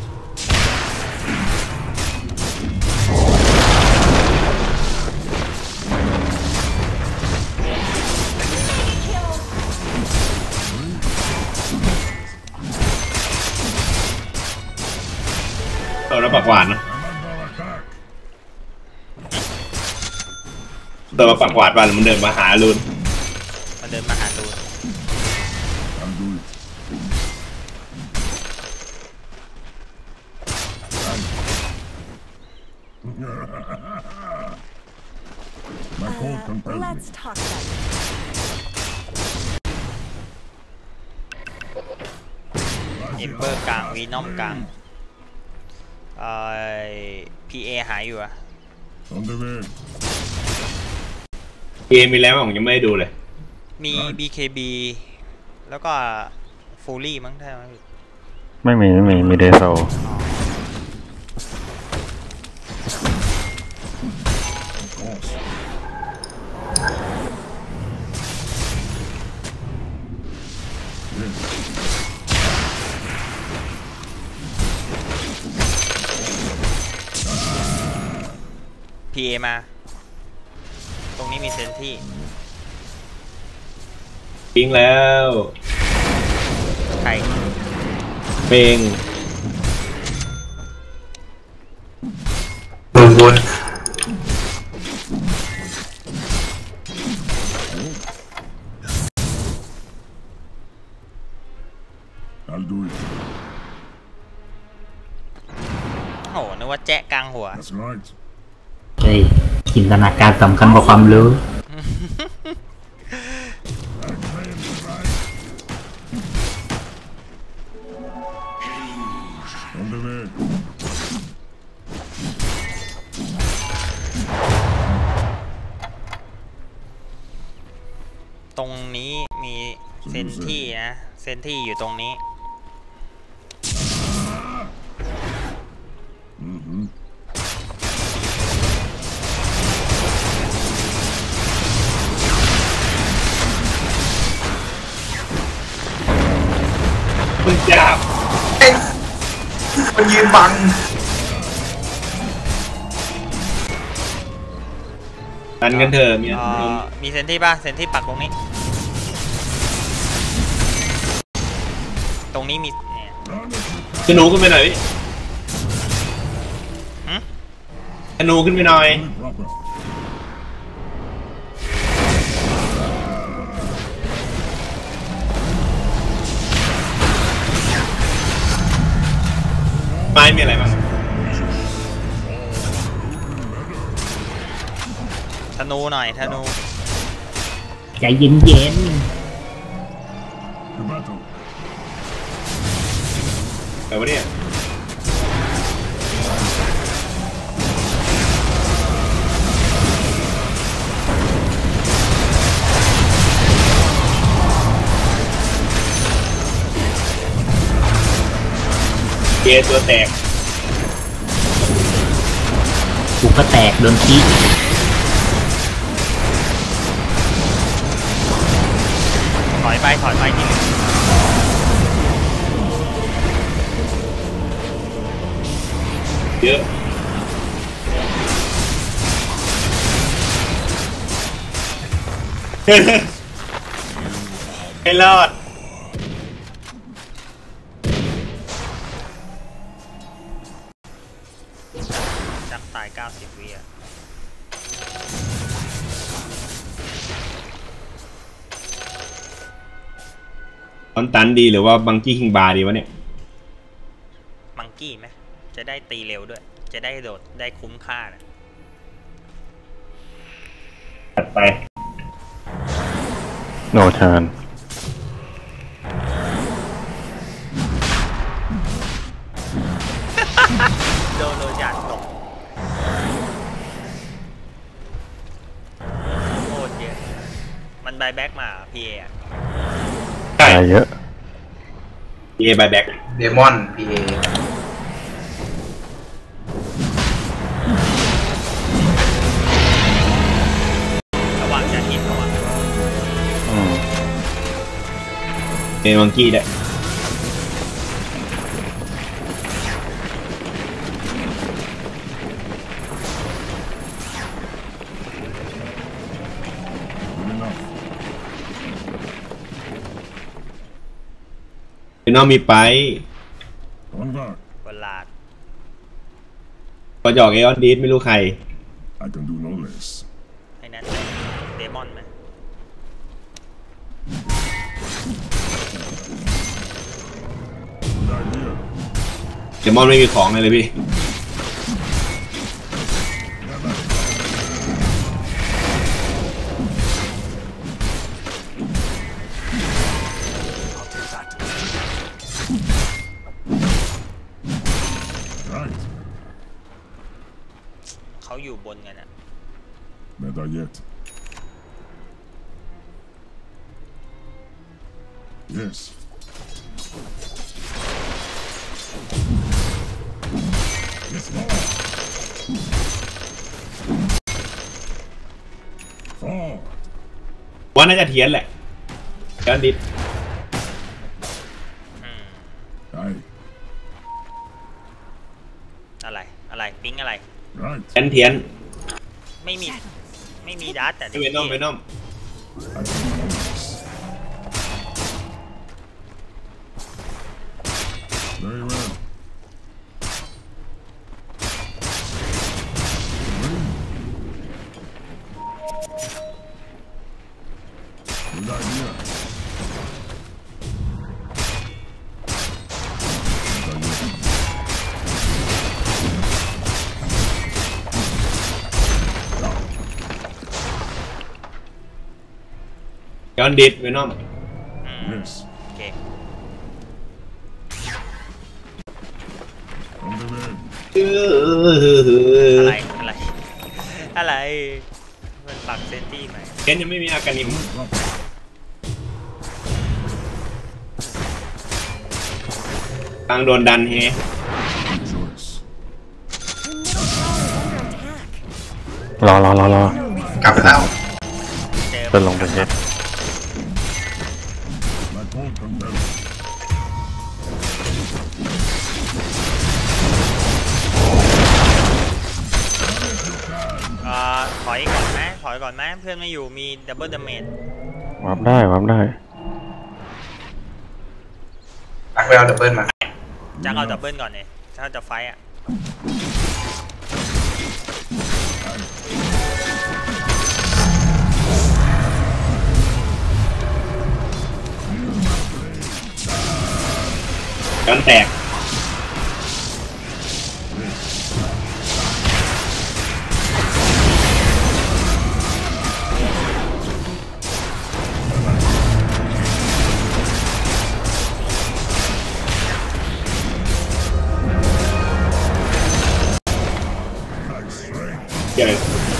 ตัวรับปากหวานนะ I'm under attack. ตัวรับปากหวานป่ะหรือมันเดินมาหาลุนมาเดินมาหาตูน I'll do it. My code compels me. Let's talk about it. เอมเบอร์กลางวีนอมกลางPA หายอยู่อะ On the way. เกมมีแล้วผมยังไม่ได้ดูเลยมี BKB แล้วก็ฟูลี่มั้งถ้าไม่ผิดไม่มีเดโซ Of course. Yes. PA มา ตรงนี้มีเซนที่ทิ้งแล้วใครเปงบน I'll do it. โอ้โหนึกว่าแจ๊ะกลางหัว That's right. เฮ้ยจินตนาการสำคัญกว่าความรู้ On the way. ตรงนี้มีเซนที่นะ เซนที่อยู่ตรงนี้มึงจับมันยืนบังดันกันเถอะเนี่ยมีเซนที่ป่ะ เซนที่ปักตรงนี้ ตรงนี้มีเนี่ยธนูขึ้นไปหน่อยพี่ธนูขึ้นไปหน่อยไม้มีอะไรบ้างธนูหน่อย ธนูใจเย็นแต่ว่าเนี่ยเกตัวแตกๆกูก็แตกโดนขี้ถอยไปที่เหลือเยอะไม่รอดจักตาย 90 วิอ่ะคอนตันดีหรือว่าบังกี้คิงบาร์ดีวะเนี่ยมังกี้ไหม จะได้ตีเร็วด้วย จะได้โดด ได้คุ้มค่านะตัดไป no turn โดนโรยาดตกโคตรเยอะ มันบายแบ็กมาพีเอใช่เยอะเอบายแบ็กเดมอนพีเอระวังจะหินระวังเอมังกี้ได้เป็นน้องมีไปบนลาดก็จอกเอออนดีสไม่รู้ใครให้นั้นเดมอนไหมเดมอนไม่มีของเลยพี่เขาอยู่บนกันอ่ะ Better yet. Yes. Yes, Lord. Forward. ว่าน่าจะเทียนแหละเอออนดีส Aye. อะไรปิ๊งอะไร Right. เทียนไม่มีดัตแต่เวนอม I can do this. Very well. Good idea. Better yet. เอออนดีสเวนอม Yes. โอเค On the way. อะไร มันปักเซนตี้ไหมเคนยังไม่มีอาการนิม Proper. ตั้งโดนดันเฮรอกลับไปแล้วจะลงไปเช็ด My point from them. ถอยก่อนไหมเพื่อนไม่อยู่มีดับเบิลดาเมจวับได้ตักไปเอาดับเบิลมาจะเอาดับเบิลก่อนเนี่ยถ้าจะไฟอ่ะกันแตกเดี๋ยว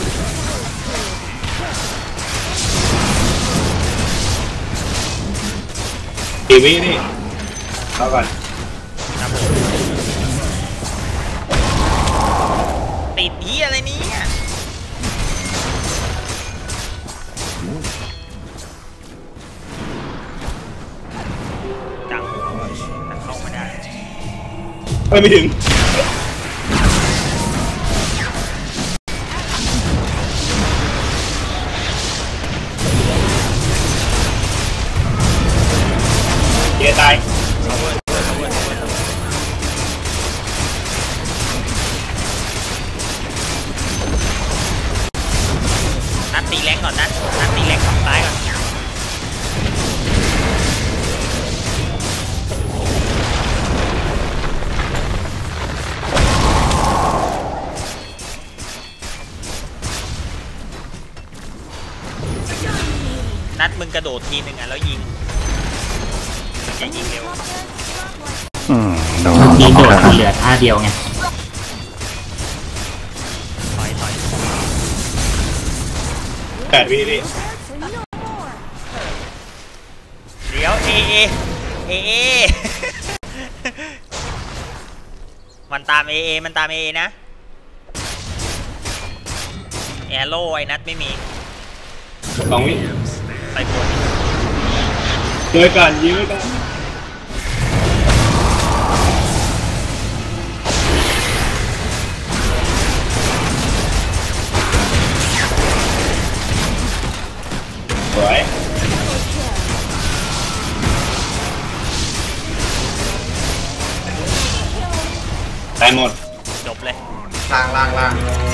ทีวีนี่เข้าก่อนติดที่อะไรนี้จังแต่เข้ามาได้ไม่ถึงเจ๊ตายนัดตีแรงก่อนนัดตีแรงฝั่งซ้ายก่อนนัดมึงกระโดดทีนึงอ่ะแล้วยิงจะยิงเร็วโดนเมื่อกี้โดดเหลือท่าเดียวไงถอย 8 วินี่เดี๋ยวเอ มันตามเอนะแอโร่ไอ้นัดไม่มี 2 วิไปบนเจอกันยื้อกันสวยได้หมดจบเลยล่าง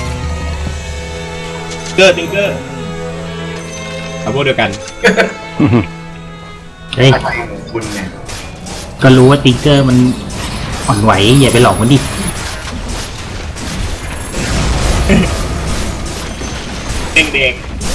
เกอร์ติงเกอร์เอาพวกเดียวกันเฮ้ยอะไรของคุณเนี่ยก็รู้ว่าติ๊กเกอร์มันอ่อนไหวอย่าไปหลอกมันดิเด้ง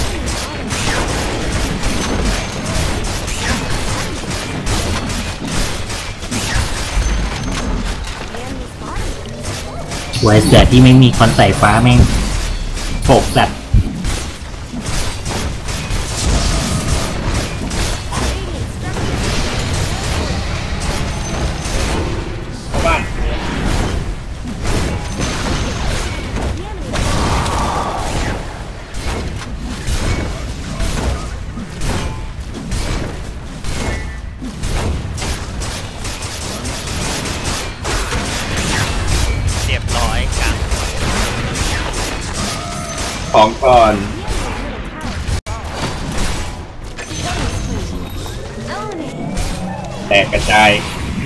หัวเสือที่ไม่มีคอนใส่ฟ้าแม่งโผกสัตว์เข้าบ้านเรียบร้อยกลางของก่อนแตกกระจาย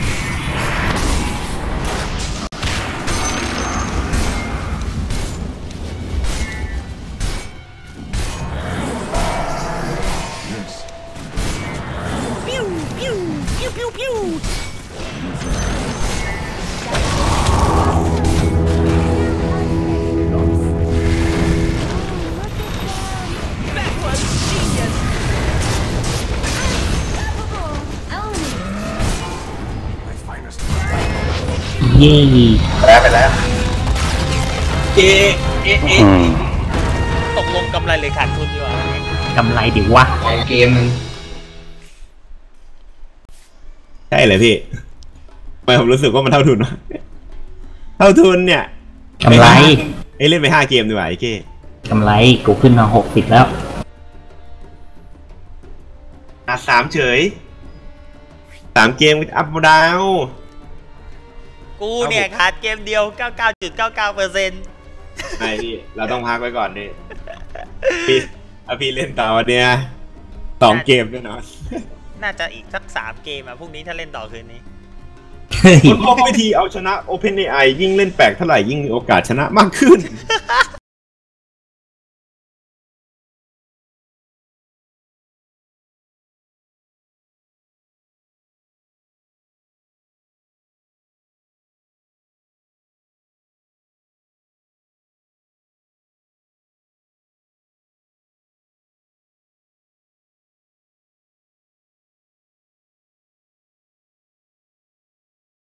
เย่ไปแล้วเอ๊ะตกลงกำไรเลยขาดทุนดีกว่ากำไรดิวะเกมนึงใช่เลยพี่ไม่ผมรู้สึกว่ามันเท่าทุนวะเท่าทุนเนี่ยกำไรเล่นไป5 เกมดีกว่าไอ้เก้กำไรกูขึ้นมา60แล้ว 3 เฉย 3 เกมอัพดาวกูเนี่ยขาดเกมเดียว 99.99% ไอ้พี่เราต้องพักไว้ก่อนดิพี่เล่นต่อวันเนี้ย2 เกมแน่นอนน่าจะอีกสัก3 เกมอ่ะพรุ่งนี้ถ้าเล่นต่อคืนนี้คนพบวิธีเอาชนะ OpenAI ยิ่งเล่นแปลกเท่าไหร่ยิ่งมีโอกาสชนะมากขึ้น